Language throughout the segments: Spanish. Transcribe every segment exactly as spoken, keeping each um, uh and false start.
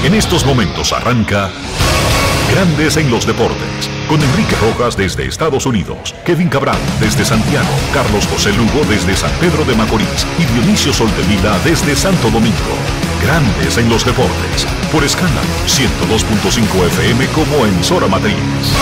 En estos momentos arranca Grandes en los Deportes, con Enrique Rojas desde Estados Unidos, Kevin Cabral desde Santiago, Carlos José Lugo desde San Pedro de Macorís y Dionisio Soltevila desde Santo Domingo. Grandes en los Deportes, por Escándalo ciento dos punto cinco F M como emisora matriz.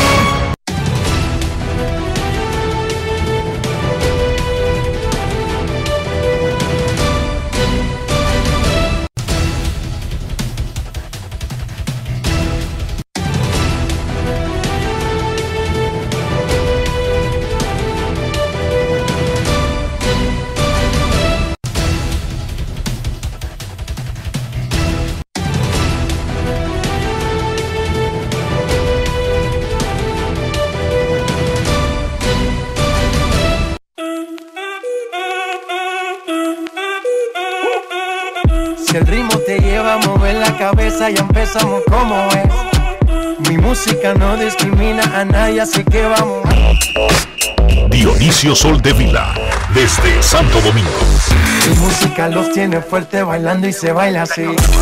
Ya empezamos como es. Mi música no discrimina a nadie, así que vamos. Dionisio Soltevila, desde Santo Domingo. Mi música los tiene fuerte bailando y se baila así.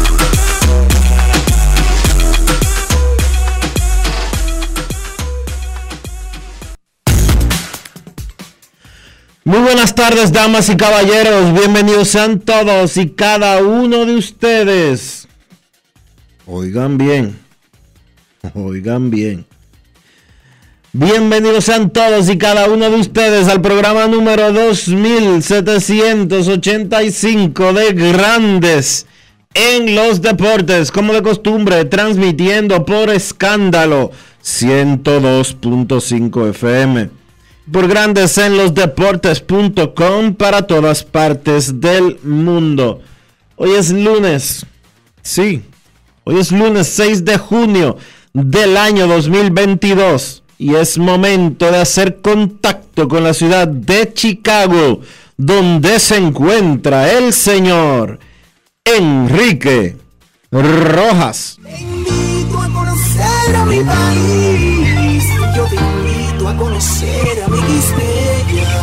Muy buenas tardes, damas y caballeros. Bienvenidos sean todos y cada uno de ustedes. Oigan bien, oigan bien. Bienvenidos sean todos y cada uno de ustedes al programa número dos mil setecientos ochenta y cinco de Grandes en los Deportes, como de costumbre, transmitiendo por Escándalo ciento dos punto cinco F M, por Grandes en los Deportes punto com para todas partes del mundo. Hoy es lunes, sí. Hoy es lunes seis de junio del año dos mil veintidós y es momento de hacer contacto con la ciudad de Chicago, donde se encuentra el señor Enrique Rojas. Te invito a conocer a mi país, yo te invito a conocer a mi Quispeya.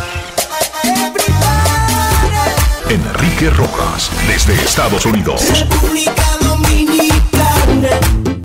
Enrique Rojas, desde Estados Unidos. República Dominicana.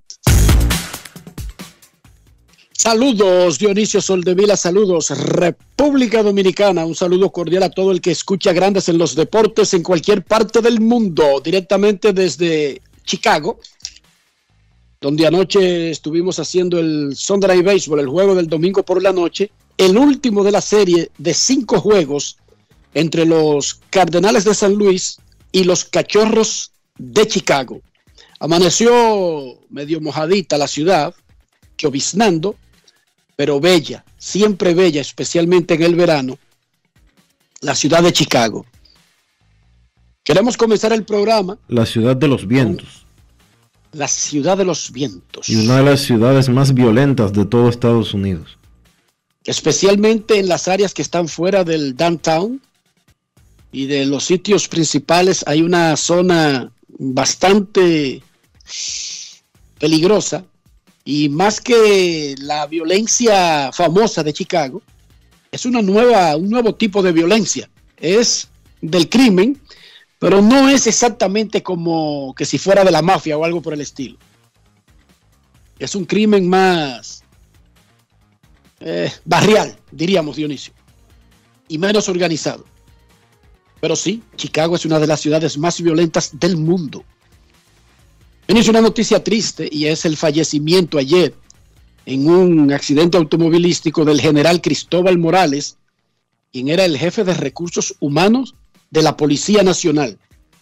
Saludos, Dionisio Soldevila, saludos, República Dominicana, un saludo cordial a todo el que escucha Grandes en los Deportes en cualquier parte del mundo, directamente desde Chicago, donde anoche estuvimos haciendo el Sunday Night Baseball, el juego del domingo por la noche, el último de la serie de cinco juegos entre los Cardenales de San Luis y los Cachorros de Chicago. Amaneció medio mojadita la ciudad, lloviznando, pero bella, siempre bella, especialmente en el verano, la ciudad de Chicago. Queremos comenzar el programa. La ciudad de los vientos. La ciudad de los vientos. Y una de las ciudades más violentas de todo Estados Unidos. Especialmente en las áreas que están fuera del downtown y de los sitios principales, hay una zona bastante peligrosa. Y más que la violencia famosa de Chicago, es una nueva, un nuevo tipo de violencia. Es del crimen, pero no es exactamente como que si fuera de la mafia o algo por el estilo. Es un crimen más eh, barrial, diríamos, Dionisio, y menos organizado. Pero sí, Chicago es una de las ciudades más violentas del mundo. Es una noticia triste y es el fallecimiento ayer en un accidente automovilístico del general Cristóbal Morales, quien era el jefe de recursos humanos de la Policía Nacional.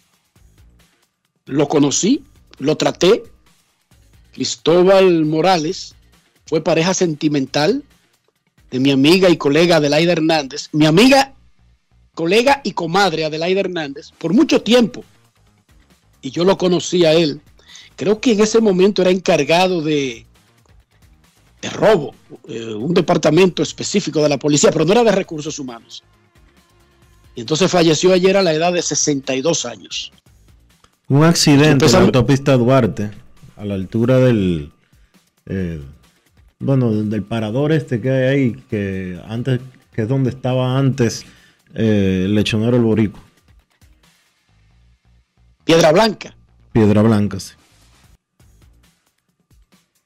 Lo conocí, lo traté. Cristóbal Morales fue pareja sentimental de mi amiga y colega Adelaida Hernández, mi amiga, colega y comadre Adelaida Hernández, por mucho tiempo. Y yo lo conocí a él. Creo que en ese momento era encargado de, de robo, eh, un departamento específico de la policía, pero no era de recursos humanos. Y entonces falleció ayer a la edad de sesenta y dos años. Un accidente en la autopista Duarte, a la altura del, eh, bueno, del parador este que hay ahí, que antes, que es donde estaba antes eh, el lechonero El Borico. Piedra Blanca. Piedra Blanca, sí.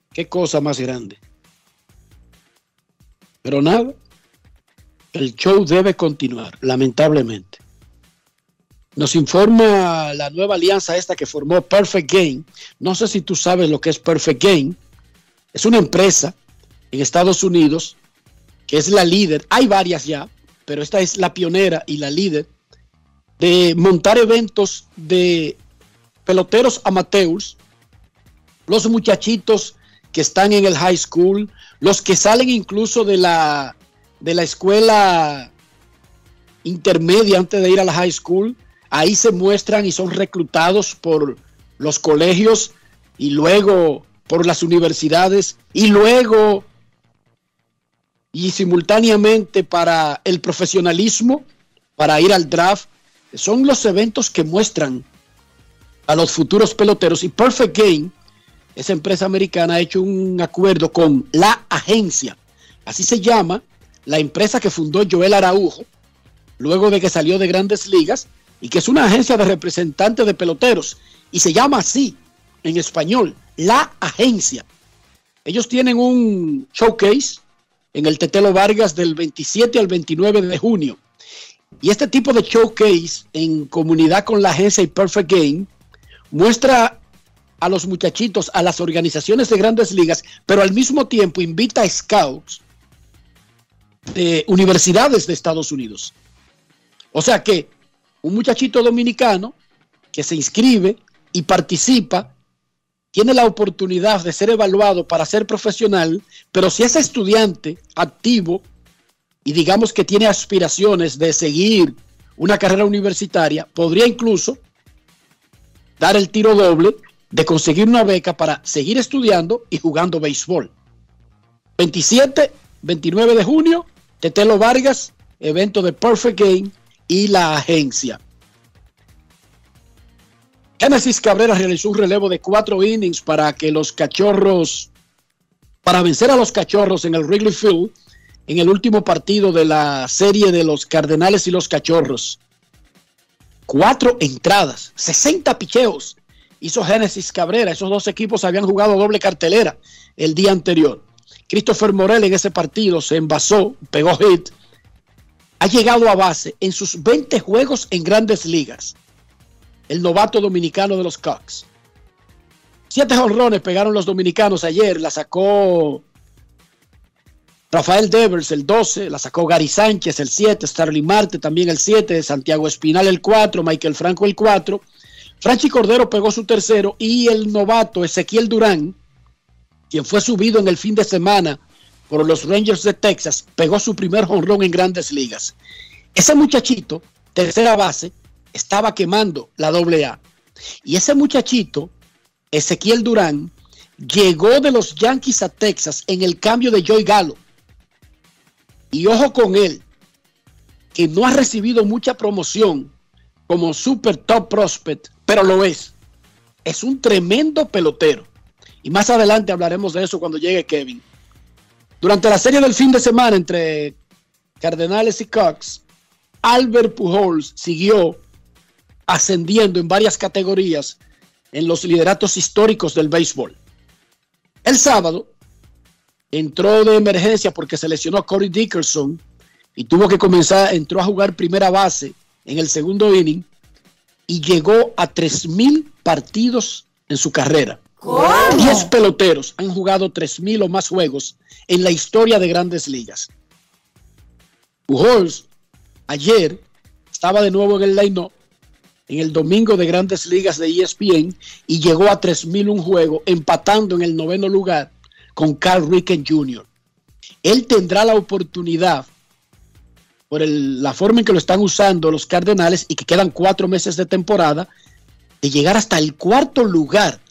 Qué cosa más grande. Pero nada, el show debe continuar, lamentablemente. Nos informa la nueva alianza esta que formó Perfect Game. No sé si tú sabes lo que es Perfect Game. Es una empresa en Estados Unidos que es la líder. Hay varias ya, pero esta es la pionera y la líder de montar eventos de peloteros amateurs, los muchachitos que están en el high school, los que salen incluso de la, de la escuela intermedia antes de ir a la high school. Ahí se muestran y son reclutados por los colegios y luego por las universidades y luego y simultáneamente para el profesionalismo, para ir al draft. Son los eventos que muestran a los futuros peloteros. Y Perfect Game, esa empresa americana, ha hecho un acuerdo con La Agencia. Así se llama la empresa que fundó Joel Araujo luego de que salió de Grandes Ligas, y que es una agencia de representantes de peloteros, y se llama así en español, La Agencia. Ellos tienen un showcase en el Tetelo Vargas del veintisiete al veintinueve de junio, y este tipo de showcase en comunidad con la agencia y Perfect Game muestra a los muchachitos, a las organizaciones de Grandes Ligas, pero al mismo tiempo invita a scouts de universidades de Estados Unidos. O sea que un muchachito dominicano que se inscribe y participa tiene la oportunidad de ser evaluado para ser profesional, pero si es estudiante activo y digamos que tiene aspiraciones de seguir una carrera universitaria, podría incluso dar el tiro doble de conseguir una beca para seguir estudiando y jugando béisbol. veintisiete, veintinueve de junio, Tetelo Vargas, evento de Perfect Game y La Agencia. Génesis Cabrera realizó un relevo de cuatro innings para que los Cachorros, para vencer a los Cachorros en el Wrigley Field en el último partido de la serie de los Cardenales y los Cachorros. Cuatro entradas, sesenta picheos hizo Génesis Cabrera. Esos dos equipos habían jugado doble cartelera el día anterior. Christopher Morel en ese partido se envasó, pegó hit. Ha llegado a base en sus veinte juegos en Grandes Ligas. El novato dominicano de los Cubs. Siete jonrones pegaron los dominicanos ayer. La sacó Rafael Devers el doce, la sacó Gary Sánchez el siete, Starling Marte también el siete, Santiago Espinal el cuatro, Michael Franco el cuatro. Franchi Cordero pegó su tercero y el novato Ezequiel Durán, quien fue subido en el fin de semana por los Rangers de Texas, pegó su primer jonrón en Grandes Ligas. Ese muchachito, tercera base, estaba quemando la doble A. Y ese muchachito, Ezequiel Durán, llegó de los Yankees a Texas en el cambio de Joey Gallo. Y ojo con él, que no ha recibido mucha promoción como super top prospect, pero lo es. Es un tremendo pelotero. Y más adelante hablaremos de eso cuando llegue Kevin. Durante la serie del fin de semana entre Cardenales y Cubs, Albert Pujols siguió ascendiendo en varias categorías en los lideratos históricos del béisbol. El sábado entró de emergencia porque se lesionó Corey Dickerson y tuvo que comenzar, entró a jugar primera base en el segundo inning y llegó a tres mil partidos en su carrera. ¿Cómo? diez peloteros han jugado tres mil o más juegos en la historia de Grandes Ligas. Pujols ayer estaba de nuevo en el line-up en el domingo de Grandes Ligas de E S P N y llegó a tres mil un juego, empatando en el noveno lugar con Cal Ripken junior Él tendrá la oportunidad, por el, la forma en que lo están usando los Cardenales y que quedan cuatro meses de temporada, de llegar hasta el cuarto lugar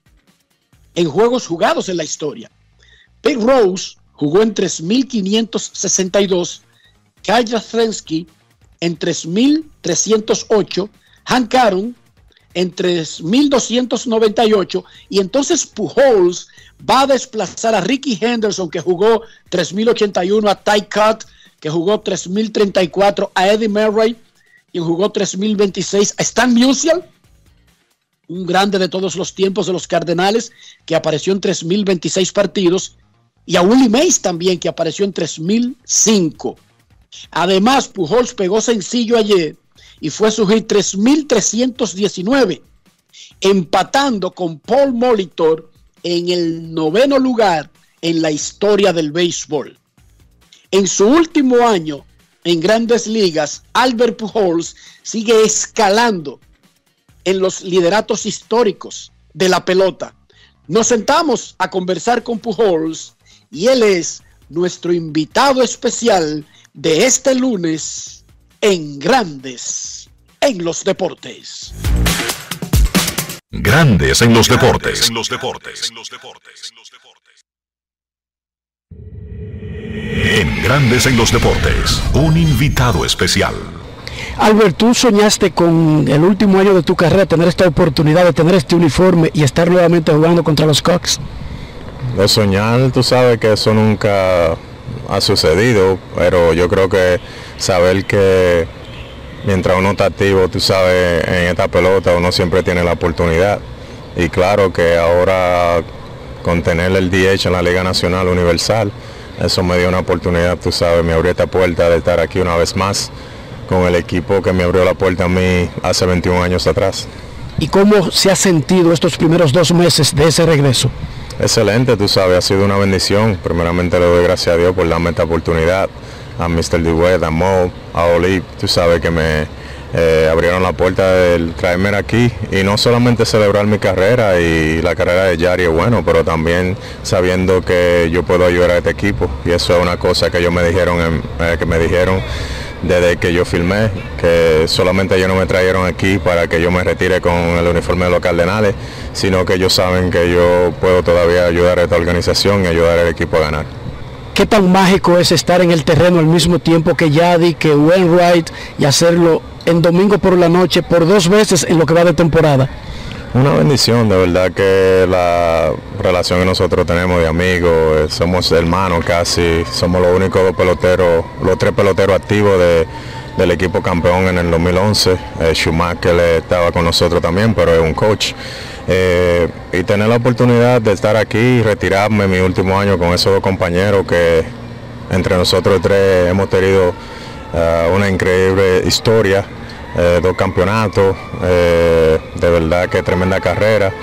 en juegos jugados en la historia. Pete Rose jugó en tres mil quinientos sesenta y dos, Kyle Yastrzemski en tres mil trescientos ocho, Hank Aaron en tres mil doscientos noventa y ocho, y entonces Pujols va a desplazar a Ricky Henderson, que jugó tres mil ochenta y uno, a Ty Cobb, que jugó tres mil treinta y cuatro, a Eddie Murray, quien jugó tres mil veintiséis, a Stan Musial, un grande de todos los tiempos de los Cardenales, que apareció en tres mil veintiséis partidos, y a Willie Mays también, que apareció en tres mil cinco. Además, Pujols pegó sencillo ayer y fue su hit tres mil trescientos diecinueve, empatando con Paul Molitor en el noveno lugar en la historia del béisbol. En su último año en Grandes Ligas, Albert Pujols sigue escalando en los lideratos históricos de la pelota. Nos sentamos a conversar con Pujols y él es nuestro invitado especial de este lunes en Grandes en los Deportes. Grandes en los Deportes. En los Deportes. En Grandes en los Deportes, un invitado especial. Albert, tú soñaste con el último año de tu carrera tener esta oportunidad de tener este uniforme y estar nuevamente jugando contra los Cubs. De soñar, tú sabes que eso nunca ha sucedido, pero yo creo que saber que mientras uno está activo, tú sabes, en esta pelota uno siempre tiene la oportunidad. Y claro que ahora con tener el D H en la Liga Nacional Universal, eso me dio una oportunidad, tú sabes, me abrió esta puerta de estar aquí una vez más con el equipo que me abrió la puerta a mí hace veintiún años atrás. ¿Y cómo se ha sentido estos primeros dos meses de ese regreso? Excelente, tú sabes, ha sido una bendición. Primeramente le doy gracias a Dios por darme esta oportunidad, a mister Dewey, a Mo, a Oli, tú sabes que me eh, abrieron la puerta de traerme aquí y no solamente celebrar mi carrera y la carrera de Yari es bueno, pero también sabiendo que yo puedo ayudar a este equipo y eso es una cosa que ellos me dijeron, en, eh, que me dijeron desde que yo filmé, que solamente ellos no me trajeron aquí para que yo me retire con el uniforme de los Cardenales, sino que ellos saben que yo puedo todavía ayudar a esta organización y ayudar al equipo a ganar. ¿Qué tan mágico es estar en el terreno al mismo tiempo que Yadi, que Wainwright y hacerlo en domingo por la noche por dos veces en lo que va de temporada? Una bendición, de verdad que la relación que nosotros tenemos de amigos, somos hermanos casi, somos los únicos dos peloteros, los tres peloteros activos de, del equipo campeón en el dos mil once. Eh, Schumacher estaba con nosotros también, pero es un coach. Eh, y tener la oportunidad de estar aquí y retirarme mi último año con esos dos compañeros que entre nosotros tres hemos tenido uh, una increíble historia. Eh, dos campeonatos, eh, de verdad que tremenda carrera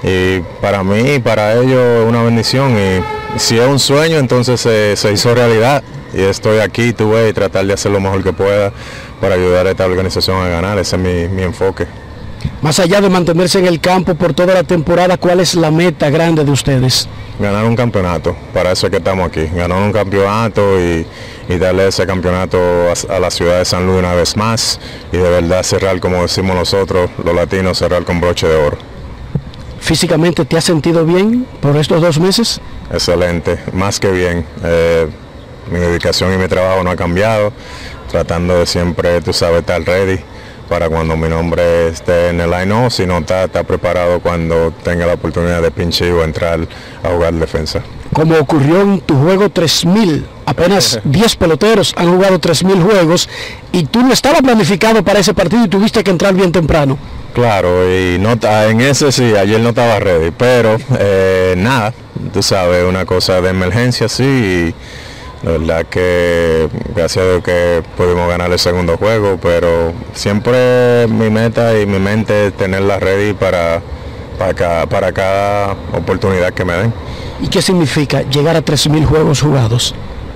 y para mí y para ellos una bendición y si es un sueño entonces se, se hizo realidad y estoy aquí, tuve y tratar de hacer lo mejor que pueda para ayudar a esta organización a ganar, ese es mi, mi enfoque. Más allá de mantenerse en el campo por toda la temporada, ¿cuál es la meta grande de ustedes? Ganar un campeonato, para eso es que estamos aquí, ganar un campeonato y, y darle ese campeonato a, a la ciudad de San Luis una vez más y de verdad cerrar, como decimos nosotros, los latinos, cerrar con broche de oro. ¿Físicamente te has sentido bien por estos dos meses? Excelente, más que bien. Eh, mi dedicación y mi trabajo no ha cambiado, tratando de siempre, tú sabes, estar ready para cuando mi nombre esté en el line-up, si no está, está preparado cuando tenga la oportunidad de pinche o entrar a jugar defensa. Como ocurrió en tu juego tres mil, apenas diez peloteros han jugado tres mil juegos y tú no estabas planificado para ese partido y tuviste que entrar bien temprano. Claro, y no, en ese sí, ayer no estaba ready, pero eh, nada, tú sabes, una cosa de emergencia sí, y la verdad que gracias a Dios que pudimos ganar el segundo juego, pero siempre mi meta y mi mente es tenerla ready para, para, cada, para cada oportunidad que me den. ¿Y qué significa llegar a tres mil juegos jugados?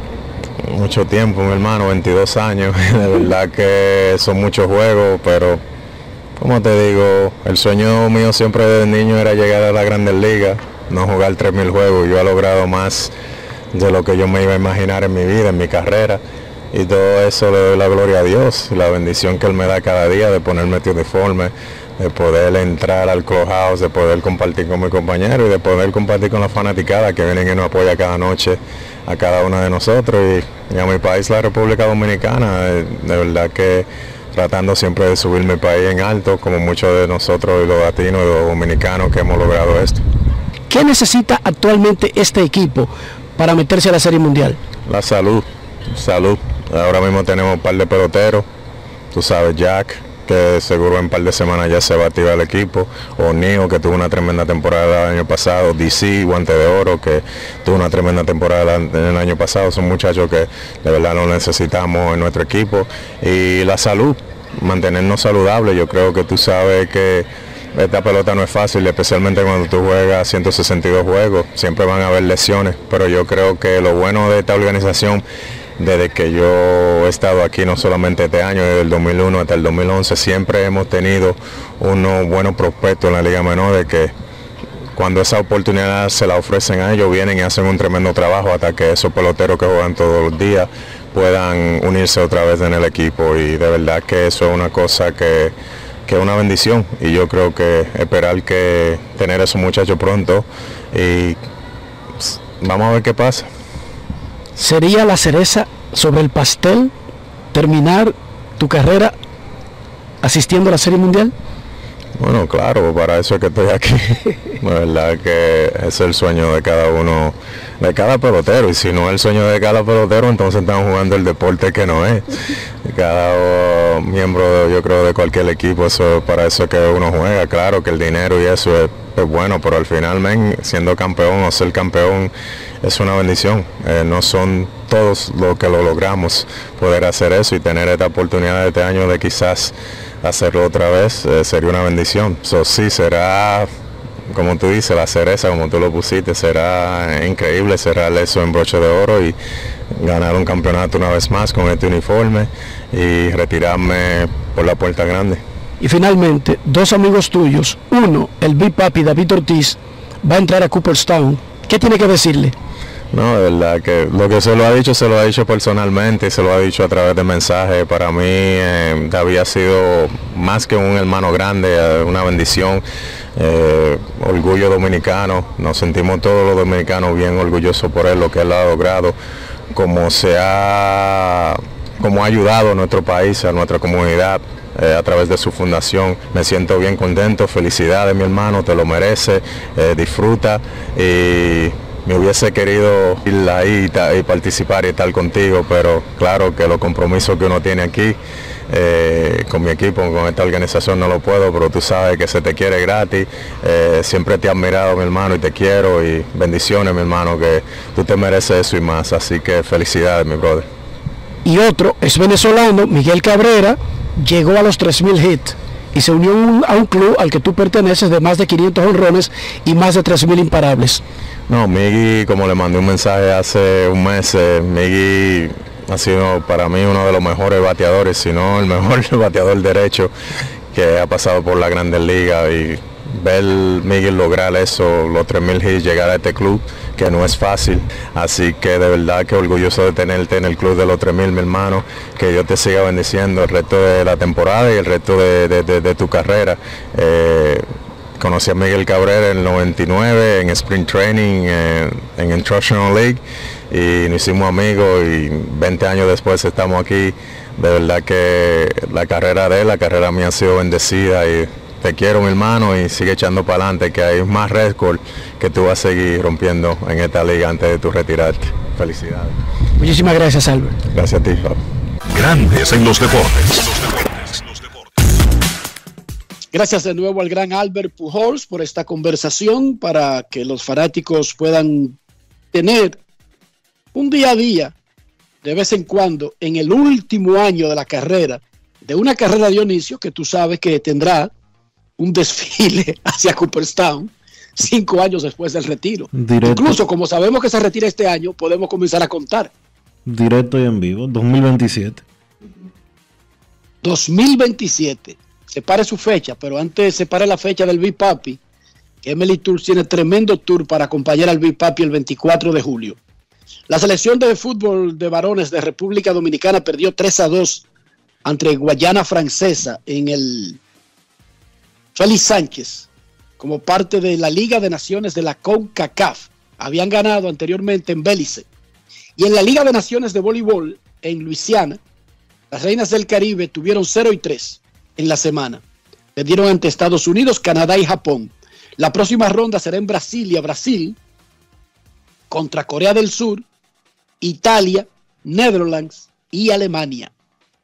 Mucho tiempo, mi hermano, veintidós años, de verdad que son muchos juegos, pero como te digo, el sueño mío siempre desde niño era llegar a la Grandes Ligas, no jugar tres mil juegos, yo he logrado más de lo que yo me iba a imaginar en mi vida, en mi carrera, y todo eso le doy la gloria a Dios, la bendición que Él me da cada día de ponerme este uniforme, de poder entrar al clubhouse, de poder compartir con mis compañeros y de poder compartir con la fanaticada que vienen y nos apoya cada noche a cada uno de nosotros y, y a mi país, la República Dominicana, de, de verdad que tratando siempre de subir mi país en alto, como muchos de nosotros, los latinos y los dominicanos que hemos logrado esto. ¿Qué necesita actualmente este equipo para meterse a la Serie Mundial? La salud, salud. Ahora mismo tenemos un par de peloteros, tú sabes, Jack, que seguro en un par de semanas ya se va a activar el equipo. O'Neal, que tuvo una tremenda temporada el año pasado. D C, Guante de Oro, que tuvo una tremenda temporada en el año pasado. Son muchachos que de verdad lo necesitamos en nuestro equipo. Y la salud, mantenernos saludables. Yo creo que tú sabes que esta pelota no es fácil, especialmente cuando tú juegas ciento sesenta y dos juegos. Siempre van a haber lesiones, pero yo creo que lo bueno de esta organización, desde que yo he estado aquí, no solamente este año, desde el dos mil uno hasta el dos mil once, siempre hemos tenido unos buenos prospectos en la Liga Menor, de que cuando esa oportunidad se la ofrecen a ellos, vienen y hacen un tremendo trabajo hasta que esos peloteros que juegan todos los días puedan unirse otra vez en el equipo. Y de verdad que eso es una cosa que, que es una bendición, y yo creo que esperar que tener a esos muchachos pronto, y pues, vamos a ver qué pasa. ¿Sería la cereza sobre el pastel terminar tu carrera asistiendo a la Serie Mundial? Bueno, claro, para eso es que estoy aquí. La verdad que es el sueño de cada uno, de cada pelotero, y si no es el sueño de cada pelotero, entonces estamos jugando el deporte que no es. Cada oh, miembro, yo creo, de cualquier equipo, eso, para eso es que uno juega. Claro que el dinero y eso es, es bueno, pero al final, men, siendo campeón o ser campeón es una bendición. Eh, no son todos los que lo logramos poder hacer eso, y tener esta oportunidad de este año de quizás hacerlo otra vez eh, sería una bendición. So, sí, será, como tú dices, la cereza, como tú lo pusiste, será increíble cerrar eso en broche de oro y ganar un campeonato una vez más con este uniforme y retirarme por la puerta grande. Y finalmente, dos amigos tuyos, uno, el Big Papi David Ortiz, va a entrar a Cooperstown. ¿Qué tiene que decirle? No, de verdad que lo que se lo ha dicho, se lo ha dicho personalmente, y se lo ha dicho a través de mensajes. Para mí, eh, David ha sido más que un hermano grande, eh, una bendición, eh, orgullo dominicano. Nos sentimos todos los dominicanos bien orgullosos por él, lo que él ha logrado, como se ha, como ha ayudado a nuestro país, a nuestra comunidad, eh, a través de su fundación. Me siento bien contento. Felicidades, mi hermano, te lo merece, eh, disfruta. Y me hubiese querido ir ahí y participar y estar contigo, pero claro que los compromisos que uno tiene aquí, eh, con mi equipo, con esta organización, no lo puedo, pero tú sabes que se te quiere gratis. Eh, siempre te he admirado, mi hermano, y te quiero, y bendiciones, mi hermano, que tú te mereces eso y más, así que felicidades, mi brother. Y otro es venezolano, Miguel Cabrera, llegó a los tres mil hits y se unió un, a un club al que tú perteneces, de más de quinientos honrones y más de tres mil imparables. No, Miggy, como le mandé un mensaje hace un mes, eh, Miggy ha sido para mí uno de los mejores bateadores, si no el mejor bateador derecho que ha pasado por la Grandes Ligas, y ver Miggy lograr eso, los tres mil hits, llegar a este club, que no es fácil. Así que de verdad que orgulloso de tenerte en el club de los tres mil, mi hermano. Que Dios te siga bendiciendo el resto de la temporada y el resto de, de, de, de tu carrera. Eh, Conocí a Miguel Cabrera en el noventa y nueve, en Spring Training, en, en Instructional League, y nos hicimos amigos, y veinte años después estamos aquí. De verdad que la carrera de él, la carrera mía ha sido bendecida, y te quiero, mi hermano, y sigue echando para adelante, que hay más récord que tú vas a seguir rompiendo en esta liga antes de tu retirarte. Felicidades. Muchísimas gracias, Albert. Gracias a ti, Fab. Grandes en los deportes. Gracias de nuevo al gran Albert Pujols por esta conversación, para que los fanáticos puedan tener un día a día, de vez en cuando, en el último año de la carrera, de una carrera, Dionisio, que tú sabes que tendrá un desfile hacia Cooperstown cinco años después del retiro. Directo. Incluso, como sabemos que se retira este año, podemos comenzar a contar. Directo y en vivo, dos mil veintisiete. dos mil veintisiete. Separe su fecha, pero antes separe la fecha del Big Papi, que Emily Tours tiene tremendo tour para acompañar al Big Papi el veinticuatro de julio. La selección de fútbol de varones de República Dominicana perdió tres a dos ante Guayana Francesa en el Félix Sánchez, como parte de la Liga de Naciones de la CONCACAF. Habían ganado anteriormente en Belice. Y en la Liga de Naciones de voleibol en Luisiana, las Reinas del Caribe tuvieron cero y tres en la semana. Perdieron ante Estados Unidos, Canadá y Japón. La próxima ronda será en Brasilia, Brasil, contra Corea del Sur, Italia, Netherlands y Alemania.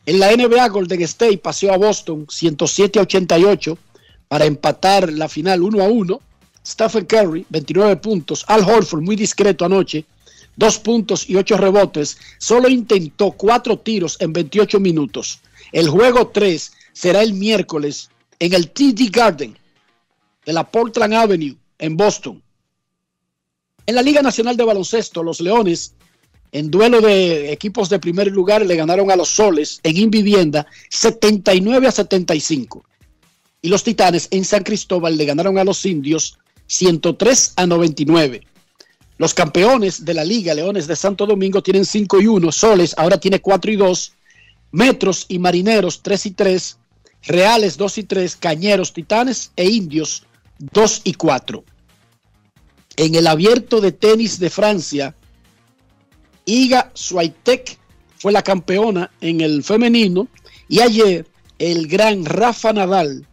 En la N B A, Golden State paseó a Boston ciento siete a ochenta y ocho para empatar la final uno a uno. Stephen Curry, veintinueve puntos. Al Horford, muy discreto anoche, dos puntos y ocho rebotes. Solo intentó cuatro tiros en veintiocho minutos. El juego tres será el miércoles en el T D Garden de la Portland Avenue en Boston. En la Liga Nacional de Baloncesto, los Leones, en duelo de equipos de primer lugar, le ganaron a los Soles en Invivienda setenta y nueve a setenta y cinco. Y los Titanes en San Cristóbal le ganaron a los Indios ciento tres a noventa y nueve. Los campeones de la Liga, Leones de Santo Domingo, tienen cinco y uno. Soles ahora tiene cuatro y dos. Metros y Marineros tres y tres. Reales dos y tres. Cañeros, Titanes e Indios dos y cuatro. En el Abierto de Tenis de Francia, Iga Swiatek fue la campeona en el femenino y ayer el gran Rafa Nadal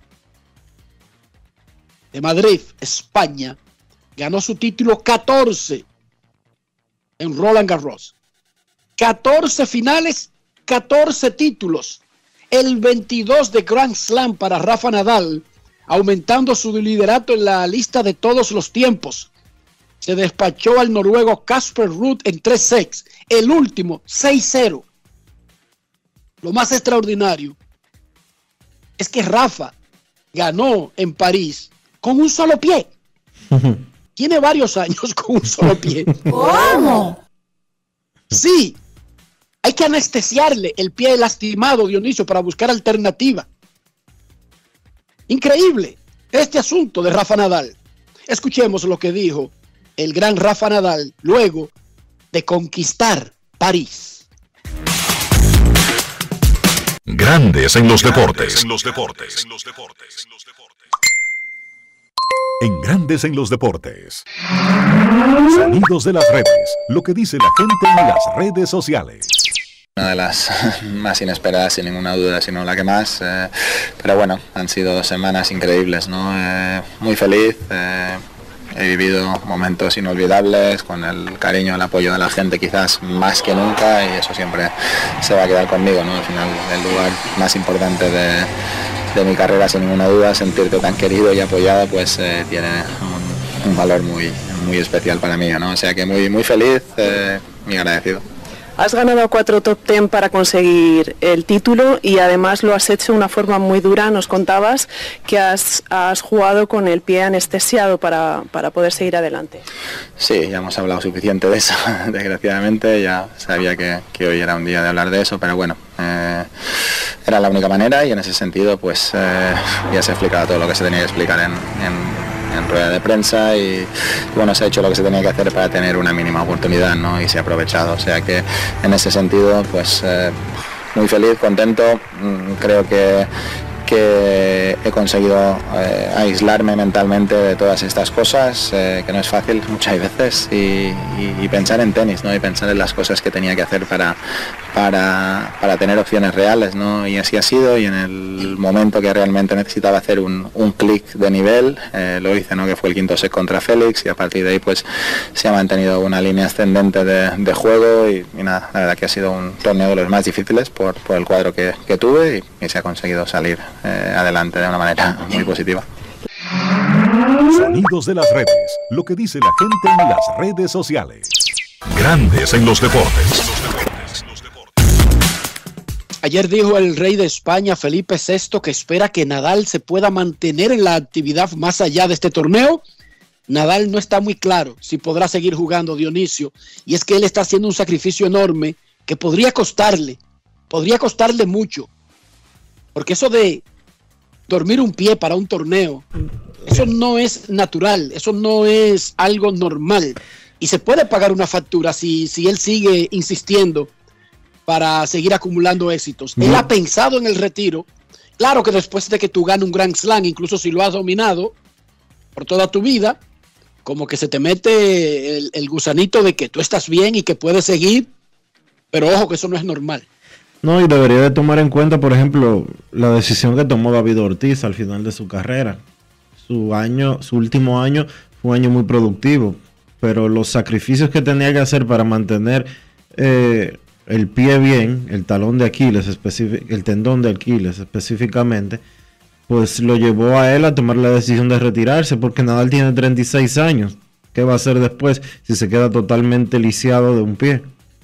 de Madrid, España, ganó su título catorce en Roland Garros. catorce finales, catorce títulos. El veintidós de Grand Slam para Rafa Nadal, aumentando su liderato en la lista de todos los tiempos. Se despachó al noruego Casper Ruud en tres sets. El último, seis cero. Lo más extraordinario es que Rafa ganó en París con un solo pie. Tiene varios años con un solo pie. ¿Cómo? Sí. Hay que anestesiarle el pie lastimado, Dionisio, para buscar alternativa. Increíble este asunto de Rafa Nadal. Escuchemos lo que dijo el gran Rafa Nadal luego de conquistar París. Grandes en los deportes. En los deportes. En Grandes en los deportes. Sonidos de las redes. Lo que dice la gente en las redes sociales. Una de las más inesperadas, sin ninguna duda, sino la que más. Eh, pero bueno, han sido dos semanas increíbles, ¿no? Eh, muy feliz. Eh, he vivido momentos inolvidables, con el cariño, el apoyo de la gente quizás más que nunca, y eso siempre se va a quedar conmigo, ¿no? Al final, el lugar más importante de, de mi carrera, sin ninguna duda, sentirte tan querido y apoyado, pues eh, tiene un, un valor muy, muy especial para mí, ¿no? O sea que muy, muy feliz, eh, muy agradecido. Has ganado cuatro top ten para conseguir el título y además lo has hecho de una forma muy dura. Nos contabas que has, has jugado con el pie anestesiado para, para poder seguir adelante. Sí, ya hemos hablado suficiente de eso, desgraciadamente. Ya sabía que, que hoy era un día de hablar de eso, pero bueno, eh, era la única manera, y en ese sentido pues eh, ya se ha explicado todo lo que se tenía que explicar en, en en rueda de prensa, y bueno, se ha hecho lo que se tenía que hacer para tener una mínima oportunidad, ¿no? Y se ha aprovechado, o sea que en ese sentido pues eh, muy feliz, contento. Creo que que he conseguido eh, aislarme mentalmente de todas estas cosas, eh, que no es fácil muchas veces, y, y, y pensar en tenis, ¿no? Y pensar en las cosas que tenía que hacer para, para, para tener opciones reales, ¿no? Y así ha sido, y en el momento que realmente necesitaba hacer un, un clic de nivel, eh, lo hice, ¿no? Que fue el quinto set contra Félix, y a partir de ahí pues se ha mantenido una línea ascendente de, de juego, y, y nada, la verdad que ha sido un torneo de los más difíciles por, por el cuadro que, que tuve, y, y se ha conseguido salir Eh, adelante de una manera muy positiva. Sonidos de las redes. Lo que dice la gente en las redes sociales. Grandes en los deportes. Ayer dijo el rey de España, Felipe sexto, que espera que Nadal se pueda mantener en la actividad más allá de este torneo. Nadal no está muy claro si podrá seguir jugando, Dionisio, y es que él está haciendo un sacrificio enorme que podría costarle, podría costarle mucho, porque eso de dormir un pie para un torneo, eso no es natural, eso no es algo normal, y se puede pagar una factura si, si él sigue insistiendo para seguir acumulando éxitos. Mm. Él ha pensado en el retiro. Claro que después de que tú ganes un Grand Slam, incluso si lo has dominado por toda tu vida, como que se te mete el, el gusanito de que tú estás bien y que puedes seguir, pero ojo que eso no es normal. No, y debería de tomar en cuenta, por ejemplo, la decisión que tomó David Ortiz al final de su carrera. Su año, su último año fue un año muy productivo, pero los sacrificios que tenía que hacer para mantener eh, el pie bien, el talón de Aquiles, el tendón de Aquiles específicamente, pues lo llevó a él a tomar la decisión de retirarse, porque Nadal tiene treinta y seis años. ¿Qué va a hacer después si se queda totalmente lisiado de un pie?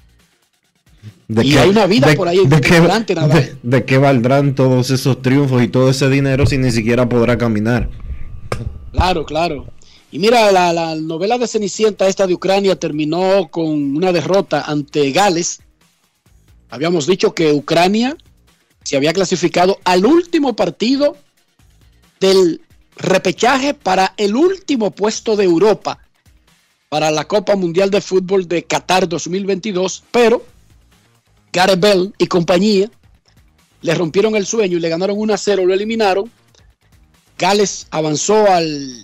¿De y qué, hay una vida de, por ahí de, qué, de, de qué valdrán todos esos triunfos y todo ese dinero si ni siquiera podrá caminar? Claro, claro. Y mira, la, la novela de Cenicienta esta de Ucrania terminó con una derrota ante Gales. Habíamos dicho que Ucrania se había clasificado al último partido del repechaje para el último puesto de Europa para la Copa Mundial de Fútbol de Qatar dos mil veintidós, pero Gareth Bale y compañía le rompieron el sueño y le ganaron uno a cero, lo eliminaron. Gales avanzó al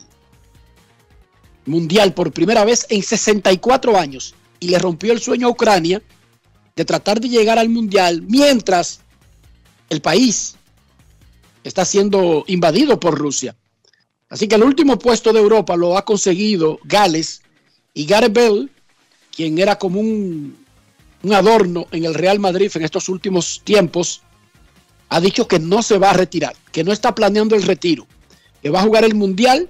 Mundial por primera vez en sesenta y cuatro años y le rompió el sueño a Ucrania de tratar de llegar al Mundial mientras el país está siendo invadido por Rusia. Así que el último puesto de Europa lo ha conseguido Gales, y Gareth Bale, quien era como un, un adorno en el Real Madrid en estos últimos tiempos, ha dicho que no se va a retirar, que no está planeando el retiro, que va a jugar el Mundial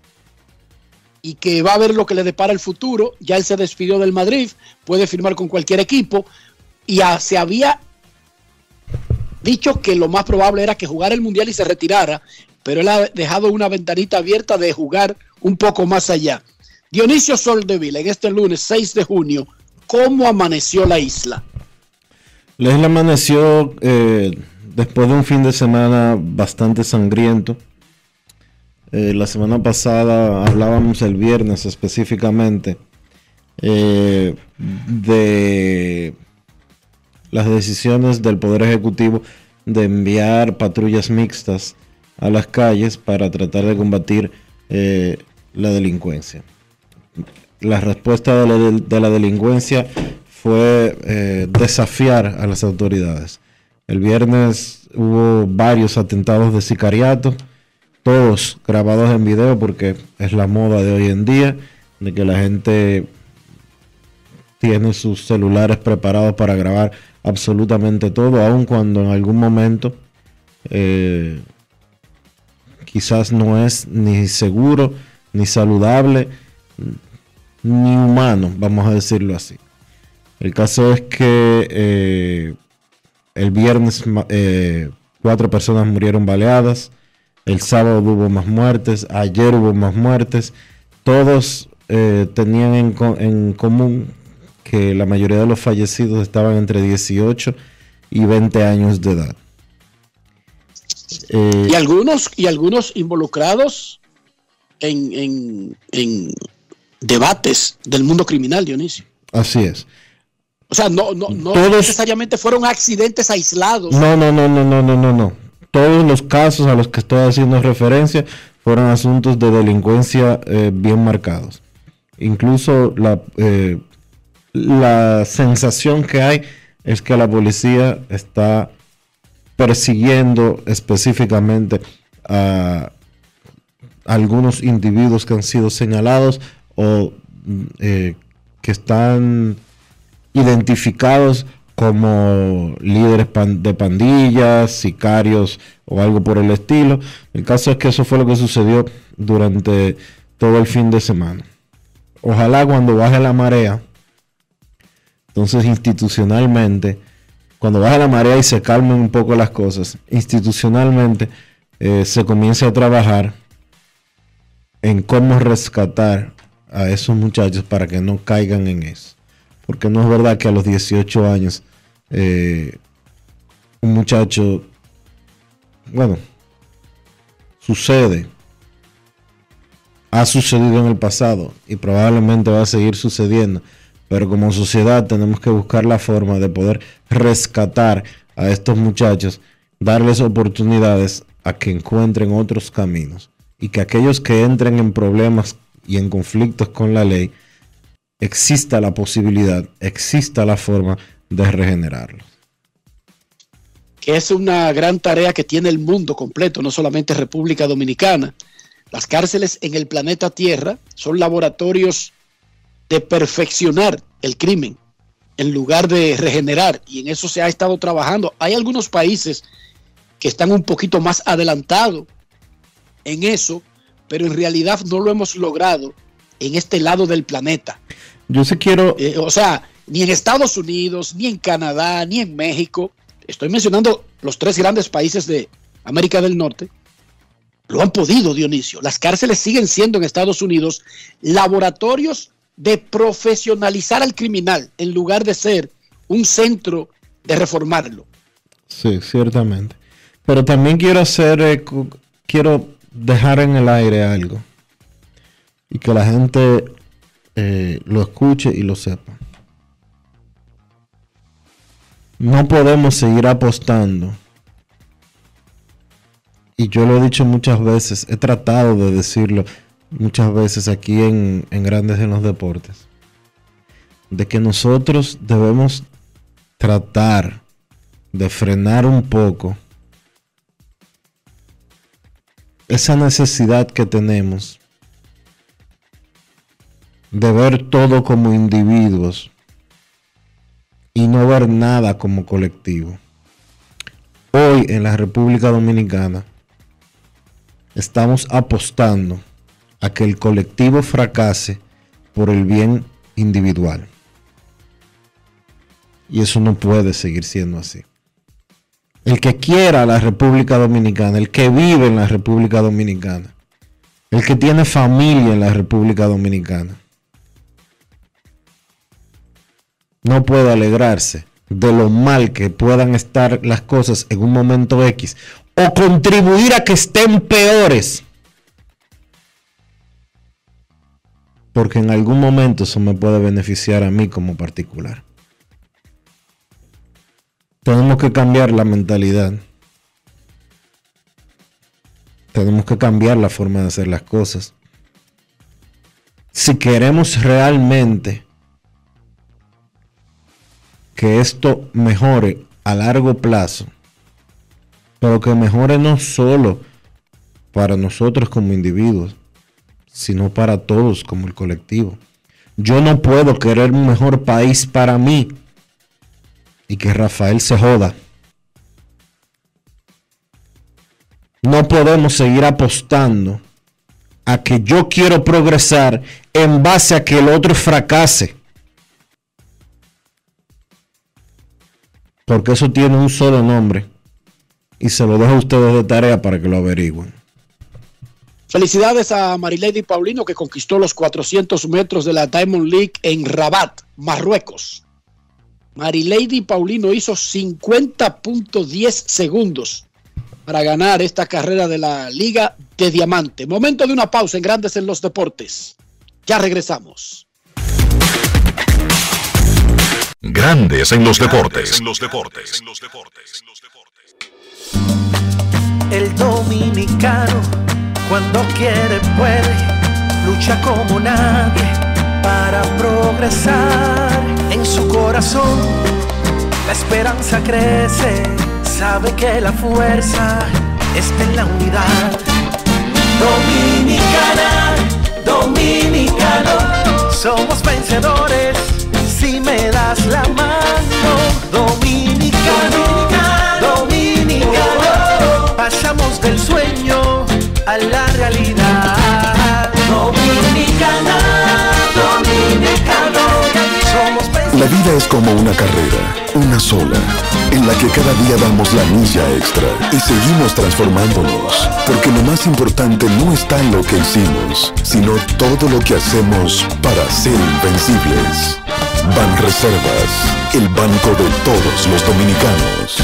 y que va a ver lo que le depara el futuro. Ya él se despidió del Madrid, puede firmar con cualquier equipo, y a, se había dicho que lo más probable era que jugara el Mundial y se retirara, pero él ha dejado una ventanita abierta de jugar un poco más allá. Dionisio Soldevila, en este lunes seis de junio, ¿cómo amaneció la isla? La isla amaneció eh, después de un fin de semana bastante sangriento. Eh, la semana pasada hablábamos el viernes específicamente eh, de las decisiones del Poder Ejecutivo de enviar patrullas mixtas a las calles para tratar de combatir eh, la delincuencia. La respuesta de la, de la delincuencia fue eh, desafiar a las autoridades. El viernes hubo varios atentados de sicariato, todos grabados en video porque es la moda de hoy en día, de que la gente tiene sus celulares preparados para grabar absolutamente todo, aun cuando en algún momento eh, quizás no es ni seguro, ni saludable, ni humano, vamos a decirlo así. El caso es que eh, el viernes eh, cuatro personas murieron baleadas, el sábado hubo más muertes, ayer hubo más muertes. Todos eh, tenían en, en común que la mayoría de los fallecidos estaban entre dieciocho y veinte años de edad. Eh, y algunos y algunos involucrados en, en, en debates del mundo criminal, Dionisio. Así es. O sea, no, no, no Todos, necesariamente fueron accidentes aislados. No, no, no, no, no, no, no, no. Todos los casos a los que estoy haciendo referencia fueron asuntos de delincuencia eh, bien marcados. Incluso la, eh, la sensación que hay es que la policía está persiguiendo específicamente a algunos individuos que han sido señalados o eh, que están identificados como líderes pan, de pandillas, sicarios o algo por el estilo. El caso es que eso fue lo que sucedió durante todo el fin de semana. Ojalá cuando baje la marea, entonces institucionalmente, cuando baje la marea y se calmen un poco las cosas, institucionalmente eh, se comience a trabajar en cómo rescatar a esos muchachos para que no caigan en eso. Porque no es verdad que a los dieciocho años eh, un muchacho, bueno, sucede, ha sucedido en el pasado y probablemente va a seguir sucediendo, pero como sociedad tenemos que buscar la forma de poder rescatar a estos muchachos, darles oportunidades a que encuentren otros caminos y que aquellos que entren en problemas y en conflictos con la ley, exista la posibilidad, exista la forma de regenerarlos. Que es una gran tarea que tiene el mundo completo, no solamente República Dominicana. Las cárceles en el planeta Tierra son laboratorios de perfeccionar el crimen. en lugar de regenerar, y en eso se ha estado trabajando. Hay algunos países que están un poquito más adelantados en eso, pero en realidad no lo hemos logrado en este lado del planeta. Yo sí quiero... Eh, o sea, ni en Estados Unidos, ni en Canadá, ni en México, estoy mencionando los tres grandes países de América del Norte, lo han podido, Dionisio. Las cárceles siguen siendo en Estados Unidos laboratorios de profesionalizar al criminal en lugar de ser un centro de reformarlo. Sí, ciertamente. Pero también quiero hacer, eh, quiero dejar en el aire algo y que la gente eh, lo escuche y lo sepa. No podemos seguir apostando, y yo lo he dicho muchas veces, he tratado de decirlo muchas veces aquí en, en Grandes en los Deportes, de que nosotros debemos tratar de frenar un poco esa necesidad que tenemos de ver todo como individuos y no ver nada como colectivo. Hoy en la República Dominicana estamos apostando a que el colectivo fracase por el bien individual. Y eso no puede seguir siendo así. El que quiera la República Dominicana, el que vive en la República Dominicana, el que tiene familia en la República Dominicana, no puede alegrarse de lo mal que puedan estar las cosas en un momento X o contribuir a que estén peores, porque en algún momento eso me puede beneficiar a mí como particular. Tenemos que cambiar la mentalidad. Tenemos que cambiar la forma de hacer las cosas. Si queremos realmente que esto mejore a largo plazo, pero que mejore no solo para nosotros como individuos, sino para todos como el colectivo. Yo no puedo querer un mejor país para mí y que Rafael se joda. No podemos seguir apostando a que yo quiero progresar en base a que el otro fracase, porque eso tiene un solo nombre y se lo dejo a ustedes de tarea para que lo averigüen. Felicidades a Marilady Paulino, que conquistó los cuatrocientos metros de la Diamond League en Rabat, Marruecos. Marilady Paulino hizo cincuenta punto diez segundos para ganar esta carrera de la Liga de Diamante. Momento de una pausa en Grandes en los Deportes. Ya regresamos. Grandes en los deportes. En los deportes. El dominicano, cuando quiere puede, lucha como nadie para progresar. En su corazón la esperanza crece, sabe que la fuerza está en la unidad. Dominicana, dominicano, somos vencedores si me das la mano. Dominicano, dominicano, pasamos del sueño a la realidad. Dominicana, dominicano, somos vencedores. La vida es como una carrera, una sola, en la que cada día damos la milla extra y seguimos transformándonos, porque lo más importante no está en lo que hicimos, sino todo lo que hacemos para ser invencibles. Banreservas, el banco de todos los dominicanos.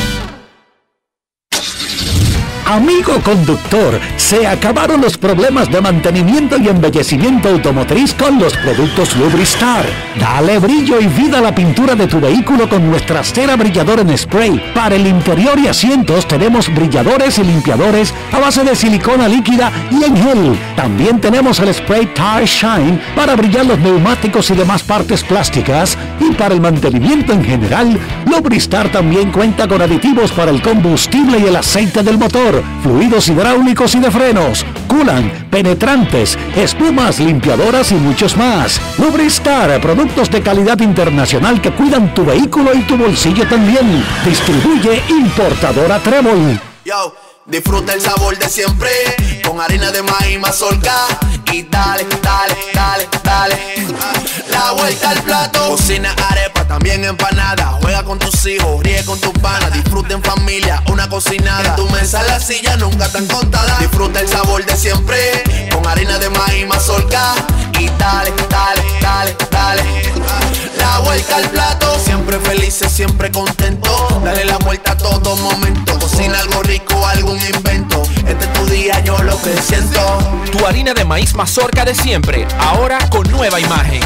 Amigo conductor, se acabaron los problemas de mantenimiento y embellecimiento automotriz con los productos Lubristar. Dale brillo y vida a la pintura de tu vehículo con nuestra cera brilladora en spray. Para el interior y asientos tenemos brilladores y limpiadores a base de silicona líquida y en gel. También tenemos el spray Tire Shine para brillar los neumáticos y demás partes plásticas. Y para el mantenimiento en general, Lubristar también cuenta con aditivos para el combustible y el aceite del motor, fluidos hidráulicos y de frenos. culan, penetrantes, espumas, limpiadoras y muchos más. Lubristar, productos de calidad internacional que cuidan tu vehículo y tu bolsillo también. Distribuye importadora Trébol. Yo, disfruta el sabor de siempre con harina de maíz mazorca y dale, dale, dale, dale. La vuelta al plato. Cocina arepa, también empanada. Juega con tus hijos, ríe con tus panas. Disfruta en familia, una cocinada. En tu mesa la silla nunca tan contada. Disfruta el sabor de siempre con harina de maíz mazorca y dale, dale, dale, dale. La vuelta al plato. Siempre felices, siempre contentos. Dale la vuelta a todo momento. Cocina algo rico, algún invento. Este es tu día, yo lo que siento. Tu harina de maíz mazorca de siempre, ahora con nueva imagen.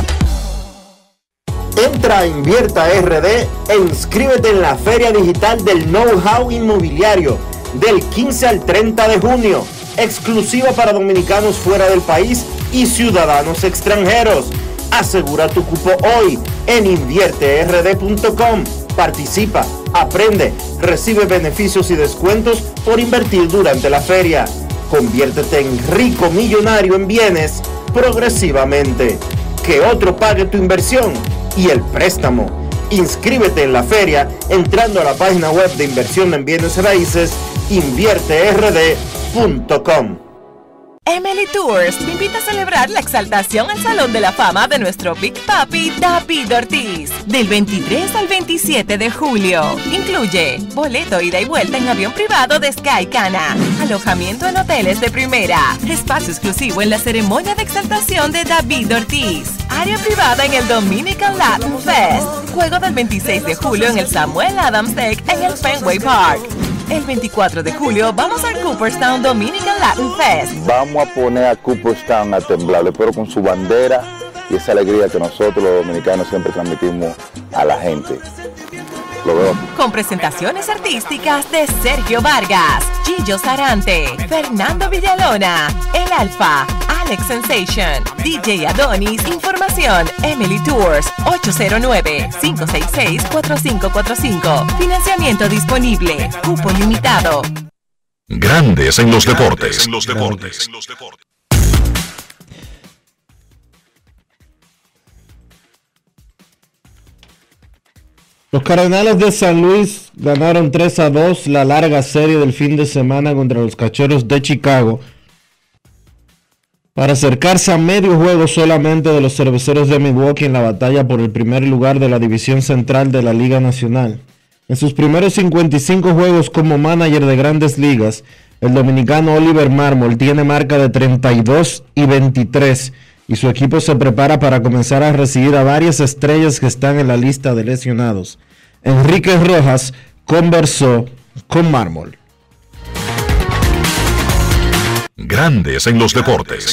Entra a Invierta R D e inscríbete en la Feria Digital del Know-How Inmobiliario del quince al treinta de junio, exclusiva para dominicanos fuera del país y ciudadanos extranjeros. Asegura tu cupo hoy en invierte r d punto com. Participa, aprende, recibe beneficios y descuentos por invertir durante la feria. Conviértete en rico millonario en bienes progresivamente. Que otro pague tu inversión y el préstamo. Inscríbete en la feria entrando a la página web de inversión en bienes raíces invierte r d punto com. Emily Tours te invita a celebrar la exaltación al Salón de la Fama de nuestro Big Papi David Ortiz del veintitrés al veintisiete de julio. Incluye boleto ida y vuelta en avión privado de Sky Cana, alojamiento en hoteles de primera, espacio exclusivo en la ceremonia de exaltación de David Ortiz, área privada en el Dominican Latin Fest, juego del veintiséis de julio en el Samuel Adams Deck en el Fenway Park. El veinticuatro de julio vamos al Cooperstown Dominican Latin Fest. Vamos a poner a Cooperstown a temblar, pero con su bandera y esa alegría que nosotros los dominicanos siempre transmitimos a la gente. Lo veo. Con presentaciones artísticas de Sergio Vargas, Gillo Sarante, Fernando Villalona, El Alfa, Alex Sensation, D J Adonis. Información Emily Tours ocho cero nueve, cinco seis seis, cuatro cinco cuatro cinco. Financiamiento disponible. Cupo limitado. Grandes en los deportes. En los deportes. Los Cardenales de San Luis ganaron tres a dos la larga serie del fin de semana contra los Cachorros de Chicago para acercarse a medio juego solamente de los Cerveceros de Milwaukee en la batalla por el primer lugar de la división central de la Liga Nacional. En sus primeros cincuenta y cinco juegos como manager de Grandes Ligas, el dominicano Oliver Marmol tiene marca de treinta y dos y veintitrés y su equipo se prepara para comenzar a recibir a varias estrellas que están en la lista de lesionados. Enrique Rojas conversó con Marmol. Grandes en los deportes.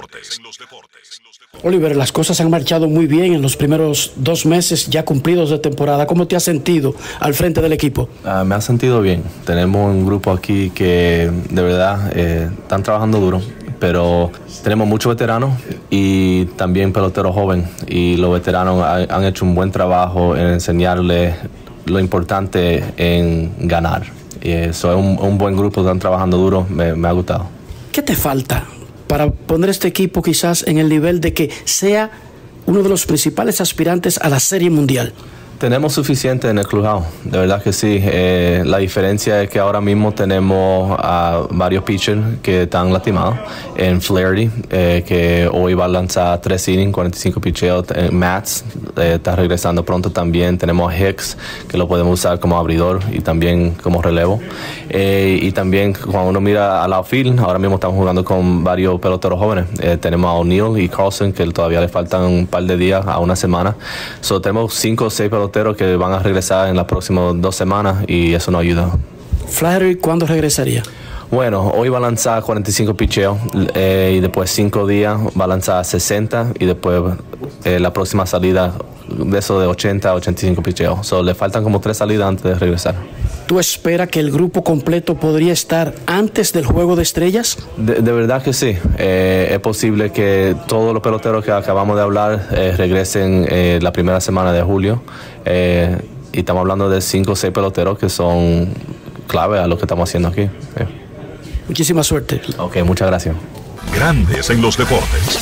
Oliver, las cosas han marchado muy bien en los primeros dos meses ya cumplidos de temporada. ¿Cómo te has sentido al frente del equipo? Uh, me ha sentido bien. Tenemos un grupo aquí que de verdad eh, están trabajando duro, pero tenemos muchos veteranos y también peloteros jóvenes, y los veteranos han, han hecho un buen trabajo en enseñarles lo importante en ganar. Y eso es un, un buen grupo, están trabajando duro, me, me ha gustado. ¿Qué te falta para poner este equipo quizás en el nivel de que sea uno de los principales aspirantes a la Serie Mundial? Tenemos suficiente en el clubhouse, de verdad que sí. Eh, la diferencia es que ahora mismo tenemos a varios pitchers que están lastimados. En Flaherty, eh, que hoy va a lanzar tres innings, cuarenta y cinco picheos. Eh, Mats eh, está regresando pronto también. Tenemos a Hicks, que lo podemos usar como abridor y también como relevo. Eh, y también cuando uno mira al outfield, ahora mismo estamos jugando con varios peloteros jóvenes. Eh, tenemos a O'Neill y Carlson, que todavía le faltan un par de días a una semana. So, tenemos cinco o seis peloteros que van a regresar en las próximas dos semanas y eso nos ayuda. Flaherty, ¿cuándo regresaría? Bueno, hoy va a lanzar cuarenta y cinco picheos eh, y después cinco días va a lanzar sesenta y después eh, la próxima salida de eso de ochenta a ochenta y cinco picheos. So, le faltan como tres salidas antes de regresar. ¿Tú esperas que el grupo completo podría estar antes del Juego de Estrellas? De, de verdad que sí. Eh, es posible que todos los peloteros que acabamos de hablar eh, regresen eh, la primera semana de julio. Eh, y estamos hablando de cinco o seis peloteros que son clave a lo que estamos haciendo aquí. Eh. Muchísima suerte. Ok, muchas gracias. Grandes en los deportes.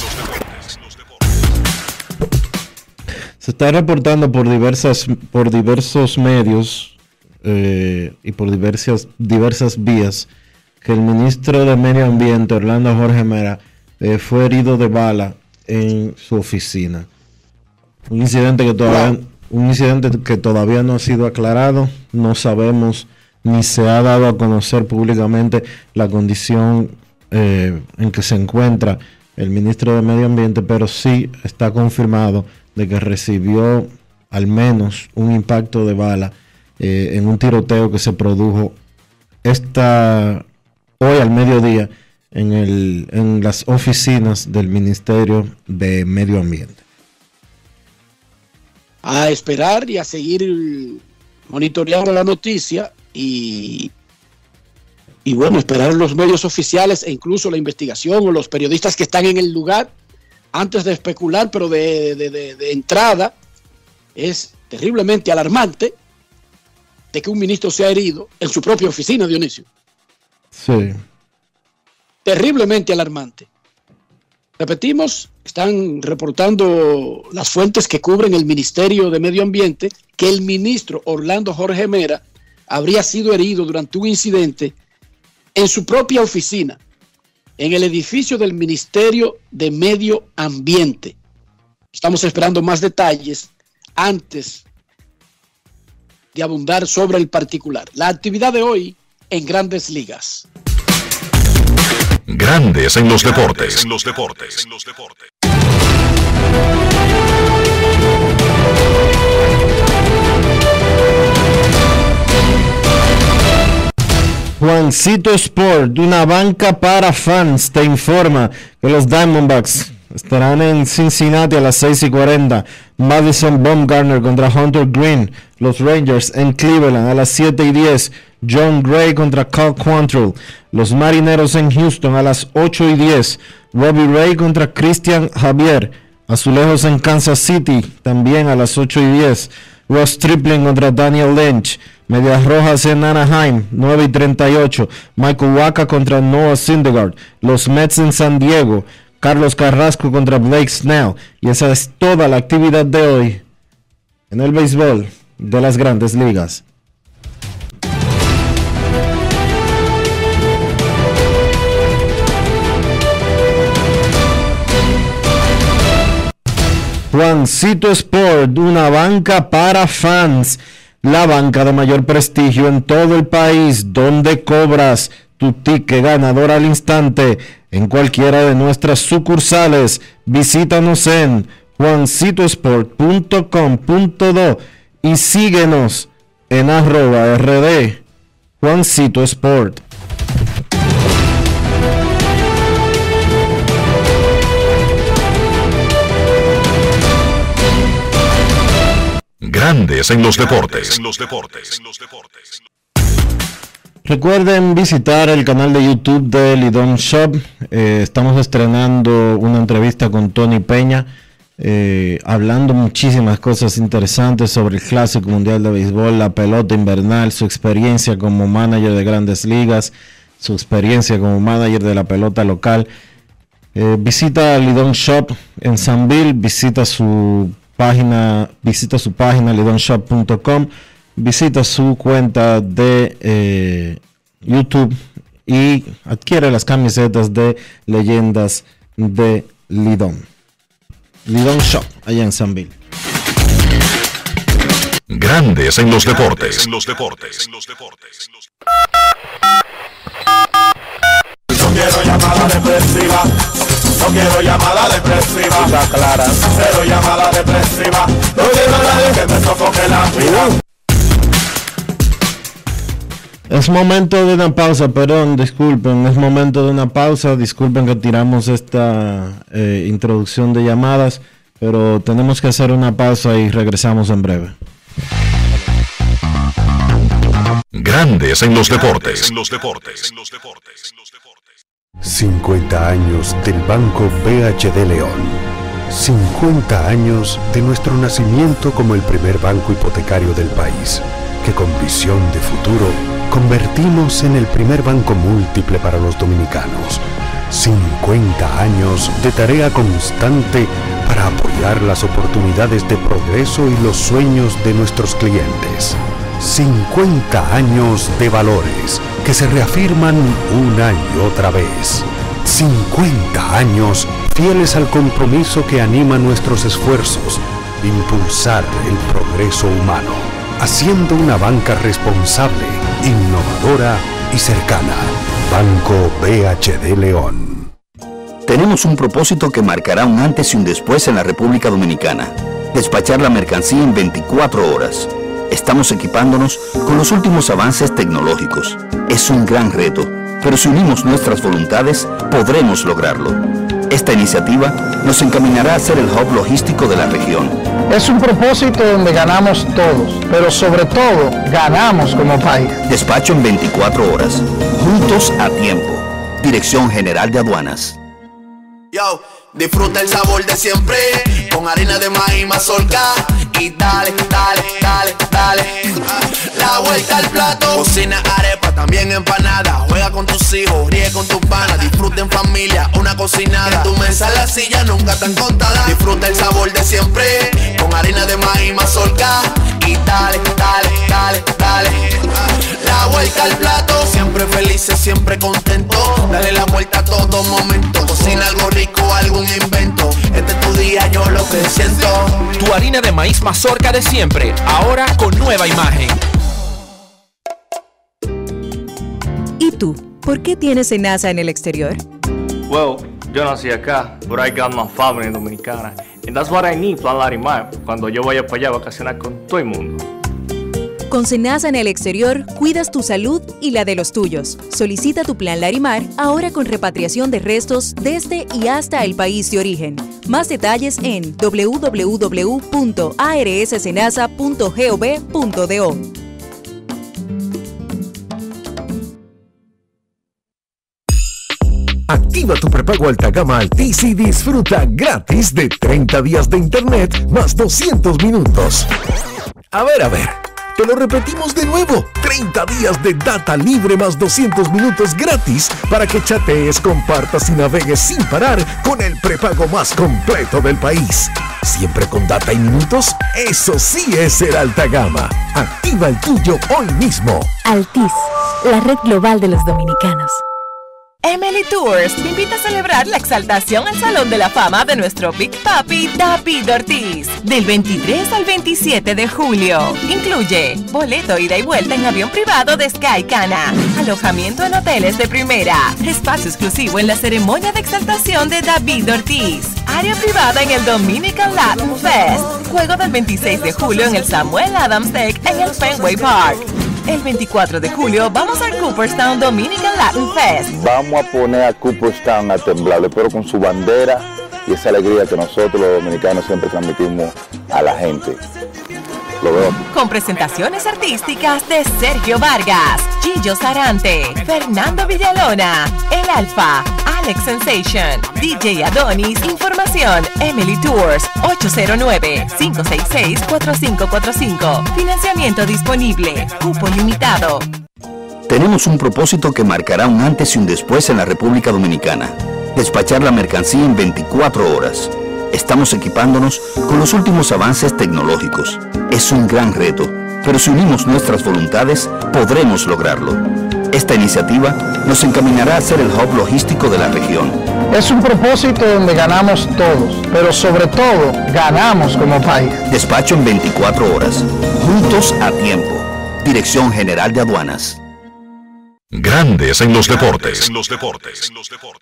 Se está reportando por diversas, por diversos medios eh, y por diversas, diversas vías que el ministro de Medio Ambiente, Orlando Jorge Mera, eh, fue herido de bala en su oficina. Un incidente que todavía, un incidente que todavía no ha sido aclarado. No sabemos ni se ha dado a conocer públicamente la condición eh, en que se encuentra el ministro de Medio Ambiente, pero sí está confirmado de que recibió al menos un impacto de bala eh, en un tiroteo que se produjo esta hoy al mediodía en, el, en las oficinas del Ministerio de Medio Ambiente. A esperar y a seguir monitoreando la noticia y, y bueno, esperar los medios oficiales e incluso la investigación o los periodistas que están en el lugar antes de especular, pero de, de, de, de entrada es terriblemente alarmante de que un ministro sea herido en su propia oficina, Dionisio. Sí. Terriblemente alarmante. Repetimos, están reportando las fuentes que cubren el Ministerio de Medio Ambiente que el ministro Orlando Jorge Mera habría sido herido durante un incidente en su propia oficina, en el edificio del Ministerio de Medio Ambiente. Estamos esperando más detalles antes de abundar sobre el particular. La actividad de hoy en Grandes Ligas. Grandes en los deportes. En los deportes. En los deportes. Juancito Sport, una banca para fans, te informa que los Diamondbacks estarán en Cincinnati a las seis y cuarenta. Madison Bumgarner contra Hunter Green. Los Rangers en Cleveland a las siete y diez. John Gray contra Cal Quantrill. Los Marineros en Houston a las ocho y diez. Robbie Ray contra Christian Javier. Azulejos en Kansas City también a las ocho y diez. Ross Stripling contra Daniel Lynch. Medias Rojas en Anaheim, nueve y treinta y ocho. Michael Wacha contra Noah Syndergaard. Los Mets en San Diego. Carlos Carrasco contra Blake Snell. Y esa es toda la actividad de hoy en el béisbol de las Grandes Ligas. Juancito Sport, una banca para fans. La banca de mayor prestigio en todo el país, donde cobras tu ticket ganador al instante en cualquiera de nuestras sucursales. Visítanos en juancito sport punto com punto do y síguenos en arroba rd Juancito Sport. Grandes en los deportes. En los deportes. Recuerden visitar el canal de YouTube de Lidom Shop. Eh, estamos estrenando una entrevista con Tony Peña, eh, hablando muchísimas cosas interesantes sobre el Clásico Mundial de Béisbol, la pelota invernal, su experiencia como manager de Grandes Ligas, su experiencia como manager de la pelota local. Eh, visita Lidom Shop en Sanville, visita su página, visita su página lidom shop punto com, visita su cuenta de eh, YouTube y adquiere las camisetas de leyendas de Lidom. Lidom Shop, allá en Sanville. Grandes en los deportes. En los deportes. En los deportes. No quiero llamada depresiva. No quiero llamada depresiva. Está clara. Cero llamada depresiva. No quiero a nadie que me sofoque la vida. Es momento de una pausa, perdón, disculpen, es momento de una pausa, disculpen que tiramos esta eh, introducción de llamadas, pero tenemos que hacer una pausa y regresamos en breve. Grandes en los deportes. En los deportes. En los deportes. cincuenta años del Banco B H D León. cincuenta años de nuestro nacimiento como el primer banco hipotecario del país, que con visión de futuro convertimos en el primer banco múltiple para los dominicanos, cincuenta años de tarea constante para apoyar las oportunidades de progreso y los sueños de nuestros clientes. cincuenta años de valores que se reafirman una y otra vez. cincuenta años fieles al compromiso que anima nuestros esfuerzos de impulsar el progreso humano, haciendo una banca responsable, innovadora y cercana. Banco B H D León. Tenemos un propósito que marcará un antes y un después en la República Dominicana. Despachar la mercancía en veinticuatro horas. Estamos equipándonos con los últimos avances tecnológicos. Es un gran reto, pero si unimos nuestras voluntades, podremos lograrlo. Esta iniciativa nos encaminará a ser el hub logístico de la región. Es un propósito donde ganamos todos, pero sobre todo ganamos como país. Despacho en veinticuatro horas, juntos a tiempo. Dirección General de Aduanas. Yo, disfruta el sabor de siempre, con harina de maíz mazorca y dale, dale, dale, dale. La vuelta al plato, cocina arepa, también empanada. Juega con tus hijos, ríe con tus panas, disfruta en familia, una cocinada. En tu mesa la silla nunca tan contada. Disfruta el sabor de siempre, con harina de maíz mazorca y dale, dale, dale, dale. La vuelta al plato, siempre felices, siempre contentos. Dale la vuelta a todo momento, cocina algo rico, algún invento. Este es tu día, yo lo que siento. Tu harina de maíz mazorca de siempre, ahora con nueva imagen. ¿Y tú? ¿Por qué tienes Senasa en el exterior? Well, yo nací acá, but I got my family dominicana. And that's what I need, Plan Larimar, cuando yo vaya para allá a vacacionar con todo el mundo. Con Senasa en el exterior, cuidas tu salud y la de los tuyos. Solicita tu plan Larimar ahora con repatriación de restos desde y hasta el país de origen. Más detalles en doble u doble u doble u punto a r s senasa punto gov punto do. Activa tu prepago alta gama Altis y disfruta gratis de treinta días de internet más doscientos minutos. A ver, a ver. Te lo repetimos de nuevo, treinta días de data libre más doscientos minutos gratis para que chatees, compartas y navegues sin parar con el prepago más completo del país. Siempre con data y minutos, eso sí es ser alta gama. Activa el tuyo hoy mismo. Altis, la red global de los dominicanos. Emily Tours te invita a celebrar la exaltación al Salón de la Fama de nuestro Big Papi David Ortiz del veintitrés al veintisiete de julio. Incluye boleto ida y vuelta en avión privado de Sky Cana, alojamiento en hoteles de primera, espacio exclusivo en la ceremonia de exaltación de David Ortiz, área privada en el Dominican Latin Fest, juego del veintiséis de julio en el Samuel Adams Deck en el Fenway Park. El veinticuatro de julio vamos al Cooperstown Dominican Latin Fest. Vamos a poner a Cooperstown a temblar, pero con su bandera y esa alegría que nosotros los dominicanos siempre transmitimos a la gente. Lo veo. Con presentaciones artísticas de Sergio Vargas, Gillo Sarante, Fernando Villalona, El Alfa, Alex Sensation, D J Adonis. Información Emily Tours ocho cero nueve, cinco seis seis, cuatro cinco cuatro cinco. Financiamiento disponible. Cupo limitado. Tenemos un propósito que marcará un antes y un después en la República Dominicana. Despachar la mercancía en veinticuatro horas. Estamos equipándonos con los últimos avances tecnológicos. Es un gran reto, pero si unimos nuestras voluntades, podremos lograrlo. Esta iniciativa nos encaminará a ser el hub logístico de la región. Es un propósito donde ganamos todos, pero sobre todo ganamos como país. Despacho en veinticuatro horas, juntos a tiempo. Dirección General de Aduanas. Grandes en los deportes. En los deportes.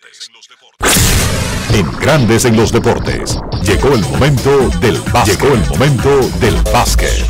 En Grandes en los deportes. Llegó el momento del básquet. Llegó el momento del básquet.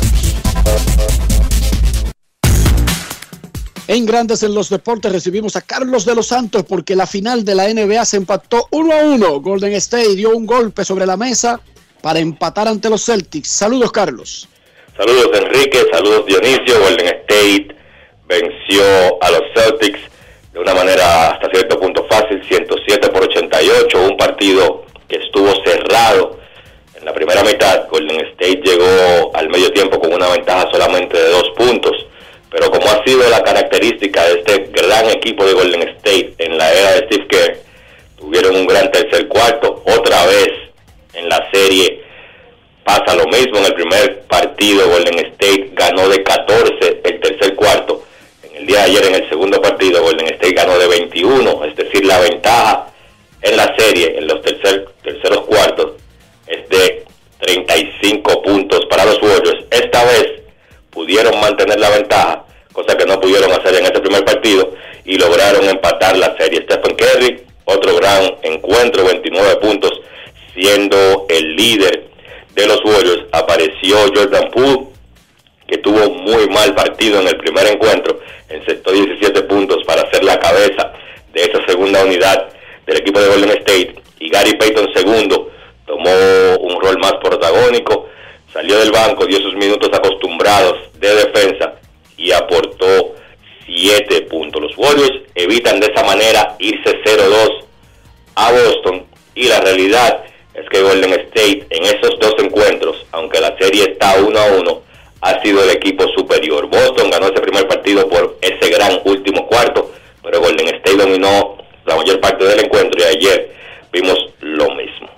En Grandes en los deportes recibimos a Carlos de los Santos porque la final de la N B A se empató uno a uno. Golden State dio un golpe sobre la mesa para empatar ante los Celtics. Saludos, Carlos. Saludos, Enrique. Saludos, Dionisio. Golden State venció a los Celtics de una manera hasta cierto punto fácil, ciento siete por ochenta y ocho, un partido que estuvo cerrado en la primera mitad. Golden State llegó al medio tiempo con una ventaja solamente de dos puntos, pero como ha sido la característica de este gran equipo de Golden State en la era de Steve Kerr, tuvieron un gran tercer cuarto. Otra vez en la serie pasa lo mismo. En el primer partido Golden State ganó de catorce el tercer cuarto. En el día de ayer, en el segundo partido, Golden State ganó de veintiuno, es decir, la ventaja en la serie en los tercer, terceros cuartos es de treinta y cinco puntos para los Warriors. Esta vez pudieron mantener la ventaja, cosa que no pudieron hacer en ese primer partido, y lograron empatar la serie. Stephen Curry, otro gran encuentro, veintinueve puntos, siendo el líder de los Warriors. Apareció Jordan Poole, que tuvo muy mal partido en el primer encuentro, encestó diecisiete puntos para ser la cabeza de esa segunda unidad del equipo de Golden State, y Gary Payton segundo tomó un rol más protagónico, salió del banco, dio sus minutos acostumbrados de defensa y aportó siete puntos. Los Warriors evitan de esa manera irse cero dos a Boston, y la realidad es que Golden State en esos dos encuentros, aunque la serie está uno a uno, ha sido el equipo superior. Boston ganó ese primer partido por ese gran último cuarto, pero Golden State dominó la mayor parte del encuentro, y ayer vimos lo mismo.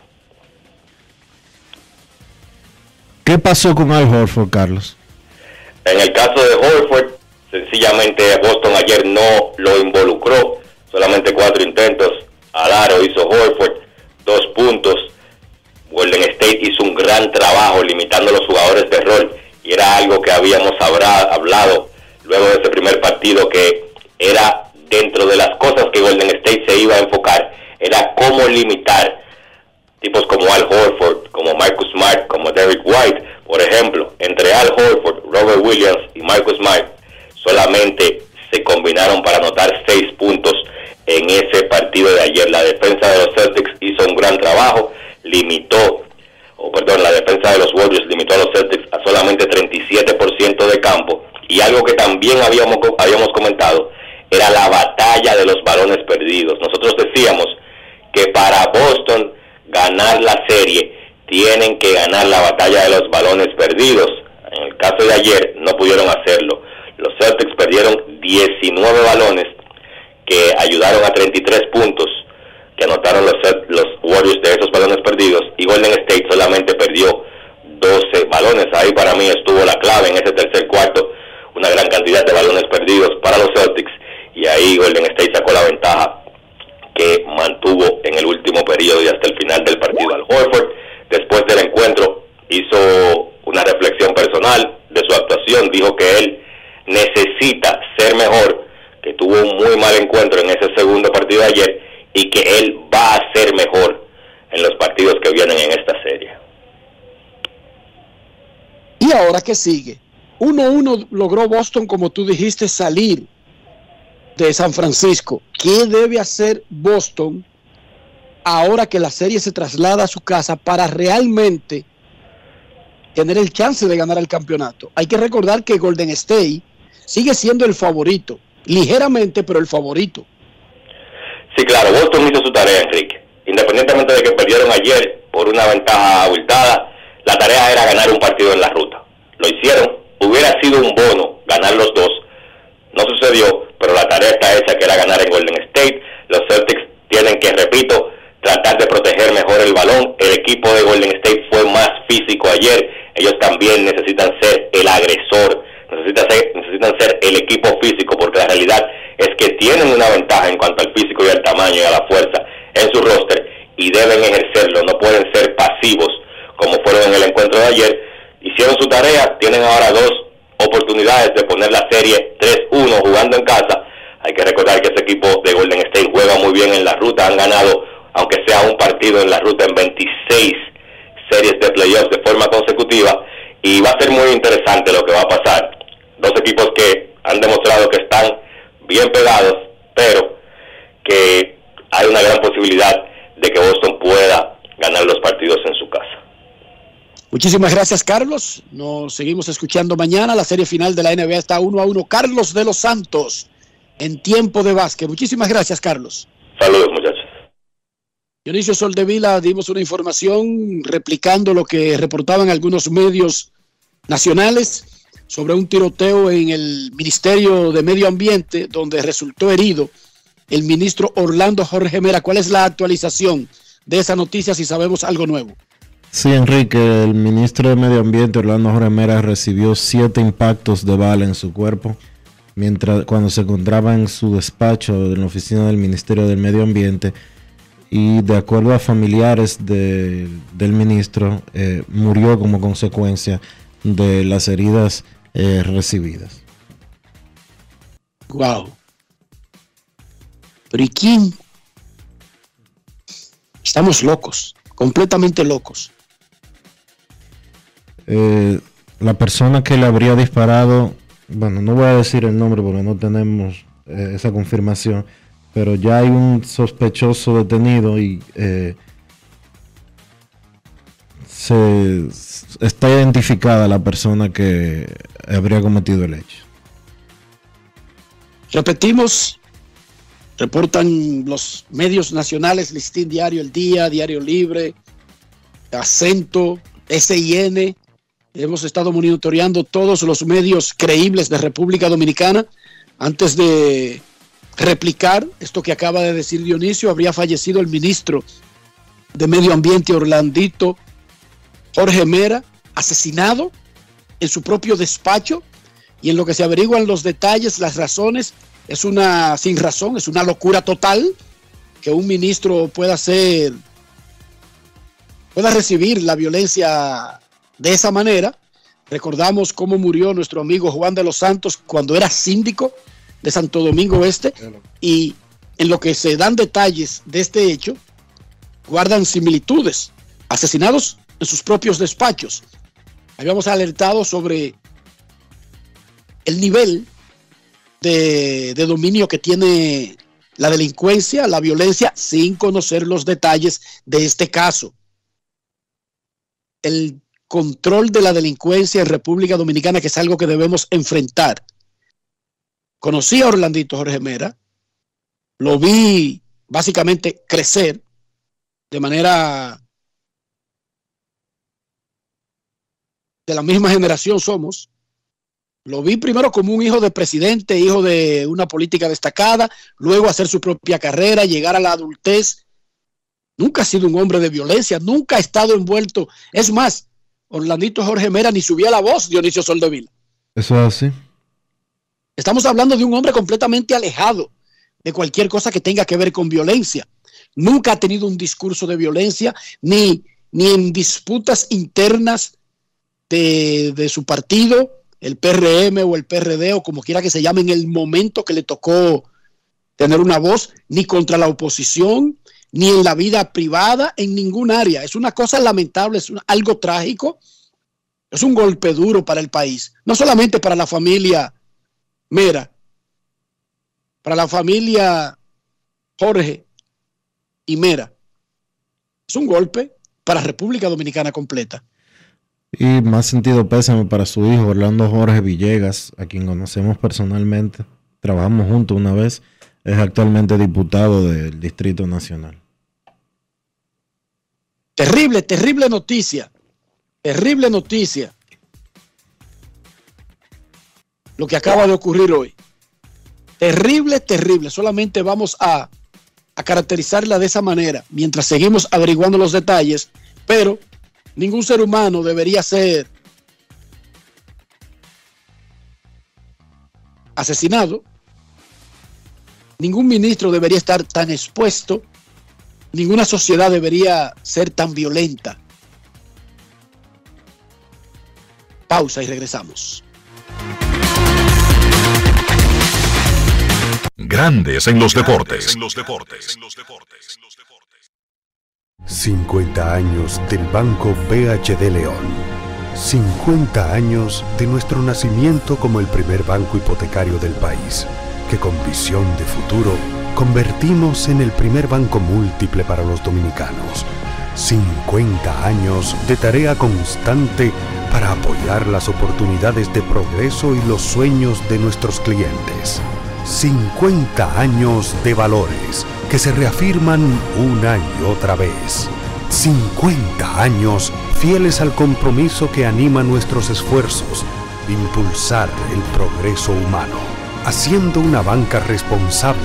¿Qué pasó con Al Horford, Carlos? En el caso de Horford, sencillamente Boston ayer no lo involucró, solamente cuatro intentos al aro hizo Horford, dos puntos. Golden State hizo un gran trabajo limitando a los jugadores de rol, y era algo que habíamos habrá, hablado luego de ese primer partido, que era dentro de las cosas que Golden State se iba a enfocar, era cómo limitar tipos como Al Horford, como Marcus Smart, como Derrick White, por ejemplo. Entre Al Horford, Robert Williams y Marcus Smart solamente se combinaron para anotar seis puntos en ese partido de ayer. La defensa de los Celtics hizo un gran trabajo, limitó, o perdón, la defensa de los Warriors limitó a los Celtics a solamente treinta y siete por ciento de campo, y algo que también habíamos, habíamos comentado era la batalla de los balones perdidos. Nosotros decíamos que para Boston ganar la serie tienen que ganar la batalla de los balones perdidos. En el caso de ayer no pudieron hacerlo. Los Celtics perdieron diecinueve balones que ayudaron a treinta y tres puntos que anotaron los, los Warriors de esos balones perdidos, y Golden State solamente perdió doce balones. Ahí para mí estuvo la clave en ese tercer cuarto, una gran cantidad de balones perdidos para los Celtics, y ahí Golden State sacó la ventaja que mantuvo en el último periodo y hasta el final del partido. Al Horford, después del encuentro, hizo una reflexión personal de su actuación. Dijo que él necesita ser mejor, que tuvo un muy mal encuentro en ese segundo partido de ayer, y que él va a ser mejor en los partidos que vienen en esta serie. ¿Y ahora qué sigue? uno a uno logró Boston, como tú dijiste, salir de San Francisco. ¿Qué debe hacer Boston ahora que la serie se traslada a su casa para realmente tener el chance de ganar el campeonato? Hay que recordar que Golden State sigue siendo el favorito, ligeramente, pero el favorito. Sí, claro, Boston hizo su tarea, Enrique. Independientemente de que perdieron ayer por una ventaja abultada, la tarea era ganar un partido en la ruta. Lo hicieron. Hubiera sido un bono ganar los dos. No sucedió, pero la tarea está hecha, que era ganar en Golden State. Los Celtics tienen que, repito, tratar de proteger mejor el balón. El equipo de Golden State fue más físico ayer. Ellos también necesitan ser el agresor, necesitan ser, necesitan ser el equipo físico, porque la realidad es que tienen una ventaja en cuanto al físico y al tamaño y a la fuerza en su roster, y deben ejercerlo. No pueden ser pasivos como fueron en el encuentro de ayer. Hicieron su tarea, tienen ahora dos oportunidades de poner la serie tres uno jugando en casa. Hay que recordar que este equipo de Golden State juega muy bien en la ruta. Han ganado, aunque sea un partido en la ruta, en veintiséis series de playoffs de forma consecutiva, y va a ser muy interesante lo que va a pasar. Dos equipos que han demostrado que están bien pegados, pero que hay una gran posibilidad de que Boston pueda ganar los partidos en su casa. Muchísimas gracias, Carlos. Nos seguimos escuchando mañana. La serie final de la N B A está uno a uno. Carlos de los Santos en Tiempo de Básquet. Muchísimas gracias, Carlos. Saludos, muchachos. Dionisio Soldevila, dimos una información replicando lo que reportaban algunos medios nacionales sobre un tiroteo en el Ministerio de Medio Ambiente, donde resultó herido el ministro Orlando Jorge Mera. ¿Cuál es la actualización de esa noticia si sabemos algo nuevo? Sí, Enrique, el ministro de Medio Ambiente, Orlando Jorge Mera, recibió siete impactos de bala en su cuerpo mientras cuando se encontraba en su despacho en la oficina del Ministerio del Medio Ambiente, y de acuerdo a familiares de, del ministro, eh, murió como consecuencia de las heridas eh, recibidas. Wow. Pero ¿y quién? Estamos locos, completamente locos. Eh, la persona que le habría disparado, bueno, no voy a decir el nombre porque no tenemos eh, esa confirmación, pero ya hay un sospechoso detenido y eh, se está identificada la persona que habría cometido el hecho. Repetimos, reportan los medios nacionales, Listín Diario, El Día, Diario Libre, Acento, S I N. Hemos estado monitoreando todos los medios creíbles de República Dominicana. Antes de replicar esto que acaba de decir Dionisio, habría fallecido el ministro de Medio Ambiente, Orlandito Jorge Mera, asesinado en su propio despacho, y en lo que se averiguan los detalles, las razones, es una sin razón, es una locura total que un ministro pueda ser, pueda recibir la violencia de esa manera. Recordamos cómo murió nuestro amigo Juan de los Santos cuando era síndico de Santo Domingo Este, y en lo que se dan detalles de este hecho, guardan similitudes. Asesinados en sus propios despachos. Habíamos alertado sobre el nivel de, de dominio que tiene la delincuencia, la violencia, sin conocer los detalles de este caso. El control de la delincuencia en República Dominicana, que es algo que debemos enfrentar. Conocí a Orlandito Jorge Mera, lo vi básicamente crecer de manera de la misma generación somos. Lo vi primero como un hijo de presidente, hijo de una política destacada, luego hacer su propia carrera, llegar a la adultez. Nunca ha sido un hombre de violencia, nunca ha estado envuelto. Es más, Orlandito Jorge Mera ni subía la voz, Dionisio Soldevila. Eso es así. Estamos hablando de un hombre completamente alejado de cualquier cosa que tenga que ver con violencia. Nunca ha tenido un discurso de violencia, ni, ni en disputas internas de, de su partido, el P R M o el P R D o como quiera que se llame en el momento que le tocó tener una voz, ni contra la oposición, ni en la vida privada, en ningún área. Es una cosa lamentable, es una, algo trágico, es un golpe duro para el país, no solamente para la familia Mera, para la familia Jorge y Mera. Es un golpe para República Dominicana completa. Y más sentido pésame para su hijo Orlando Jorge Villegas, a quien conocemos personalmente. Trabajamos juntos una vez. Es actualmente diputado del Distrito Nacional. Terrible, terrible noticia. Terrible noticia. Lo que acaba de ocurrir hoy. Terrible, terrible. Solamente vamos a, a caracterizarla de esa manera mientras seguimos averiguando los detalles, pero ningún ser humano debería ser asesinado. Ningún ministro debería estar tan expuesto. Ninguna sociedad debería ser tan violenta. Pausa y regresamos. Grandes en los deportes. cincuenta años del Banco B H D León. cincuenta años de nuestro nacimiento como el primer banco hipotecario del país, que con visión de futuro convertimos en el primer banco múltiple para los dominicanos. cincuenta años de tarea constante para apoyar las oportunidades de progreso y los sueños de nuestros clientes. cincuenta años de valores que se reafirman una y otra vez. cincuenta años fieles al compromiso que anima nuestros esfuerzos, impulsar el progreso humano, haciendo una banca responsable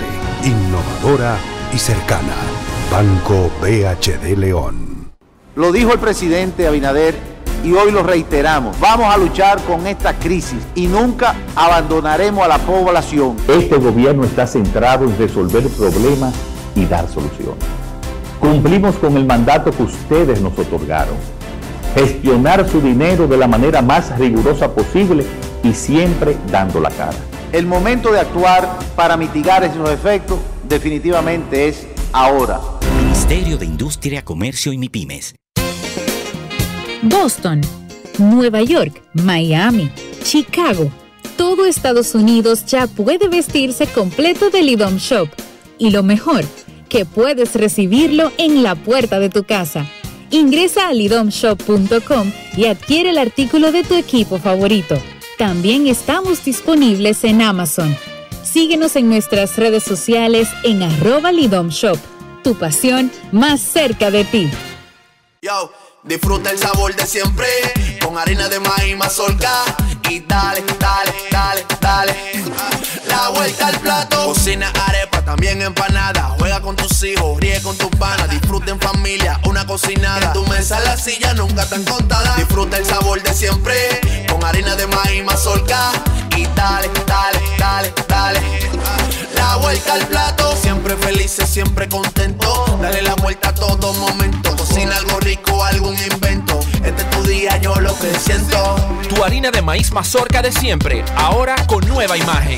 innovadora y cercana. Banco B H D León. Lo dijo el presidente Abinader y hoy lo reiteramos. Vamos a luchar con esta crisis y nunca abandonaremos a la población. Este gobierno está centrado en resolver problemas y dar soluciones. Cumplimos con el mandato que ustedes nos otorgaron. Gestionar su dinero de la manera más rigurosa posible y siempre dando la cara. El momento de actuar para mitigar esos efectos definitivamente es ahora. Ministerio de Industria, Comercio y MIPYMES. Boston, Nueva York, Miami, Chicago. Todo Estados Unidos ya puede vestirse completo del IDOM Shop. Y lo mejor, que puedes recibirlo en la puerta de tu casa. Ingresa a lidom shop punto com y adquiere el artículo de tu equipo favorito. También estamos disponibles en Amazon. Síguenos en nuestras redes sociales en arroba Lidom Shop. Tu pasión más cerca de ti. Yo, disfruta el sabor de siempre con harina de maíz mazorca y dale, dale, dale, dale. La vuelta al plato. Cocina arepa, también empanada. Juega con tus hijos, ríe con tus panas. Disfruta en familia, una cocinada. En tu mesa la silla nunca tan contada. Disfruta el sabor de siempre con harina de maíz mazorca y dale, dale, dale, dale. La vuelta al plato. Siempre felices, siempre contento. Dale la vuelta a todo momento. Cocina algo rico, algún invento. Este es tu día, yo lo que siento. Tu harina de maíz mazorca de siempre, ahora con nueva imagen.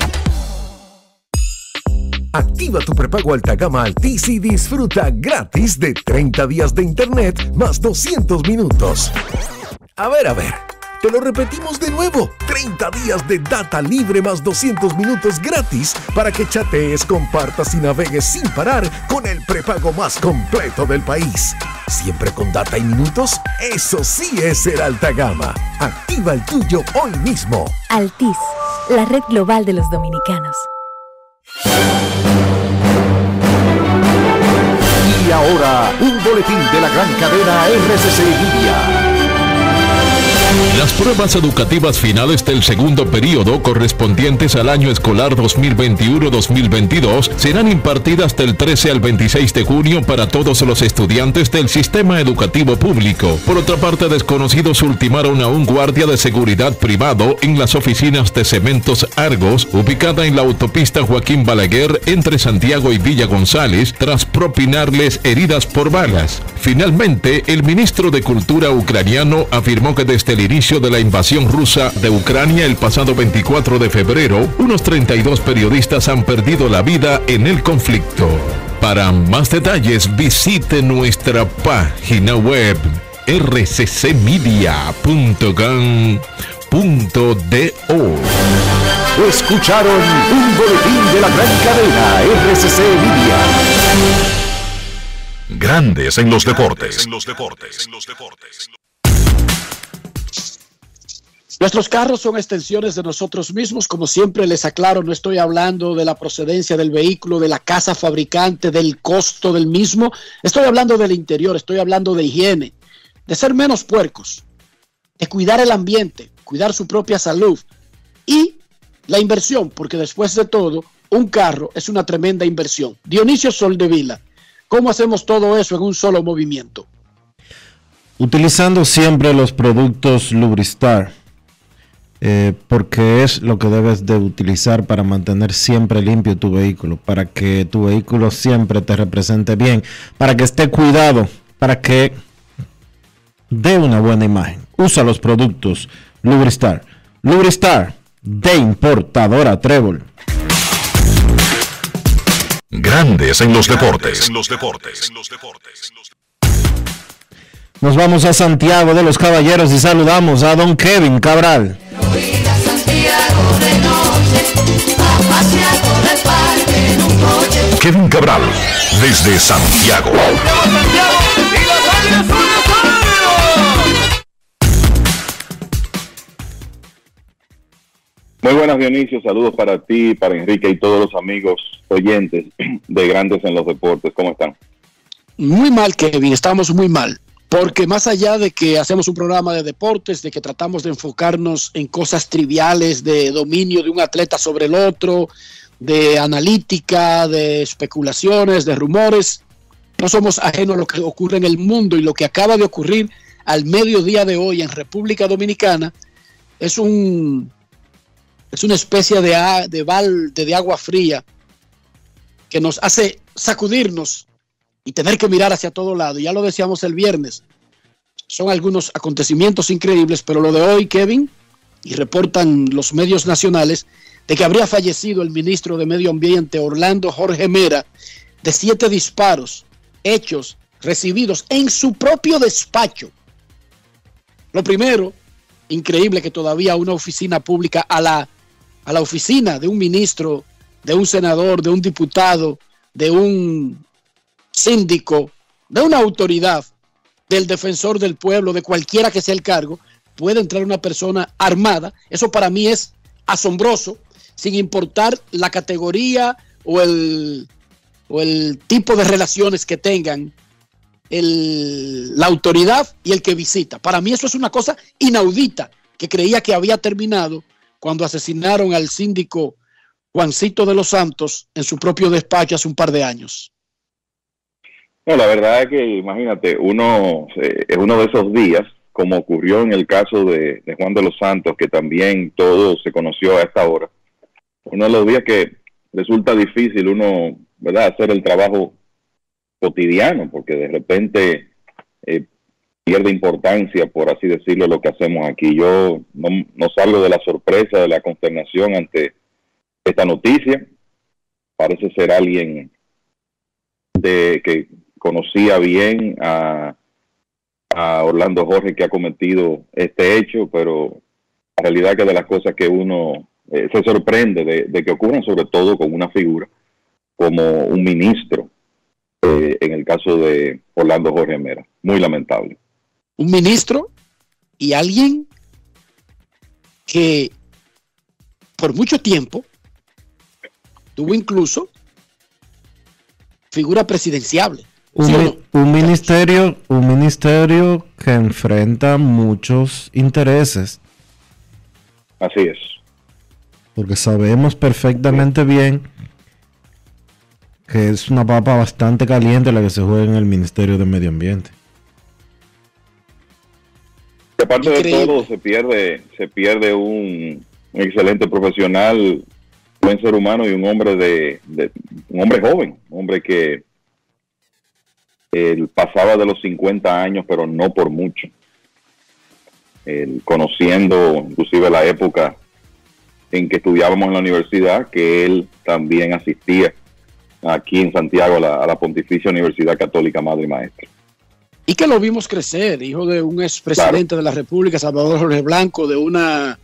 Activa tu prepago alta gama Altis y disfruta gratis de treinta días de internet más doscientos minutos. A ver, a ver, te lo repetimos de nuevo. treinta días de data libre más doscientos minutos gratis para que chatees, compartas y navegues sin parar con el prepago más completo del país. Siempre con data y minutos, eso sí es ser alta gama. Activa el tuyo hoy mismo. Altis, la red global de los dominicanos. Y ahora, un boletín de la gran cadena R C C Media. Las pruebas educativas finales del segundo periodo correspondientes al año escolar dos mil veintiuno dos mil veintidós serán impartidas del trece al veintiséis de junio para todos los estudiantes del sistema educativo público. Por otra parte, desconocidos ultimaron a un guardia de seguridad privado en las oficinas de Cementos Argos, ubicada en la autopista Joaquín Balaguer entre Santiago y Villa González, tras propinarles heridas por balas. Finalmente, el ministro de Cultura ucraniano afirmó que desde el inicio de la invasión rusa de Ucrania el pasado veinticuatro de febrero, unos treinta y dos periodistas han perdido la vida en el conflicto. Para más detalles, visite nuestra página web r c c media punto com punto do. Escucharon un boletín de la gran cadena R C C Media. Grandes en los deportes. Nuestros carros son extensiones de nosotros mismos. Como siempre les aclaro, no estoy hablando de la procedencia del vehículo, de la casa fabricante, del costo del mismo. Estoy hablando del interior, estoy hablando de higiene, de ser menos puercos, de cuidar el ambiente, cuidar su propia salud y la inversión, porque después de todo, un carro es una tremenda inversión. Dionisio Soldevila, ¿cómo hacemos todo eso en un solo movimiento? Utilizando siempre los productos Lubristar. Eh, porque es lo que debes de utilizar para mantener siempre limpio tu vehículo, para que tu vehículo siempre te represente bien, para que esté cuidado, para que dé una buena imagen. Usa los productos Lubristar. Lubristar de importadora Trébol. Grandes en los deportes. Nos vamos a Santiago de los Caballeros y saludamos a don Kevin Cabral. Kevin Cabral, desde Santiago. Muy buenas, Dionisio. Saludos para ti, para Enrique y todos los amigos oyentes de Grandes en los Deportes. ¿Cómo están? Muy mal, Kevin. Estamos muy mal. Porque más allá de que hacemos un programa de deportes, de que tratamos de enfocarnos en cosas triviales, de dominio de un atleta sobre el otro, de analítica, de especulaciones, de rumores. No somos ajenos a lo que ocurre en el mundo, y lo que acaba de ocurrir al mediodía de hoy en República Dominicana es un es una especie de, a, de balde de agua fría que nos hace sacudirnos y tener que mirar hacia todo lado. Ya lo decíamos el viernes, son algunos acontecimientos increíbles, pero lo de hoy, Kevin, y reportan los medios nacionales, de que habría fallecido el ministro de Medio Ambiente, Orlando Jorge Mera, de siete disparos hechos, recibidos en su propio despacho. Lo primero, increíble que todavía una oficina pública, a la, a la oficina de un ministro, de un senador, de un diputado, de un síndico, de una autoridad, del defensor del pueblo, de cualquiera que sea el cargo, puede entrar una persona armada. Eso para mí es asombroso, sin importar la categoría o el, o el tipo de relaciones que tengan el, la autoridad y el que visita. Para mí eso es una cosa inaudita, que creía que había terminado cuando asesinaron al síndico Juancito de los Santos en su propio despacho hace un par de años. No, la verdad es que, imagínate, uno eh, es uno de esos días, como ocurrió en el caso de, de Juan de los Santos, que también todo se conoció a esta hora. Uno de los días que resulta difícil uno, ¿verdad?, hacer el trabajo cotidiano, porque de repente eh, pierde importancia, por así decirlo, lo que hacemos aquí. Yo no, no salgo de la sorpresa, de la consternación ante esta noticia. Parece ser alguien de que conocía bien a, a Orlando Jorge, que ha cometido este hecho, pero la realidad es que de las cosas que uno eh, se sorprende de, de que ocurran, sobre todo con una figura como un ministro, eh, en el caso de Orlando Jorge Mera. Muy lamentable. Un ministro y alguien que por mucho tiempo tuvo incluso figura presidenciable. Un, ¿Sí o no? un ministerio, un ministerio que enfrenta muchos intereses. Así es. Porque sabemos perfectamente bien que es una papa bastante caliente la que se juega en el Ministerio de Medio Ambiente. Y aparte de todo, se pierde, se pierde un, un excelente profesional, buen ser humano y un hombre de, de un hombre joven, un hombre que él pasaba de los cincuenta años, pero no por mucho. Él, conociendo inclusive la época en que estudiábamos en la universidad, que él también asistía aquí en Santiago a la, a la Pontificia Universidad Católica Madre y Maestra. Y que lo vimos crecer, hijo de un expresidente claro. de la República, Salvador Jorge Blanco, de una...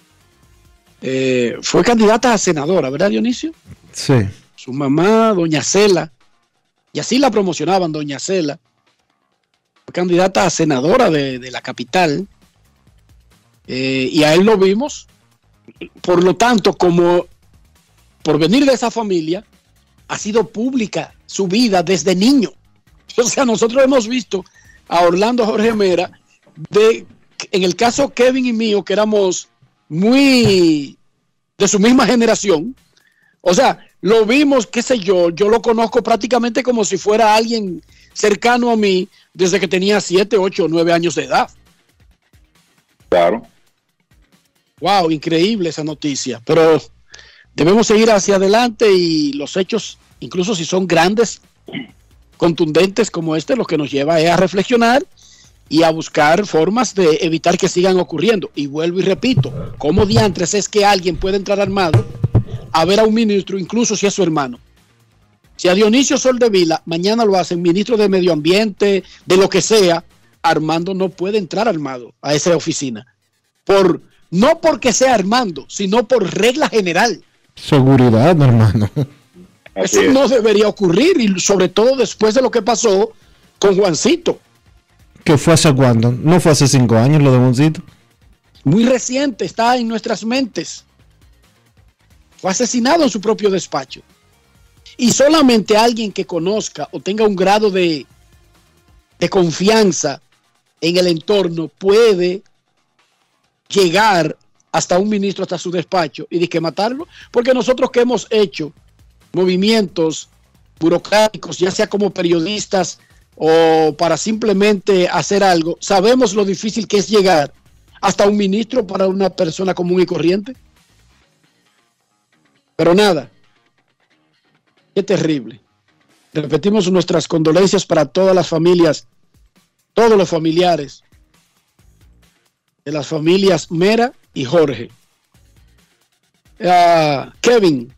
Eh, fue candidata a senadora, ¿verdad, Dionisio? Sí. Su mamá, doña Cela, y así la promocionaban, doña Cela, fue candidata a senadora de, de la capital, eh, y a él lo vimos, por lo tanto, como por venir de esa familia, ha sido pública su vida desde niño. O sea, nosotros hemos visto a Orlando Jorge Mera, de, en el caso Kevin y mío, que éramos muy de su misma generación, o sea, lo vimos, qué sé yo, yo lo conozco prácticamente como si fuera alguien cercano a mí desde que tenía siete, ocho, nueve años de edad. Claro. Wow, increíble esa noticia, pero debemos seguir hacia adelante y los hechos, incluso si son grandes, contundentes como este, lo que nos lleva es a reflexionar y a buscar formas de evitar que sigan ocurriendo. Y vuelvo y repito, ¿cómo diantres es que alguien puede entrar armado a ver a un ministro, incluso si es su hermano? Si a Dionisio Soldevila mañana lo hacen ministro de Medio Ambiente, de lo que sea, Armando no puede entrar armado a esa oficina. Por, no porque sea Armando, sino por regla general. Seguridad, hermano. Eso no debería ocurrir, y sobre todo después de lo que pasó con Juancito. ¿Qué fue hace cuándo? ¿No fue hace cinco años lo de Juancito? Muy reciente, está en nuestras mentes. Fue asesinado en su propio despacho. Y solamente alguien que conozca o tenga un grado de, de confianza en el entorno puede llegar hasta un ministro, hasta su despacho, y de que matarlo, porque nosotros que hemos hecho movimientos burocráticos, ya sea como periodistas o para simplemente hacer algo, sabemos lo difícil que es llegar hasta un ministro para una persona común y corriente. Pero nada, qué terrible. Repetimos nuestras condolencias para todas las familias, todos los familiares de las familias Mera y Jorge. Uh, Kevin,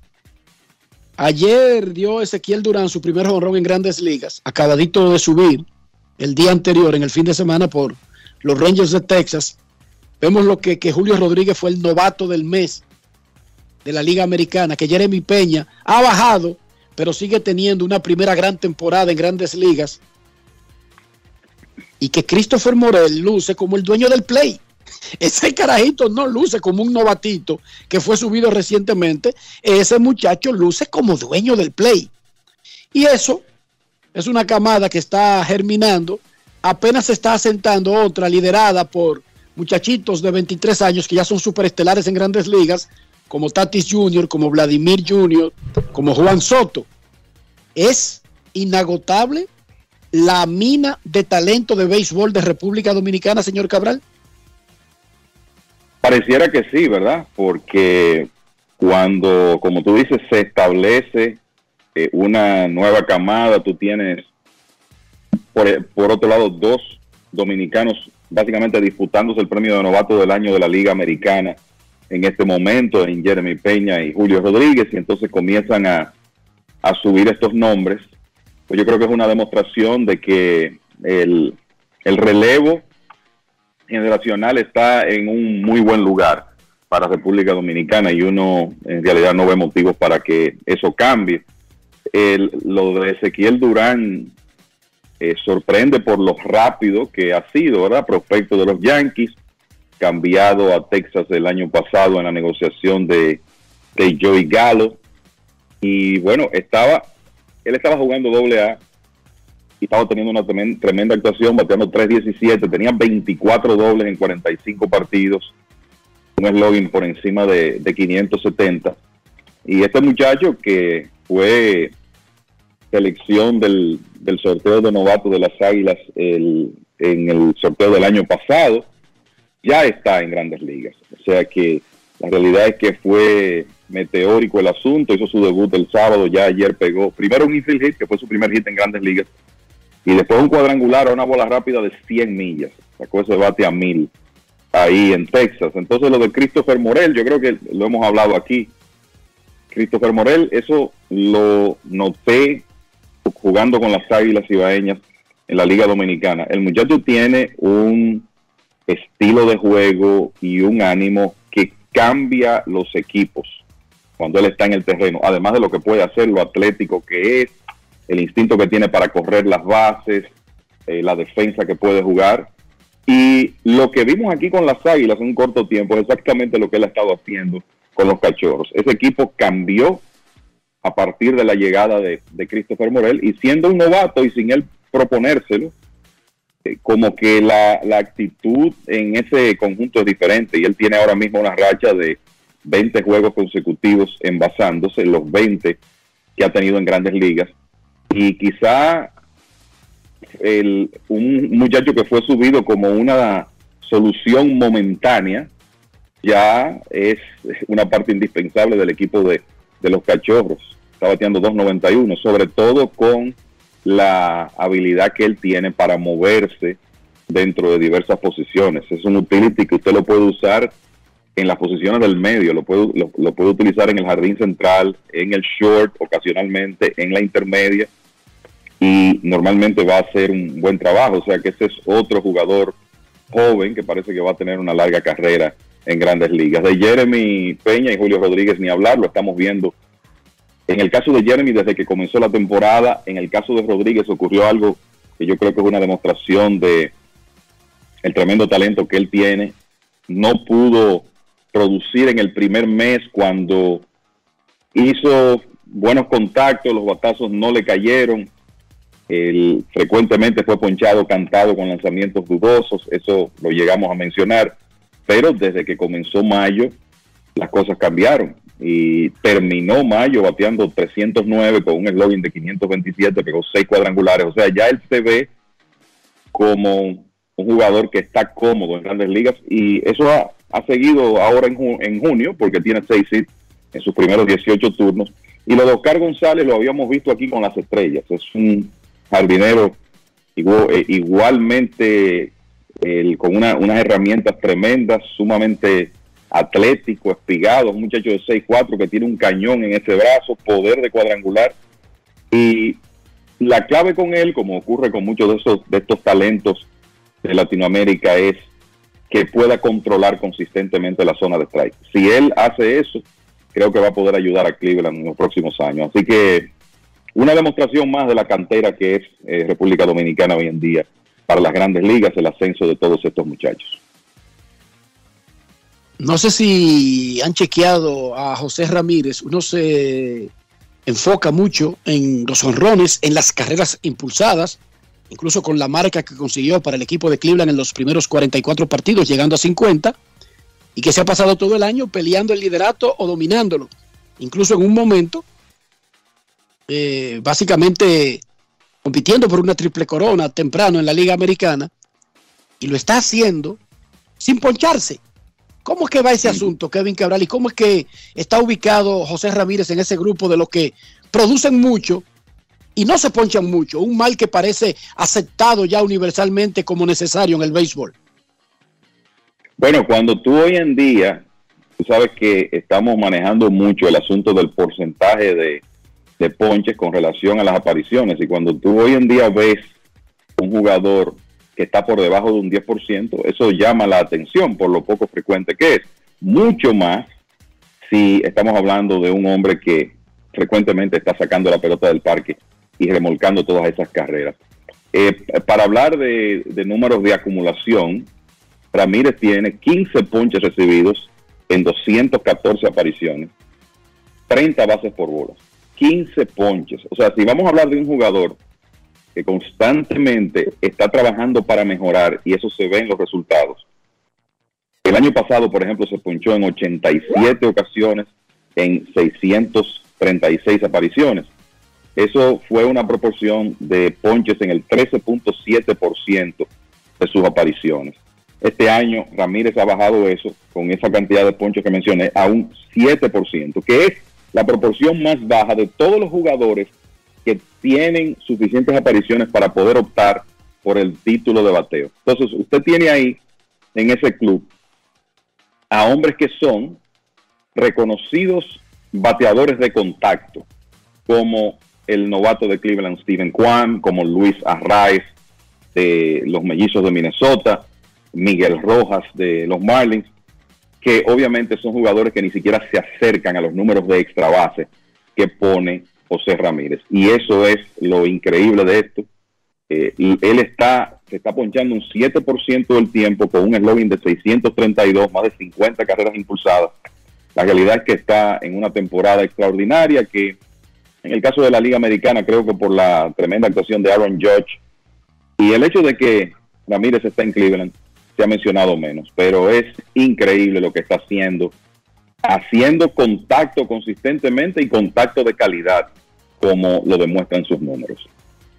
ayer dio Ezequiel Durán su primer jonrón en Grandes Ligas, acabadito de subir el día anterior, en el fin de semana, por los Rangers de Texas. Vemos lo que, que Julio Rodríguez fue el novato del mes de la Liga Americana, que Jeremy Peña ha bajado, pero sigue teniendo una primera gran temporada en Grandes Ligas, y que Christopher Morel luce como el dueño del play. Ese carajito no luce como un novatito que fue subido recientemente, ese muchacho luce como dueño del play, y eso es una camada que está germinando. Apenas se está asentando otra liderada por muchachitos de veintitrés años que ya son superestelares en Grandes Ligas, como Tatis junior, como Vladimir junior, como Juan Soto. Es inagotable la mina de talento de béisbol de República Dominicana, señor Cabral. Pareciera que sí, ¿verdad? Porque cuando, como tú dices, se establece eh, una nueva camada, tú tienes, por, por otro lado, dos dominicanos básicamente disputándose el premio de novato del año de la Liga Americana en este momento, en Jeremy Peña y Julio Rodríguez, y entonces comienzan a, a subir estos nombres. Pues yo creo que es una demostración de que el, el relevo generacional está en un muy buen lugar para República Dominicana, y uno en realidad no ve motivos para que eso cambie. El, lo de Ezequiel Durán eh, sorprende por lo rápido que ha sido, ¿verdad? Prospecto de los Yankees, cambiado a Texas el año pasado en la negociación de, de Joey Gallo, y bueno, estaba él estaba jugando doble A y estaba teniendo una tremenda, tremenda actuación, bateando tres diecisiete, tenía veinticuatro dobles en cuarenta y cinco partidos, un slogan por encima de, de quinientos setenta, y este muchacho que fue selección del, del sorteo de novato de las Águilas el, en el sorteo del año pasado, ya está en Grandes Ligas. O sea que la realidad es que fue meteórico el asunto, hizo su debut el sábado, ya ayer pegó primero un infield hit, que fue su primer hit en Grandes Ligas, y después un cuadrangular a una bola rápida de cien millas, sacó ese bate a mil ahí en Texas. Entonces lo de Christopher Morel, yo creo que lo hemos hablado aquí. Christopher Morel, eso lo noté jugando con las Águilas Ibaeñas en la Liga Dominicana. El muchacho tiene un estilo de juego y un ánimo que cambia los equipos cuando él está en el terreno, además de lo que puede hacer, lo atlético que es, el instinto que tiene para correr las bases, eh, la defensa que puede jugar, y lo que vimos aquí con las Águilas en un corto tiempo es exactamente lo que él ha estado haciendo con los Cachorros. Ese equipo cambió a partir de la llegada de, de Christopher Morel, y siendo un novato y sin él proponérselo, eh, como que la, la actitud en ese conjunto es diferente, y él tiene ahora mismo una racha de veinte juegos consecutivos envasándose, los veinte que ha tenido en Grandes Ligas, y quizá el, un muchacho que fue subido como una solución momentánea ya es una parte indispensable del equipo de, de los Cachorros. Está bateando dos noventa y uno, sobre todo con la habilidad que él tiene para moverse dentro de diversas posiciones. Es un utility que usted lo puede usar en las posiciones del medio, lo puede, lo, lo puede utilizar en el jardín central, en el short, ocasionalmente en la intermedia, y normalmente va a hacer un buen trabajo. O sea que ese es otro jugador joven que parece que va a tener una larga carrera en Grandes Ligas. De Jeremy Peña y Julio Rodríguez ni hablar, lo estamos viendo. En el caso de Jeremy, desde que comenzó la temporada, en el caso de Rodríguez ocurrió algo que yo creo que es una demostración de el tremendo talento que él tiene. No pudo producir en el primer mes cuando hizo buenos contactos, los batazos no le cayeron. Él frecuentemente fue ponchado, cantado con lanzamientos dudosos, eso lo llegamos a mencionar. pero desde que comenzó mayo las cosas cambiaron y terminó mayo bateando trescientos nueve con un slogan de quinientos veintisiete, pegó seis cuadrangulares. O sea, ya él se ve como un jugador que está cómodo en Grandes Ligas, y eso ha, ha seguido ahora en, ju en junio, porque tiene seis hits en sus primeros dieciocho turnos. Y lo de Oscar González lo habíamos visto aquí con las Estrellas. Es un jardinero igual, eh, igualmente el, con una, unas herramientas tremendas, sumamente atlético, espigado, un muchacho de seis cuatro que tiene un cañón en ese brazo, poder de cuadrangular. Y la clave con él, como ocurre con muchos de esos de estos talentos de Latinoamérica, es que pueda controlar consistentemente la zona de strike. Si él hace eso, creo que va a poder ayudar a Cleveland en los próximos años. Así que una demostración más de la cantera que es eh, República Dominicana hoy en día para las Grandes Ligas, el ascenso de todos estos muchachos. No sé si han chequeado a José Ramírez. Uno se enfoca mucho en los jonrones, en las carreras impulsadas, incluso con la marca que consiguió para el equipo de Cleveland en los primeros cuarenta y cuatro partidos, llegando a cincuenta, y que se ha pasado todo el año peleando el liderato o dominándolo. Incluso en un momento, eh, básicamente compitiendo por una triple corona temprano en la Liga Americana, y lo está haciendo sin poncharse. ¿Cómo es que va ese asunto, Kevin Cabral? ¿Y cómo es que está ubicado José Ramírez en ese grupo de los que producen mucho y no se ponchan mucho? Un mal que parece aceptado ya universalmente como necesario en el béisbol. Bueno, cuando tú hoy en día, tú sabes que estamos manejando mucho el asunto del porcentaje de, de ponches con relación a las apariciones, y cuando tú hoy en día ves un jugador que está por debajo de un diez por ciento, eso llama la atención por lo poco frecuente que es. Mucho más si estamos hablando de un hombre que frecuentemente está sacando la pelota del parque y remolcando todas esas carreras. Eh, para hablar de, de números de acumulación, Ramírez tiene quince ponches recibidos en doscientas catorce apariciones, treinta bases por bolas, quince ponches. O sea, si vamos a hablar de un jugador que constantemente está trabajando para mejorar, y eso se ve en los resultados. El año pasado, por ejemplo, se ponchó en ochenta y siete ocasiones en seiscientas treinta y seis apariciones. Eso fue una proporción de ponches en el trece punto siete por ciento de sus apariciones. Este año Ramírez ha bajado eso, con esa cantidad de ponches que mencioné, a un siete por ciento, que es la proporción más baja de todos los jugadores que tienen suficientes apariciones para poder optar por el título de bateo. Entonces, usted tiene ahí, en ese club, a hombres que son reconocidos bateadores de contacto, como el novato de Cleveland, Steven Kwan, como Luis Arraez, de los Mellizos de Minnesota, Miguel Rojas, de los Marlins, que obviamente son jugadores que ni siquiera se acercan a los números de extra base que pone José Ramírez. Y eso es lo increíble de esto. Eh, él está, se está ponchando un siete por ciento del tiempo con un eslogan de seiscientos treinta y dos, más de cincuenta carreras impulsadas. La realidad es que está en una temporada extraordinaria, que en el caso de la Liga Americana, creo que por la tremenda actuación de Aaron Judge y el hecho de que Ramírez está en Cleveland, se ha mencionado menos, pero es increíble lo que está haciendo, haciendo contacto consistentemente y contacto de calidad, como lo demuestran sus números.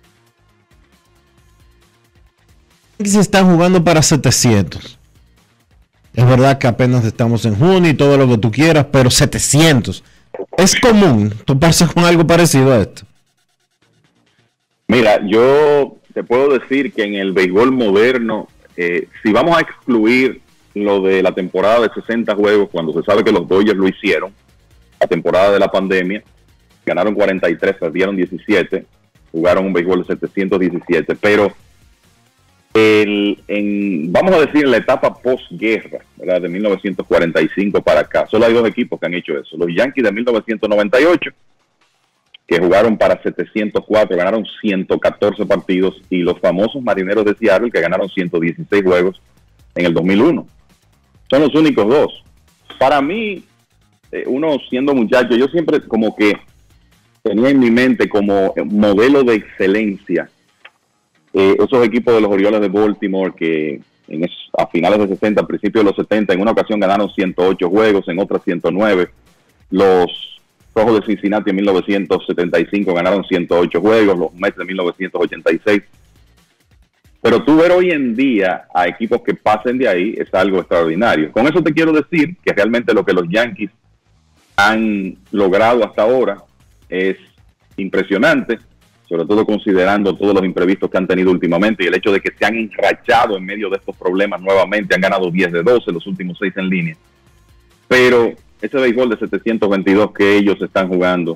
Se están jugando para setecientos. Es verdad que apenas estamos en junio y todo lo que tú quieras, pero setecientos. ¿Es común toparse con algo parecido a esto? Mira, yo te puedo decir que en el béisbol moderno, eh, si vamos a excluir lo de la temporada de sesenta juegos, cuando se sabe que los Dodgers lo hicieron, la temporada de la pandemia, ganaron cuarenta y tres, perdieron diecisiete, jugaron un béisbol de setecientos diecisiete, pero el, en, vamos a decir en la etapa postguerra, ¿verdad?, de mil novecientos cuarenta y cinco para acá, solo hay dos equipos que han hecho eso. Los Yankees de mil novecientos noventa y ocho, que jugaron para setecientos cuatro, ganaron ciento catorce partidos, y los famosos Marineros de Seattle, que ganaron ciento dieciséis juegos en el dos mil uno. Son los únicos dos. Para mí, eh, uno siendo muchacho, yo siempre como que tenía en mi mente como modelo de excelencia eh, esos equipos de los Orioles de Baltimore, que en, es, a finales de sesenta, a principios de los setenta, en una ocasión ganaron ciento ocho juegos, en otra ciento nueve. Los Rojos de Cincinnati en mil novecientos setenta y cinco ganaron ciento ocho juegos, los Mets de mil novecientos ochenta y seis. Pero tú ver hoy en día a equipos que pasen de ahí es algo extraordinario. Con eso te quiero decir que realmente lo que los Yankees han logrado hasta ahora es impresionante, sobre todo considerando todos los imprevistos que han tenido últimamente y el hecho de que se han enrachado en medio de estos problemas nuevamente, han ganado diez de doce, los últimos seis en línea. Pero ese béisbol de setecientos veintidós que ellos están jugando,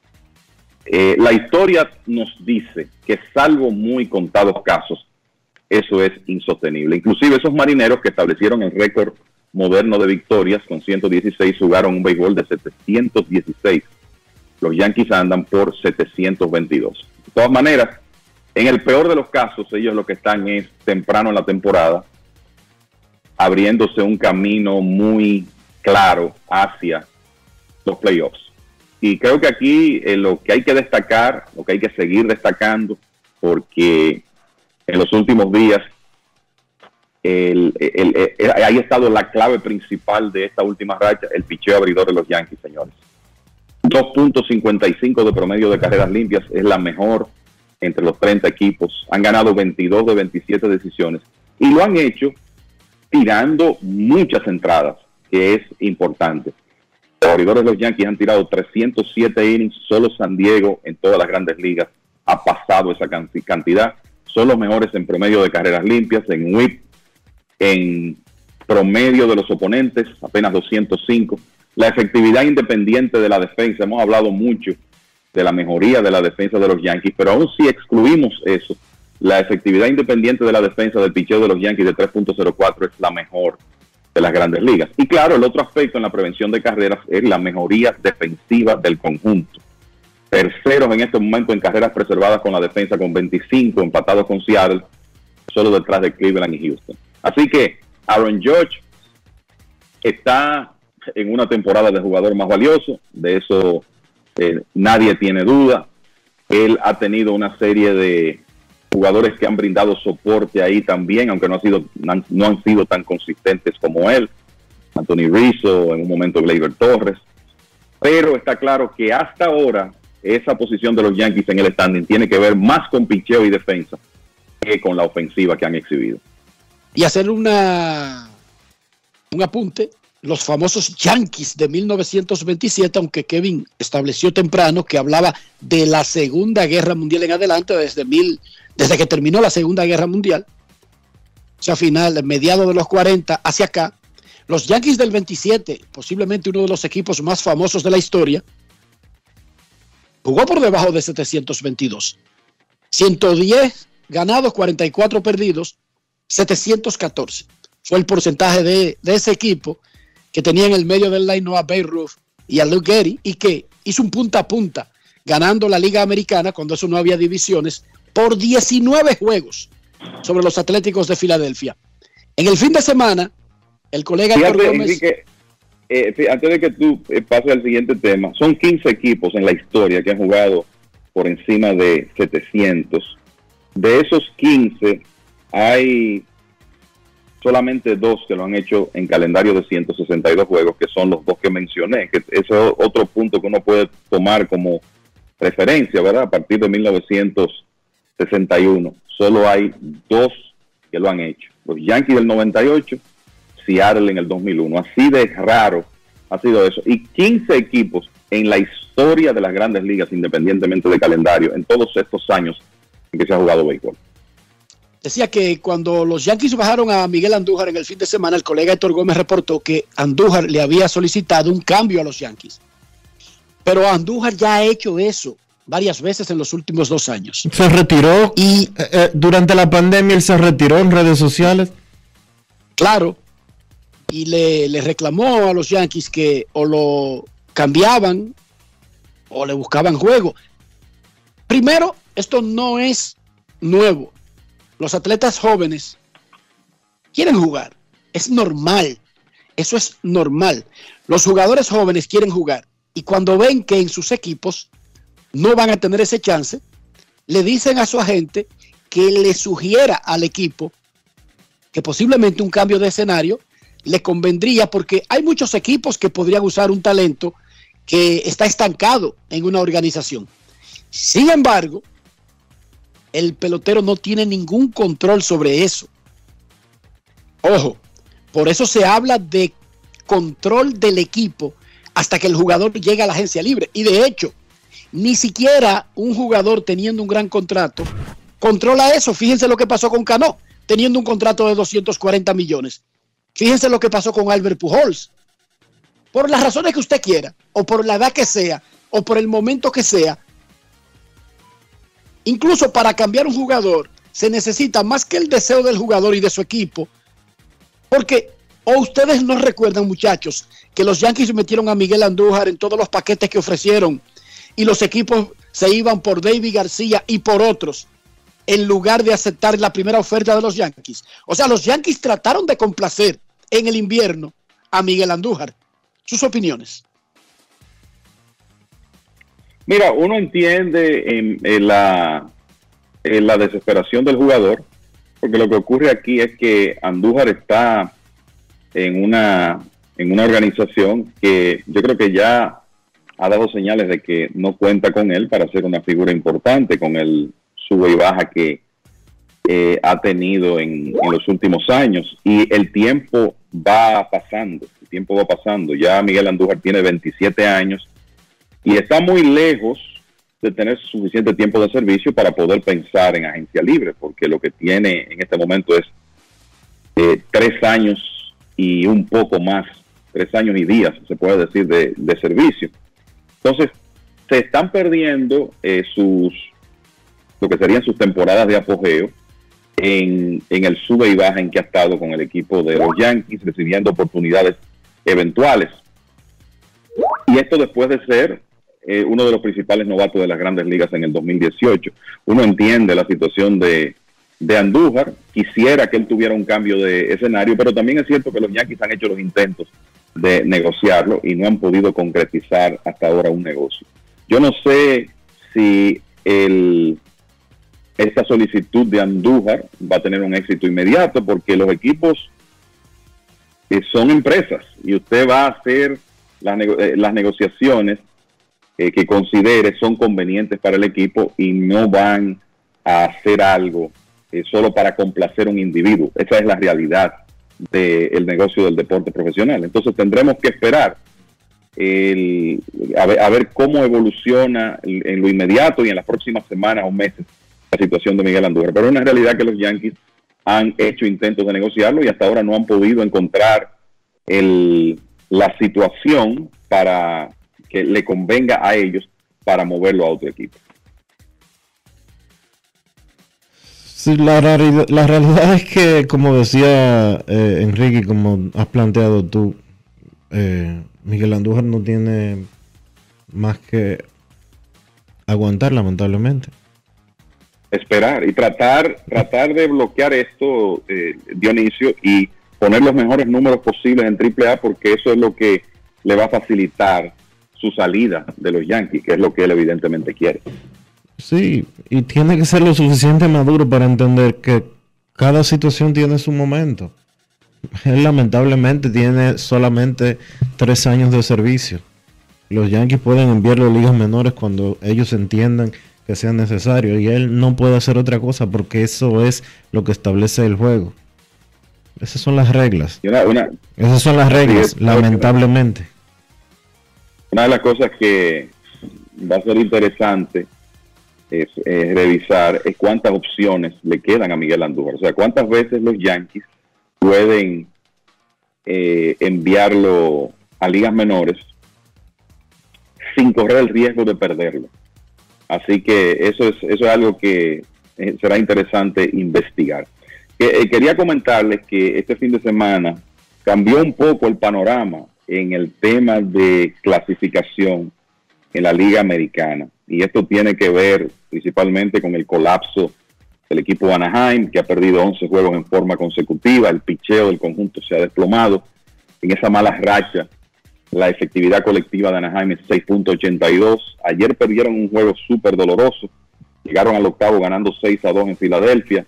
eh, la historia nos dice que salvo muy contados casos, eso es insostenible. Inclusive esos marineros que establecieron el récord moderno de victorias con ciento dieciséis jugaron un béisbol de setecientos dieciséis. Los Yankees andan por setecientos veintidós. De todas maneras, en el peor de los casos, ellos lo que están es temprano en la temporada, abriéndose un camino muy claro hacia los playoffs. Y creo que aquí eh, lo que hay que destacar, lo que hay que seguir destacando, porque en los últimos días el, el, el, el, ahí ha estado la clave principal de esta última racha, el picheo abridor de los Yankees, señores. dos punto cincuenta y cinco de promedio de carreras limpias es la mejor entre los treinta equipos. Han ganado veintidós de veintisiete decisiones y lo han hecho tirando muchas entradas, que es importante. Los abridores de los Yankees han tirado trescientos siete innings, solo San Diego en todas las grandes ligas ha pasado esa cantidad. Son los mejores en promedio de carreras limpias, en whip, en promedio de los oponentes, apenas doscientos cinco. La efectividad independiente de la defensa, hemos hablado mucho de la mejoría de la defensa de los Yankees, pero aún si excluimos eso, la efectividad independiente de la defensa del picheo de los Yankees de tres punto cero cuatro es la mejor de las grandes ligas. Y claro, el otro aspecto en la prevención de carreras es la mejoría defensiva del conjunto. Terceros en este momento en carreras preservadas con la defensa con veinticinco, empatados con Seattle, solo detrás de Cleveland y Houston. Así que Aaron Judge está en una temporada de jugador más valioso, de eso eh, nadie tiene duda. Él ha tenido una serie de jugadores que han brindado soporte ahí también, aunque no, ha sido, no, no han sido tan consistentes como él. Anthony Rizzo, en un momento Gleyber Torres. Pero está claro que hasta ahora esa posición de los Yankees en el standing tiene que ver más con picheo y defensa que con la ofensiva que han exhibido. Y hacer una un apunte, los famosos Yankees de mil novecientos veintisiete, aunque Kevin estableció temprano que hablaba de la Segunda Guerra Mundial en adelante, desde, mil, desde que terminó la Segunda Guerra Mundial, o sea, final, mediados de los cuarenta hacia acá, los Yankees del veintisiete, posiblemente uno de los equipos más famosos de la historia, jugó por debajo de setecientos veintidós. ciento diez ganados, cuarenta y cuatro perdidos, setecientos catorce. Fue el porcentaje de, de ese equipo que tenía en el medio del line a Babe Ruth y a Luke Gehrig, y que hizo un punta a punta ganando la Liga Americana cuando eso no había divisiones por diecinueve juegos sobre los Atléticos de Filadelfia. En el fin de semana, el colega Fíjate, Héctor Gómez... Enrique, eh, antes de que tú eh, pases al siguiente tema, son quince equipos en la historia que han jugado por encima de setecientos. De esos quince, hay solamente dos que lo han hecho en calendario de ciento sesenta y dos juegos, que son los dos que mencioné, que ese es otro punto que uno puede tomar como referencia, ¿verdad? A partir de mil novecientos sesenta y uno, solo hay dos que lo han hecho. Los Yankees del noventa y ocho, Seattle en el dos mil uno. Así de raro ha sido eso. Y quince equipos en la historia de las grandes ligas, independientemente de calendario, en todos estos años en que se ha jugado béisbol. Decía que cuando los Yankees bajaron a Miguel Andújar en el fin de semana, el colega Héctor Gómez reportó que Andújar le había solicitado un cambio a los Yankees. Pero Andújar ya ha hecho eso varias veces en los últimos dos años. Se retiró y eh, eh, durante la pandemia él se retiró en redes sociales. Claro. Y le, le reclamó a los Yankees que o lo cambiaban o le buscaban juego. Primero, esto no es nuevo. Los atletas jóvenes quieren jugar. Es normal. Eso es normal. Los jugadores jóvenes quieren jugar. Y cuando ven que en sus equipos no van a tener ese chance, le dicen a su agente que le sugiera al equipo que posiblemente un cambio de escenario le convendría, porque hay muchos equipos que podrían usar un talento que está estancado en una organización. Sin embargo, el pelotero no tiene ningún control sobre eso. Ojo, por eso se habla de control del equipo hasta que el jugador llegue a la agencia libre. Y de hecho, ni siquiera un jugador teniendo un gran contrato controla eso. Fíjense lo que pasó con Cano, teniendo un contrato de doscientos cuarenta millones. Fíjense lo que pasó con Albert Pujols. Por las razones que usted quiera, o por la edad que sea, o por el momento que sea, incluso para cambiar un jugador se necesita más que el deseo del jugador y de su equipo. Porque, o ustedes no recuerdan, muchachos, que los Yankees metieron a Miguel Andújar en todos los paquetes que ofrecieron y los equipos se iban por David García y por otros en lugar de aceptar la primera oferta de los Yankees. O sea, los Yankees trataron de complacer en el invierno a Miguel Andújar. Sus opiniones. Mira, uno entiende en, en, la, en la desesperación del jugador, porque lo que ocurre aquí es que Andújar está en una, en una organización que yo creo que ya ha dado señales de que no cuenta con él para ser una figura importante, con el sube y baja que eh, ha tenido en, en los últimos años, y el tiempo va pasando, el tiempo va pasando. Ya Miguel Andújar tiene veintisiete años y está muy lejos de tener suficiente tiempo de servicio para poder pensar en agencia libre, porque lo que tiene en este momento es eh, tres años y un poco más, tres años y días, se puede decir, de, de servicio. Entonces, se están perdiendo eh, sus, lo que serían sus temporadas de apogeo en, en el sube y baja en que ha estado con el equipo de los Yankees, recibiendo oportunidades eventuales. Y esto después de ser eh, uno de los principales novatos de las grandes ligas en el dos mil dieciocho. Uno entiende la situación de, de Andújar, quisiera que él tuviera un cambio de escenario, pero también es cierto que los Yankees han hecho los intentos de negociarlo y no han podido concretizar hasta ahora un negocio. Yo no sé si el, esta solicitud de Andújar va a tener un éxito inmediato, porque los equipos eh, son empresas y usted va a hacer las, nego eh, las negociaciones eh, que considere son convenientes para el equipo y no van a hacer algo eh, solo para complacer a un individuo. Esa es la realidad del negocio del deporte profesional. Entonces tendremos que esperar el, a, ver, a ver cómo evoluciona en, en lo inmediato y en las próximas semanas o meses la situación de Miguel Andújar. Pero es una realidad que los Yankees han hecho intentos de negociarlo y hasta ahora no han podido encontrar el, la situación para que le convenga a ellos para moverlo a otro equipo. Sí, la, realidad, la realidad es que, como decía eh, Enrique, como has planteado tú, eh, Miguel Andújar no tiene más que aguantar, lamentablemente. Esperar y tratar tratar de bloquear esto, eh, Dionisio, y poner los mejores números posibles en triple A, porque eso es lo que le va a facilitar su salida de los Yankees, que es lo que él evidentemente quiere. Sí, y tiene que ser lo suficiente maduro para entender que cada situación tiene su momento. Él lamentablemente tiene solamente tres años de servicio. Los Yankees pueden enviarlo a ligas menores cuando ellos entiendan que sea necesario, y él no puede hacer otra cosa porque eso es lo que establece el juego. Esas son las reglas. Una, una, Esas son las reglas, es, lamentablemente. Una de las cosas que va a ser interesante es, es revisar es cuántas opciones le quedan a Miguel Andújar. O sea, cuántas veces los Yankees pueden eh, enviarlo a ligas menores sin correr el riesgo de perderlo. Así que eso es, eso es algo que eh, será interesante investigar. Eh, quería comentarles que este fin de semana cambió un poco el panorama en el tema de clasificación en la Liga Americana. Y esto tiene que ver principalmente con el colapso del equipo de Anaheim, que ha perdido once juegos en forma consecutiva. El picheo del conjunto se ha desplomado. En esa mala racha, la efectividad colectiva de Anaheim es seis punto ochenta y dos. Ayer perdieron un juego súper doloroso. Llegaron al octavo ganando seis a dos en Filadelfia.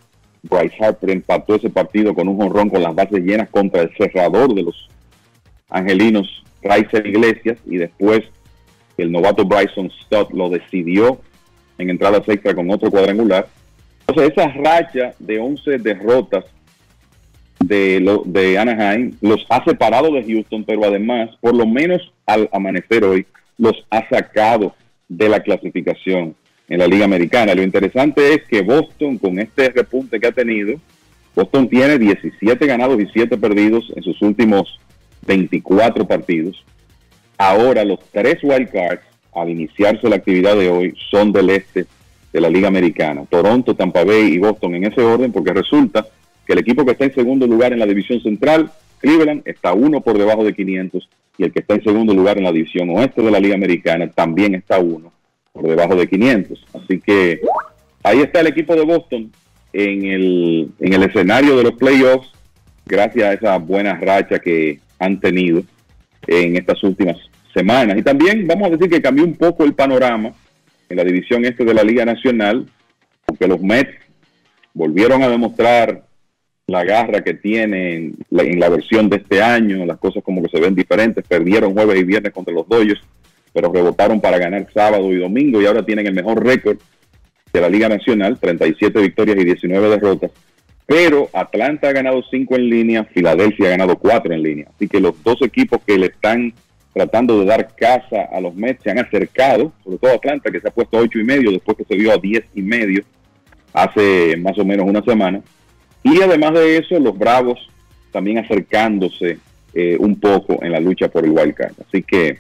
Bryce Harper empató ese partido con un jonrón con las bases llenas contra el cerrador de los angelinos, Raícer Iglesias, y después el novato Bryson Stott lo decidió en entradas extra con otro cuadrangular. Entonces esa racha de once derrotas de, lo, de Anaheim los ha separado de Houston, pero además, por lo menos al amanecer hoy, los ha sacado de la clasificación en la Liga Americana. Lo interesante es que Boston, con este repunte que ha tenido, Boston tiene diecisiete ganados y siete perdidos en sus últimos veinticuatro partidos. Ahora los tres wild cards, al iniciarse la actividad de hoy, son del este de la Liga Americana. Toronto, Tampa Bay y Boston en ese orden, porque resulta que el equipo que está en segundo lugar en la división central, Cleveland, está uno por debajo de quinientos, y el que está en segundo lugar en la división oeste de la Liga Americana también está uno por debajo de quinientos. Así que ahí está el equipo de Boston en el, en el escenario de los playoffs, gracias a esa buena racha que han tenido en estas últimas semanas. Y también vamos a decir que cambió un poco el panorama en la división este de la Liga Nacional, porque los Mets volvieron a demostrar la garra que tienen en la, en la versión de este año. Las cosas como que se ven diferentes. Perdieron jueves y viernes contra los Dodgers, pero rebotaron para ganar sábado y domingo, y ahora tienen el mejor récord de la Liga Nacional, treinta y siete victorias y diecinueve derrotas. Pero Atlanta ha ganado cinco en línea, Filadelfia ha ganado cuatro en línea. Así que los dos equipos que le están tratando de dar casa a los Mets se han acercado, sobre todo Atlanta, que se ha puesto a ocho y medio después que se vio a diez y medio hace más o menos una semana. Y además de eso, los Bravos también acercándose eh, un poco en la lucha por el wild card. Así que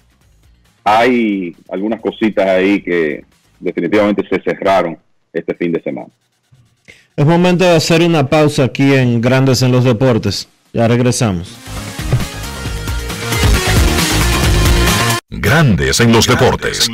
hay algunas cositas ahí que definitivamente se cerraron este fin de semana. Es momento de hacer una pausa aquí en Grandes en los Deportes. Ya regresamos. Grandes en los deportes.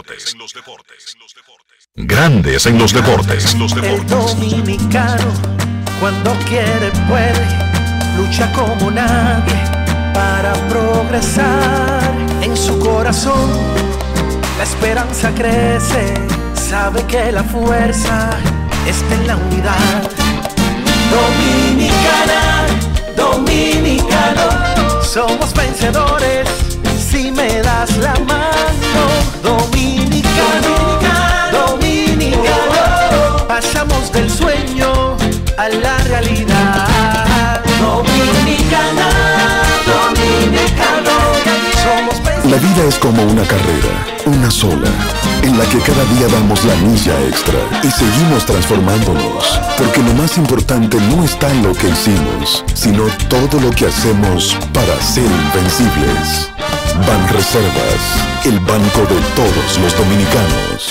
Grandes en los deportes. El dominicano, cuando quiere puede, lucha como nadie para progresar. En su corazón la esperanza crece, sabe que la fuerza está en la unidad. Dominicana, dominicano, somos vencedores si me das la mano. Dominicano, dominicano, pasamos del sueño a la realidad. Dominicana, dominicano, somos vencedores. La vida es como una carrera, una sola, en la que cada día damos la milla extra y seguimos transformándonos, porque lo más importante no está en lo que hicimos, sino todo lo que hacemos para ser invencibles. Banreservas, el banco de todos los dominicanos.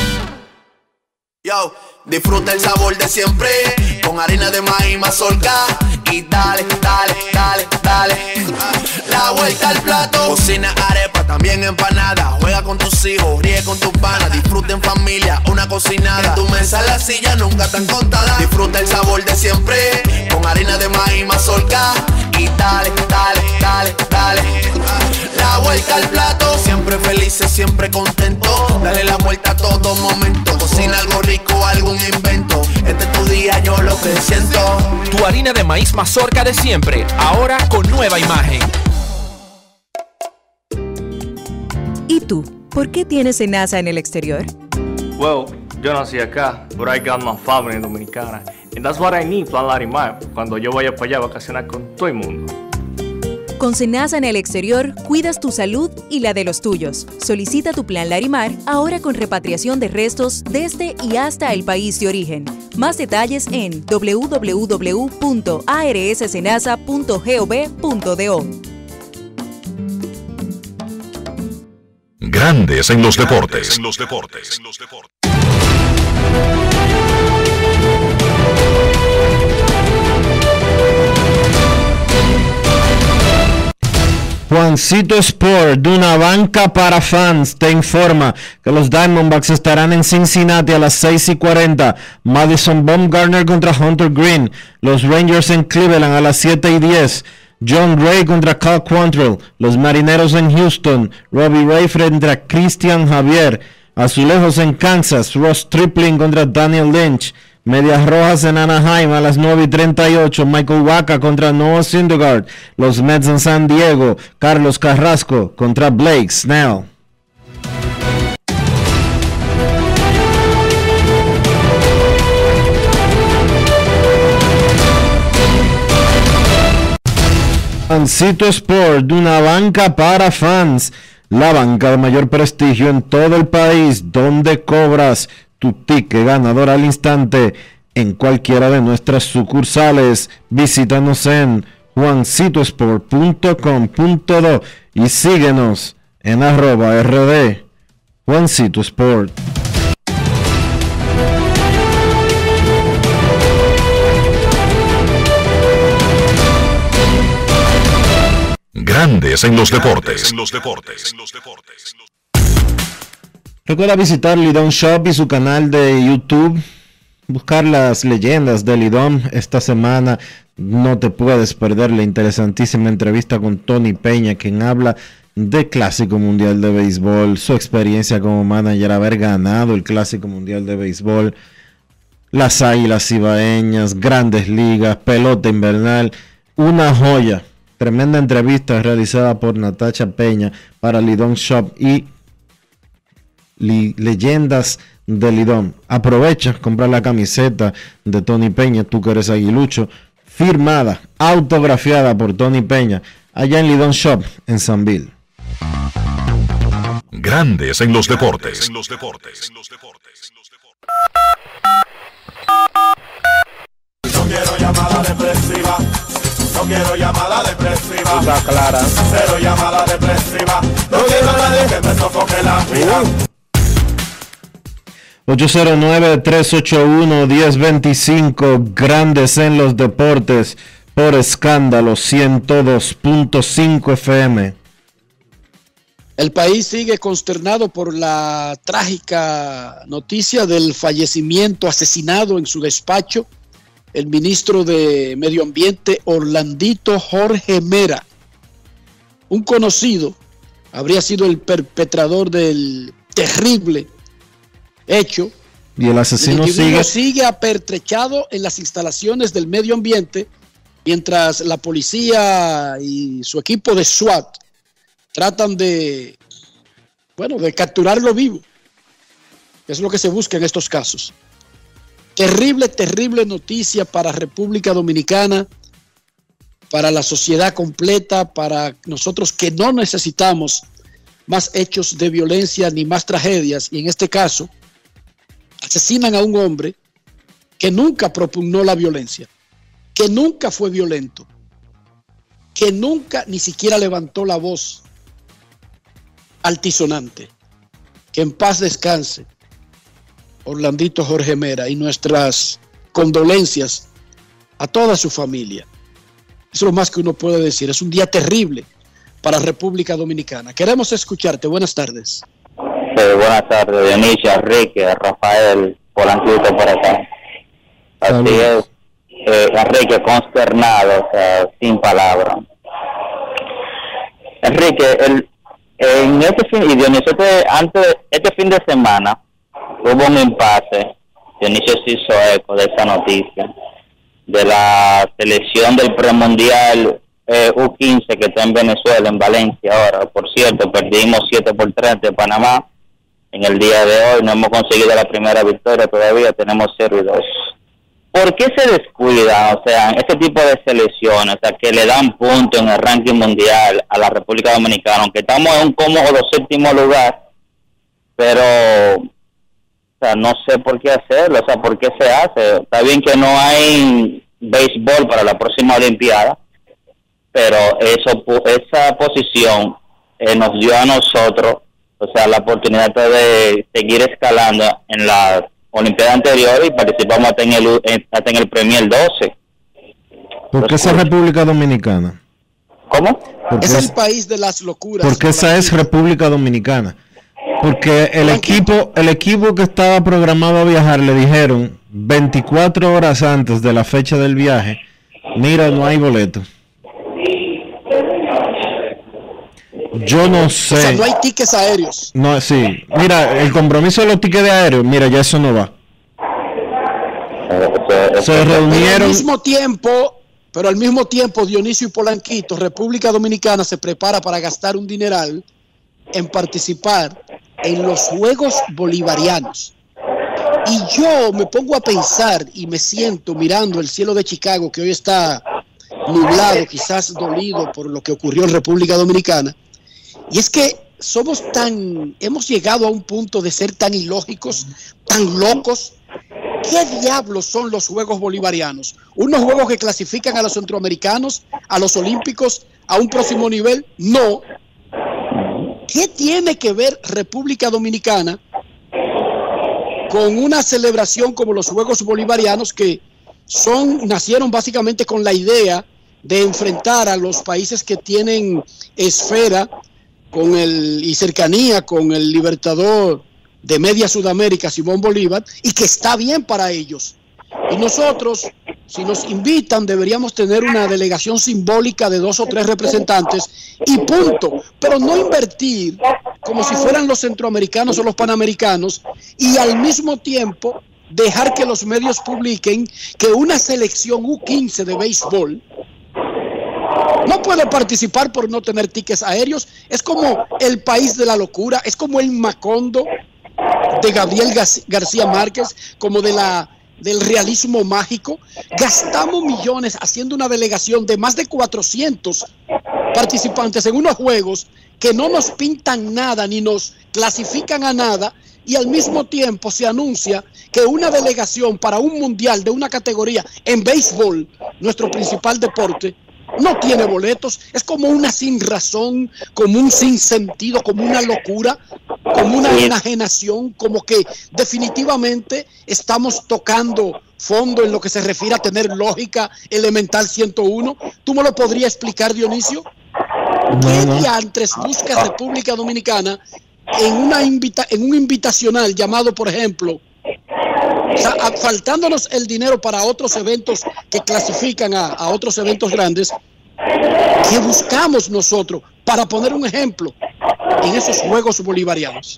Yo, disfruta el sabor de siempre, con harina de maíz mazorca, y dale, dale, dale, dale, la vuelta al plato. Cocina arepa, también empanada, juega con tus hijos, ríe con tus panas, disfruta en familia, una cocinada. En tu mesa la silla nunca tan contada. Disfruta el sabor de siempre, con harina de maíz mazorca, y dale, dale, dale, dale, la vuelta al plato. Siempre felices, siempre contentos, dale la vuelta a todo momento. Cocina algo rico, algún invento, este es tu día, yo lo que siento. Tu harina de maíz mazorca de siempre, ahora con nueva imagen. ¿Y tú? ¿Por qué tienes enaza en el exterior? Well, yo nací acá, but I got my family dominicana. And that's what I need, Plan Larimar, cuando yo vaya para allá a vacacionar con todo el mundo. Con Senasa en el exterior, cuidas tu salud y la de los tuyos. Solicita tu plan Larimar ahora con repatriación de restos desde y hasta el país de origen. Más detalles en doble u doble u doble u punto a r s senasa punto gov punto do. Grandes en los deportes. Juancito Sport, de una banca para fans, te informa que los Diamondbacks estarán en Cincinnati a las seis y cuarenta. Madison Bumgarner contra Hunter Green. Los Rangers en Cleveland a las siete y diez. John Gray contra Cal Quantrill. Los Marineros en Houston. Robbie Ray frente a Christian Javier. Azulejos en Kansas. Ross Stripling contra Daniel Lynch. Medias Rojas en Anaheim a las nueve y treinta y ocho. Michael Wacha contra Noah Syndergaard. Los Mets en San Diego. Carlos Carrasco contra Blake Snell. Juancito Sport, una banca para fans. La banca de mayor prestigio en todo el país, donde cobras tu ticket ganador al instante en cualquiera de nuestras sucursales. Visítanos en juancito sport punto com punto do y síguenos en arroba rd Juancito Sport. Grandes en los deportes. En los deportes. Recuerda visitar Lidom Shop y su canal de YouTube. Buscar las leyendas de Lidom. Esta semana no te puedes perder la interesantísima entrevista con Tony Peña, quien habla de Clásico Mundial de Béisbol, su experiencia como manager, haber ganado el Clásico Mundial de Béisbol, las Águilas Cibaeñas, Grandes Ligas, pelota invernal. Una joya. Tremenda entrevista realizada por Natacha Peña para Lidom Shop y Li- Leyendas de Lidom. Aprovecha, compra la camiseta de Tony Peña, tú que eres aguilucho, firmada, autografiada por Tony Peña, allá en Lidom Shop, en Sanville. Grandes en los deportes. En los deportes. No quiero llamada depresiva. No quiero llamada depresiva. Está clara. Cero llamada depresiva. No quiero a nadie que me sofoque la vida. ocho cero nueve, tres ocho uno, uno cero dos cinco. Grandes en los deportes por Escándalo ciento dos punto cinco F M. El país sigue consternado por la trágica noticia del fallecimiento, asesinado en su despacho, el ministro de Medio Ambiente Orlandito Jorge Mera. Un conocido habría sido el perpetrador del terrible hecho. Y el asesino el sigue. sigue apertrechado en las instalaciones del medio ambiente, mientras la policía y su equipo de SWAT tratan de, bueno, de capturarlo vivo. Es lo que se busca en estos casos. Terrible, terrible noticia para República Dominicana, para la sociedad completa, para nosotros que no necesitamos más hechos de violencia ni más tragedias. Y en este caso, asesinan a un hombre que nunca propugnó la violencia, que nunca fue violento, que nunca ni siquiera levantó la voz altisonante. Que en paz descanse Orlandito Jorge Mera, y nuestras condolencias a toda su familia. Eso es lo más que uno puede decir. Es un día terrible para República Dominicana. Queremos escucharte. Buenas tardes. Sí, buenas tardes, Dionisio, Enrique, Rafael, Polanquito por acá. Así Salud. es, eh, Enrique, consternado, o sea, sin palabras. Enrique, el, en este fin, y Dionisio, este, antes, este fin de semana, hubo un impasse. Dionisio se hizo eco de esa noticia de la selección del premundial eh, U quince que está en Venezuela, en Valencia ahora. Por cierto, perdimos siete por tres de Panamá en el día de hoy. No hemos conseguido la primera victoria todavía, tenemos cero y dos. ¿Por qué se descuidan, o sea, este tipo de selecciones, o sea, que le dan punto en el ranking mundial a la República Dominicana, aunque estamos en un cómodo séptimo lugar, pero o sea, no sé por qué hacerlo, o sea, por qué se hace? Está bien que no hay béisbol para la próxima Olimpiada, pero eso, esa posición eh, nos dio a nosotros, o sea, la oportunidad de seguir escalando en la Olimpiada anterior y participamos hasta en el, hasta en el Premier doce. ¿Por qué esa República Dominicana? ¿Cómo? Es el país de las locuras. Porque esa es República Dominicana. Porque el equipo, el equipo que estaba programado a viajar le dijeron veinticuatro horas antes de la fecha del viaje, mira, no hay boleto. Yo no sé. O sea, no hay tickets aéreos. No, sí. Mira, el compromiso de los tickets de aéreo, mira, ya eso no va. Se reunieron. Pero al mismo tiempo, pero al mismo tiempo, Dionisio y Polanquito, República Dominicana se prepara para gastar un dineral en participar en los Juegos Bolivarianos. Y yo me pongo a pensar y me siento mirando el cielo de Chicago, que hoy está nublado, quizás dolido por lo que ocurrió en República Dominicana. Y es que somos tan, hemos llegado a un punto de ser tan ilógicos, tan locos. ¿Qué diablos son los Juegos Bolivarianos? ¿Unos juegos que clasifican a los centroamericanos, a los olímpicos, a un próximo nivel? No. ¿Qué tiene que ver República Dominicana con una celebración como los Juegos Bolivarianos, que son, nacieron básicamente con la idea de enfrentar a los países que tienen esfera con el, y cercanía con el libertador de media Sudamérica, Simón Bolívar, y que está bien para ellos? Y nosotros, si nos invitan, deberíamos tener una delegación simbólica de dos o tres representantes y punto, pero no invertir como si fueran los centroamericanos o los panamericanos y al mismo tiempo dejar que los medios publiquen que una selección U quince de béisbol no puede participar por no tener tickets aéreos. Es como el país de la locura, es como el Macondo de Gabriel García Márquez, como de la del realismo mágico. Gastamos millones haciendo una delegación de más de cuatrocientos participantes en unos juegos que no nos pintan nada ni nos clasifican a nada, y al mismo tiempo se anuncia que una delegación para un mundial de una categoría en béisbol, nuestro principal deporte, no tiene boletos. Es como una sin razón, como un sinsentido, como una locura, como una enajenación, como que definitivamente estamos tocando fondo en lo que se refiere a tener lógica elemental ciento uno. ¿Tú me lo podrías explicar, Dionisio? ¿Qué diantres busca República Dominicana en, una invita en un invitacional llamado, por ejemplo, o sea, a, faltándonos el dinero para otros eventos que clasifican a, a otros eventos grandes? ¿Qué buscamos nosotros para poner un ejemplo en esos Juegos Bolivarianos?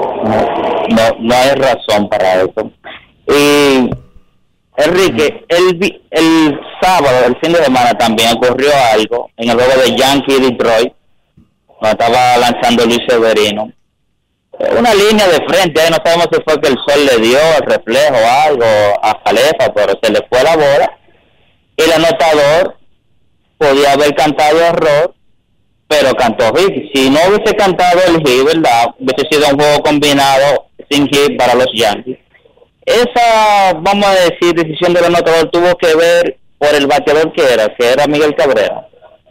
No, no hay razón para eso. Y Enrique, el, el sábado, el fin de semana también ocurrió algo en el juego de Yankees Detroit, cuando estaba lanzando Luis Severino. Una línea de frente, ahí no sabemos si fue que el sol le dio el reflejo o algo a Falefa, pero se le fue la bola. Y el anotador podía haber cantado error, pero cantó hit. Si no hubiese cantado el hit, ¿verdad?, hubiese sido un juego combinado sin hit para los Yankees. Esa, vamos a decir, decisión del anotador tuvo que ver por el bateador que era, que era Miguel Cabrera.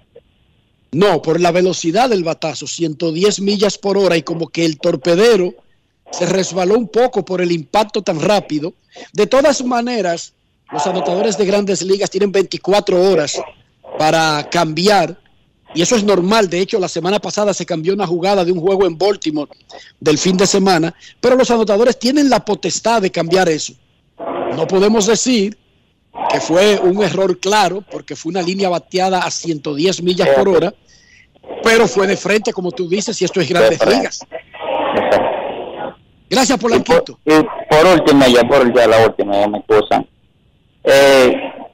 No, por la velocidad del batazo, ciento diez millas por hora, y como que el torpedero se resbaló un poco por el impacto tan rápido. De todas maneras, los anotadores de Grandes Ligas tienen veinticuatro horas para cambiar, y eso es normal. De hecho, la semana pasada se cambió una jugada de un juego en Baltimore del fin de semana, pero los anotadores tienen la potestad de cambiar eso. No podemos decir que fue un error claro, porque fue una línea bateada a ciento diez millas por hora, pero fue de frente, como tú dices, y esto es Grandes Ligas. Gracias, Polanquito. Y por, y por último, ya por ya la última, ya me excusan. Eh,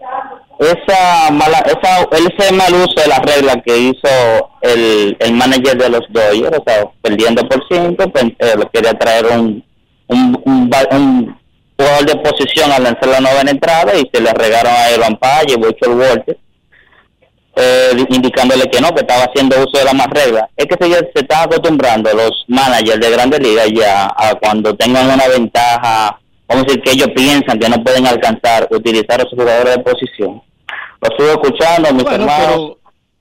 esa mala, esa, ese mal uso de la regla que hizo el, el manager de los Dodgers, o sea, perdiendo por cinco, pues, eh, quería traer un, un, un, un jugador de posición al lanzar la novena entrada, y se le regaron a Evan Page y Buster Walter, eh, indicándole que no, que estaba haciendo uso de la más regla. Es que se, se están acostumbrando los managers de Grandes Ligas ya a cuando tengan una ventaja, vamos a decir que ellos piensan que no pueden alcanzar, utilizar a sus jugadores de posición. Lo estuve escuchando, mis bueno, hermanos.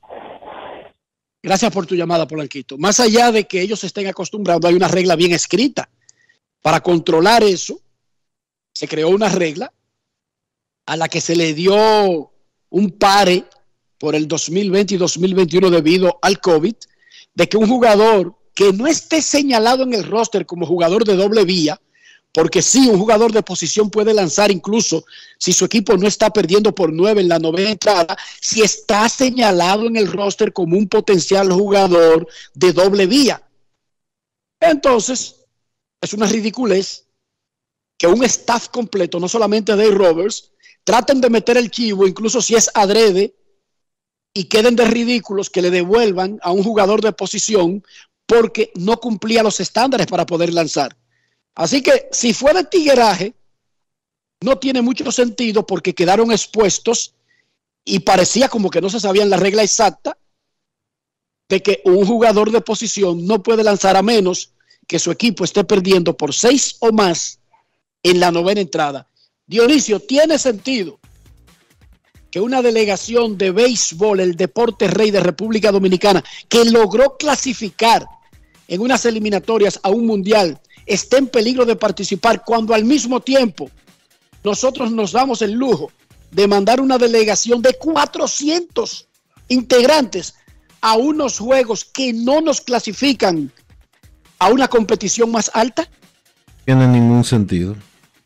Gracias por tu llamada, Polanquito. Más allá de que ellos se estén acostumbrando, hay una regla bien escrita. Para controlar eso, se creó una regla a la que se le dio un pare por el dos mil veinte y dos mil veintiuno debido al COVID, de que un jugador que no esté señalado en el roster como jugador de doble vía, porque sí, un jugador de posición puede lanzar incluso si su equipo no está perdiendo por nueve en la novena entrada, si está señalado en el roster como un potencial jugador de doble vía. Entonces, es una ridiculez que un staff completo, no solamente Dave Roberts, traten de meter el chivo, incluso si es adrede, y queden de ridículos que le devuelvan a un jugador de posición porque no cumplía los estándares para poder lanzar. Así que si fue de tigueraje, no tiene mucho sentido porque quedaron expuestos y parecía como que no se sabían la regla exacta de que un jugador de posición no puede lanzar a menos que su equipo esté perdiendo por seis o más en la novena entrada. Dionisio, ¿tiene sentido que una delegación de béisbol, el deporte rey de República Dominicana, que logró clasificar en unas eliminatorias a un mundial, esté en peligro de participar cuando al mismo tiempo nosotros nos damos el lujo de mandar una delegación de cuatrocientos integrantes a unos juegos que no nos clasifican a una competición más alta? No tiene ningún sentido.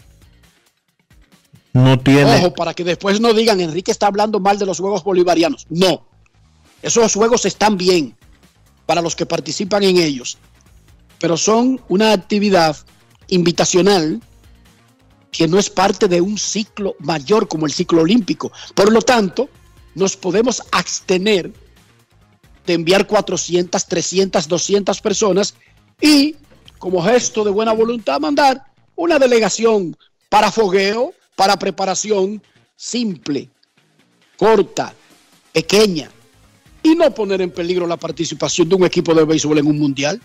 No tiene. Ojo, para que después no digan, Enrique está hablando mal de los Juegos Bolivarianos. No, esos juegos están bien para los que participan en ellos, pero son una actividad invitacional que no es parte de un ciclo mayor como el ciclo olímpico. Por lo tanto, nos podemos abstener de enviar cuatrocientas, trescientas, doscientas personas y, como gesto de buena voluntad, mandar una delegación para fogueo, para preparación simple, corta, pequeña, y no poner en peligro la participación de un equipo de béisbol en un mundial.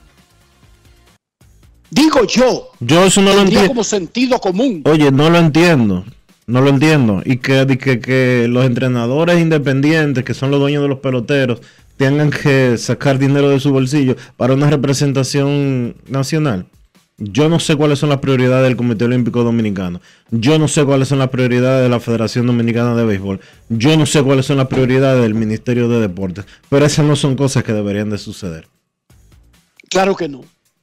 Digo yo, yo eso no lo entiendo como sentido común. Oye, no lo entiendo, no lo entiendo. Y que, que, que los entrenadores independientes, que son los dueños de los peloteros, tengan que sacar dinero de su bolsillo para una representación nacional. Yo no sé cuáles son las prioridades del Comité Olímpico Dominicano. Yo no sé cuáles son las prioridades de la Federación Dominicana de Béisbol. Yo no sé cuáles son las prioridades del Ministerio de Deportes. Pero esas no son cosas que deberían de suceder. Claro que no.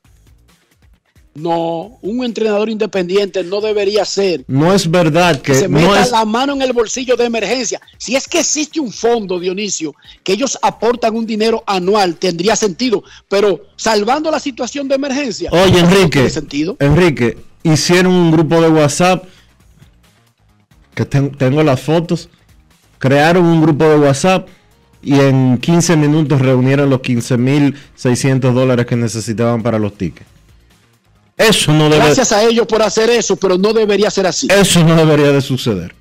No, un entrenador independiente no debería ser. No es verdad que, que se no meta es... la mano en el bolsillo de emergencia. Si es que existe un fondo, Dionisio, que ellos aportan un dinero anual, tendría sentido. Pero salvando la situación de emergencia. Oye, Enrique, no tiene sentido. Enrique, hicieron un grupo de WhatsApp, que ten, tengo las fotos, crearon un grupo de WhatsApp y en quince minutos reunieron los quince mil seiscientos dólares que necesitaban para los tickets. Eso no debe... Gracias a ellos por hacer eso, pero no debería ser así. Eso no debería de suceder.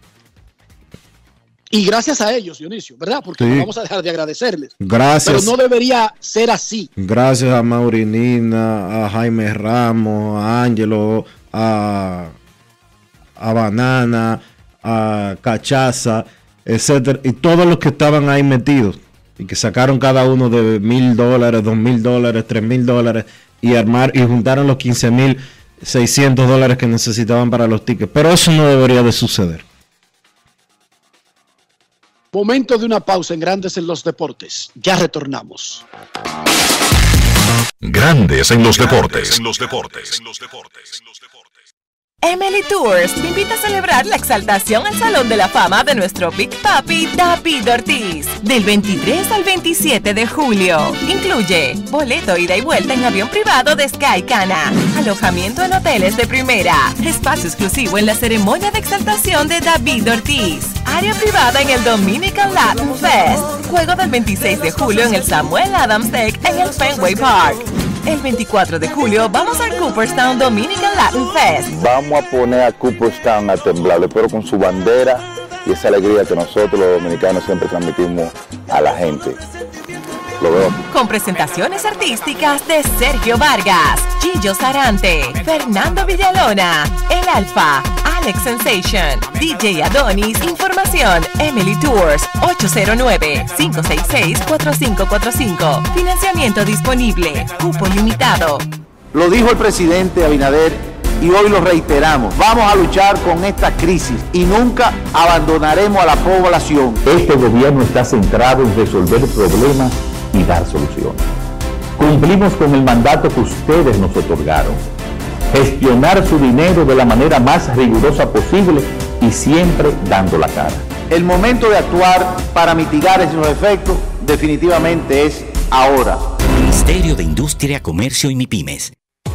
Y gracias a ellos, Dionisio, ¿verdad? Porque sí. No vamos a dejar de agradecerles. Gracias. Pero no debería ser así. Gracias a Maurinina, a Jaime Ramos, a Ángelo, a, a Banana, a Cachaza, etcétera. Y todos los que estaban ahí metidos y que sacaron cada uno de mil dólares, dos mil dólares, tres mil dólares. Y armar y juntaron los quince mil seiscientos dólares que necesitaban para los tickets. Pero eso no debería de suceder. Momento de una pausa en Grandes en los Deportes. Ya retornamos. Grandes en los Deportes. En los Deportes. Emily Tours te invita a celebrar la exaltación al Salón de la Fama de nuestro Big Papi David Ortiz del veintitrés al veintisiete de julio. Incluye boleto ida y vuelta en avión privado de Sky Cana, alojamiento en hoteles de primera, espacio exclusivo en la ceremonia de exaltación de David Ortiz, área privada en el Dominican Latin Fest, juego del veintiséis de julio en el Samuel Adams Deck en el Fenway Park. El veinticuatro de julio vamos al Cooperstown Dominican Latin Fest. Vamos a poner a Cooperstown a temblar, pero con su bandera y esa alegría que nosotros los dominicanos siempre transmitimos a la gente. Lo veo. Con presentaciones artísticas de Sergio Vargas, Gillo Sarante, Fernando Villalona, El Alfa, Alex Sensation, D J Adonis. Información Emily Tours ocho cero nueve, cinco seis seis, cuatro cinco cuatro cinco. Financiamiento disponible. Cupo limitado. Lo dijo el presidente Abinader y hoy lo reiteramos. Vamos a luchar con esta crisis y nunca abandonaremos a la población. Este gobierno está centrado en resolver problemas y dar soluciones. Cumplimos con el mandato que ustedes nos otorgaron. Gestionar su dinero de la manera más rigurosa posible y siempre dando la cara. El momento de actuar para mitigar esos efectos definitivamente es ahora. Ministerio de Industria, Comercio y MIPYMES.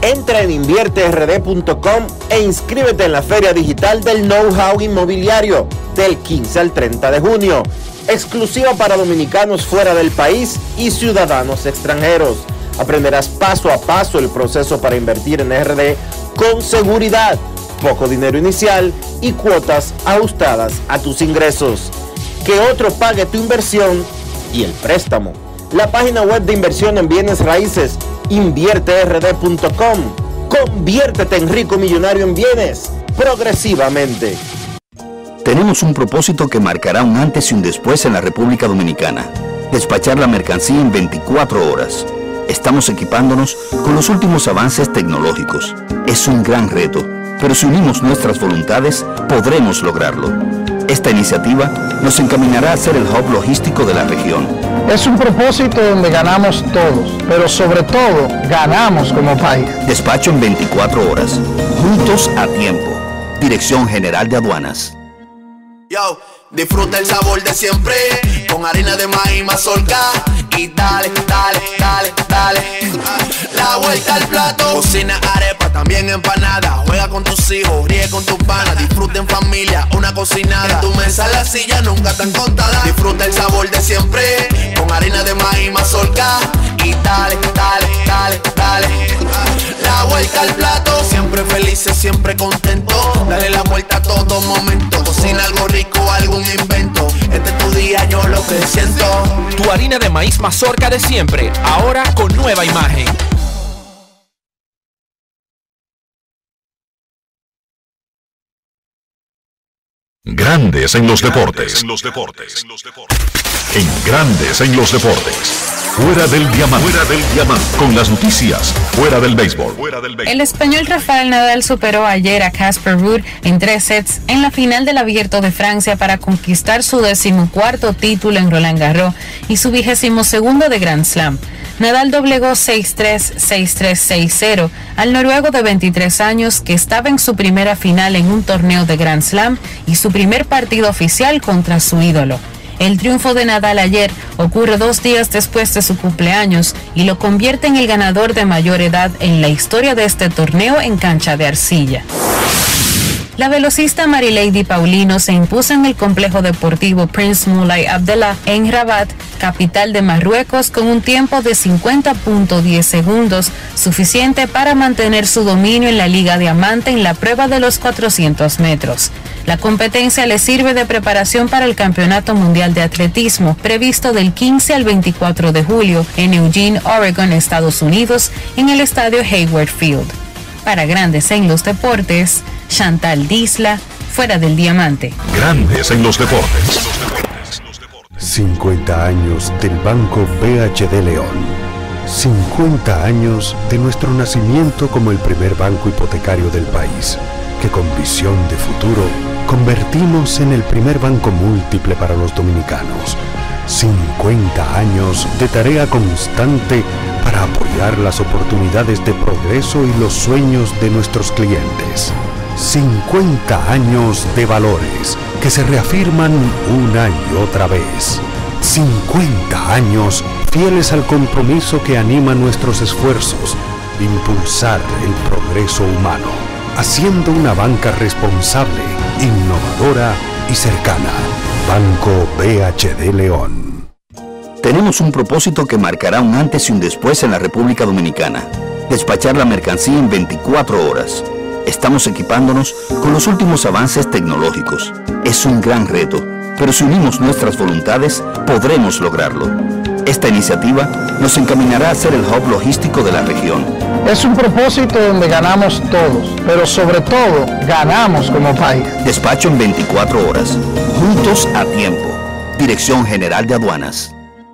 Entra en invierte r d punto com e inscríbete en la Feria Digital del Know-How Inmobiliario del quince al treinta de junio, exclusiva para dominicanos fuera del país y ciudadanos extranjeros. Aprenderás paso a paso el proceso para invertir en R D con seguridad, poco dinero inicial y cuotas ajustadas a tus ingresos. Que otro pague tu inversión y el préstamo. La página web de inversión en bienes raíces, invierte r d punto com. Conviértete en rico millonario en bienes progresivamente. Tenemos un propósito que marcará un antes y un después en la República Dominicana. Despachar la mercancía en veinticuatro horas. Estamos equipándonos con los últimos avances tecnológicos. Es un gran reto, pero si unimos nuestras voluntades, podremos lograrlo. Esta iniciativa nos encaminará a ser el hub logístico de la región. Es un propósito donde ganamos todos, pero sobre todo ganamos como país. Despacho en veinticuatro horas, juntos a tiempo. Dirección General de Aduanas. Yo, disfruta el sabor de siempre, con harina de maíz mazorca y dale, dale, dale, dale. La vuelta al plato, cocina arepa, también empanada. Juega con tus hijos, ríe con tus panas, disfruta en familia, una cocinada. En tu mesa la silla nunca tan contada. Disfruta el sabor de siempre, con harina de maíz mazorca y dale, dale, dale, dale. La vuelta al plato, siempre felices, siempre contento. Dale la vuelta a todo momento, cocina algo rico, algún invento. Este es tu día, yo lo que siento. Tu harina de maíz mazorca de siempre, ahora con nueva imagen. Grandes en los deportes. En los deportes. En Grandes en los deportes. Fuera del diamante. Fuera del diamante. Con las noticias. Fuera del béisbol. Fuera del béisbol. El español Rafael Nadal superó ayer a Casper Ruud en tres sets en la final del Abierto de Francia para conquistar su decimocuarto título en Roland Garros y su vigésimo segundo de Grand Slam. Nadal doblegó seis tres, seis tres, seis cero al noruego de veintitrés años que estaba en su primera final en un torneo de Grand Slam y su primer partido oficial contra su ídolo. El triunfo de Nadal ayer ocurre dos días después de su cumpleaños y lo convierte en el ganador de mayor edad en la historia de este torneo en cancha de arcilla. La velocista Marilady Paulino se impuso en el complejo deportivo Prince Moulay Abdallah en Rabat, capital de Marruecos, con un tiempo de cincuenta punto diez segundos, suficiente para mantener su dominio en la Liga Diamante en la prueba de los cuatrocientos metros. La competencia le sirve de preparación para el Campeonato Mundial de Atletismo, previsto del quince al veinticuatro de julio en Eugene, Oregon, Estados Unidos, en el estadio Hayward Field. Para Grandes en los Deportes, Chantal Disla, Fuera del Diamante. Grandes en los deportes. cincuenta años del Banco B H D León. cincuenta años de nuestro nacimiento como el primer banco hipotecario del país, que con visión de futuro convertimos en el primer banco múltiple para los dominicanos. cincuenta años de tarea constante para apoyar las oportunidades de progreso y los sueños de nuestros clientes. cincuenta años de valores que se reafirman una y otra vez. cincuenta años fieles al compromiso que anima nuestros esfuerzos, impulsar el progreso humano, haciendo una banca responsable, innovadora y cercana. Banco B H D León. Tenemos un propósito que marcará un antes y un después en la República Dominicana. Despachar la mercancía en veinticuatro horas. Estamos equipándonos con los últimos avances tecnológicos. Es un gran reto, pero si unimos nuestras voluntades, podremos lograrlo. Esta iniciativa nos encaminará a ser el hub logístico de la región. Es un propósito donde ganamos todos, pero sobre todo ganamos como país. Despacho en veinticuatro horas, juntos a tiempo. Dirección General de Aduanas.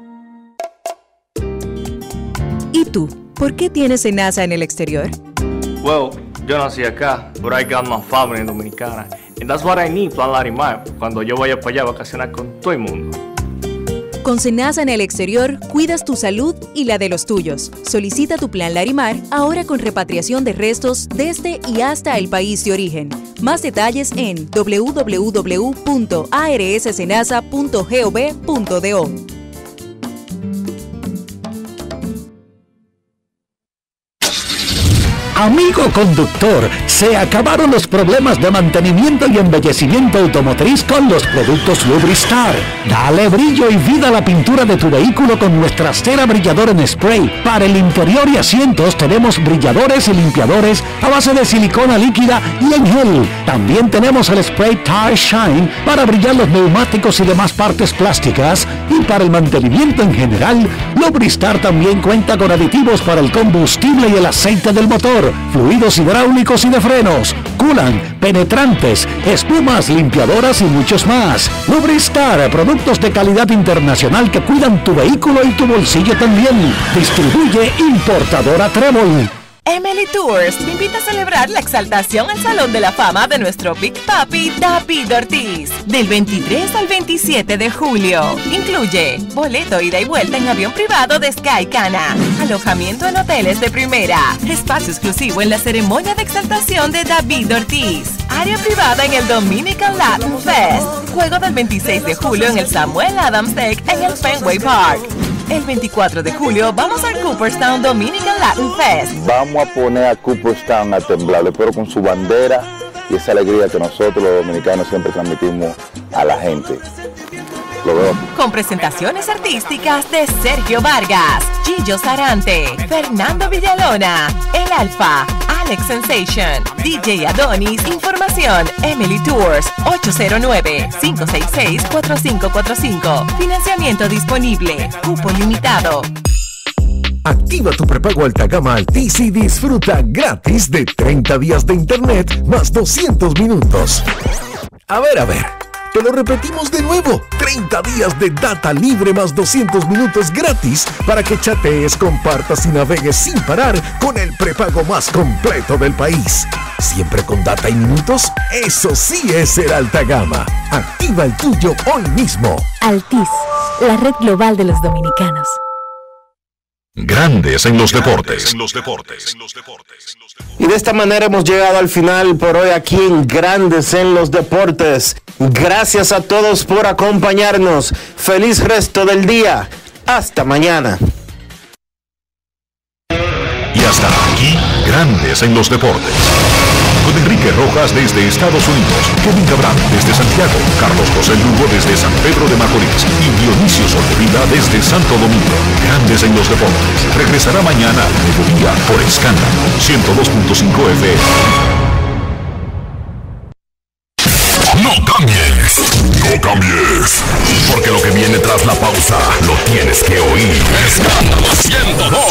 ¿Y tú? ¿Por qué tienes SENASA en el exterior? Well, yo nací acá, but I got my family dominicana. And that's what I need, Plan Larimar, cuando yo vaya para allá a vacacionar con todo el mundo. Con SENASA en el exterior, cuidas tu salud y la de los tuyos. Solicita tu plan Larimar ahora con repatriación de restos desde y hasta el país de origen. Más detalles en doble u doble u doble u punto a r s senasa punto gov punto do. Amigo conductor, se acabaron los problemas de mantenimiento y embellecimiento automotriz con los productos Lubristar. Dale brillo y vida a la pintura de tu vehículo con nuestra cera brilladora en spray. Para el interior y asientos tenemos brilladores y limpiadores a base de silicona líquida y en gel. También tenemos el spray Tire Shine para brillar los neumáticos y demás partes plásticas. Y para el mantenimiento en general, Lubristar también cuenta con aditivos para el combustible y el aceite del motor, fluidos hidráulicos y de frenos, culan, penetrantes, espumas, limpiadoras y muchos más. Lubristar, productos de calidad internacional que cuidan tu vehículo y tu bolsillo también. Distribuye importadora Trébol. Emily Tours te invita a celebrar la exaltación al Salón de la Fama de nuestro Big Papi David Ortiz del veintitrés al veintisiete de julio. Incluye boleto ida y vuelta en avión privado de Sky Cana, alojamiento en hoteles de primera, espacio exclusivo en la ceremonia de exaltación de David Ortiz, área privada en el Dominican Latin Fest, juego del veintiséis de julio en el Samuel Adams Tech en el Fenway Park. El veinticuatro de julio vamos al Cooperstown Dominican Latin Fest. Vamos a poner a Cooperstown a temblar, pero con su bandera y esa alegría que nosotros los dominicanos siempre transmitimos a la gente. Lo veo. Con presentaciones artísticas de Sergio Vargas, Gillo Sarante, Fernando Villalona, El Alfa, Alex Sensation, D J Adonis. Información Emily Tours ocho cero nueve, cinco seis seis, cuatro cinco cuatro cinco. Financiamiento disponible. Cupo limitado. Activa tu prepago alta gama Altis y disfruta gratis de treinta días de internet más doscientos minutos. A ver, a ver. Te lo repetimos de nuevo. treinta días de data libre más doscientos minutos gratis para que chatees, compartas y navegues sin parar con el prepago más completo del país. ¿Siempre con data y minutos? Eso sí es ser alta gama. Activa el tuyo hoy mismo. Altis, la red global de los dominicanos. Grandes en los deportes. Y de esta manera hemos llegado al final por hoy aquí en Grandes en los Deportes. Gracias a todos por acompañarnos. Feliz resto del día. Hasta mañana. Y hasta aquí, Grandes en los Deportes. Con Enrique Rojas desde Estados Unidos, Kevin Cabral desde Santiago, Carlos José Lugo desde San Pedro de Macorís y Dionisio Solterida desde Santo Domingo. Grandes en los Deportes. Regresará mañana a mediodía por Escándalo ciento dos punto cinco F M. No cambies, no cambies, porque lo que viene tras la pausa lo tienes que oír. Escándalo ciento dos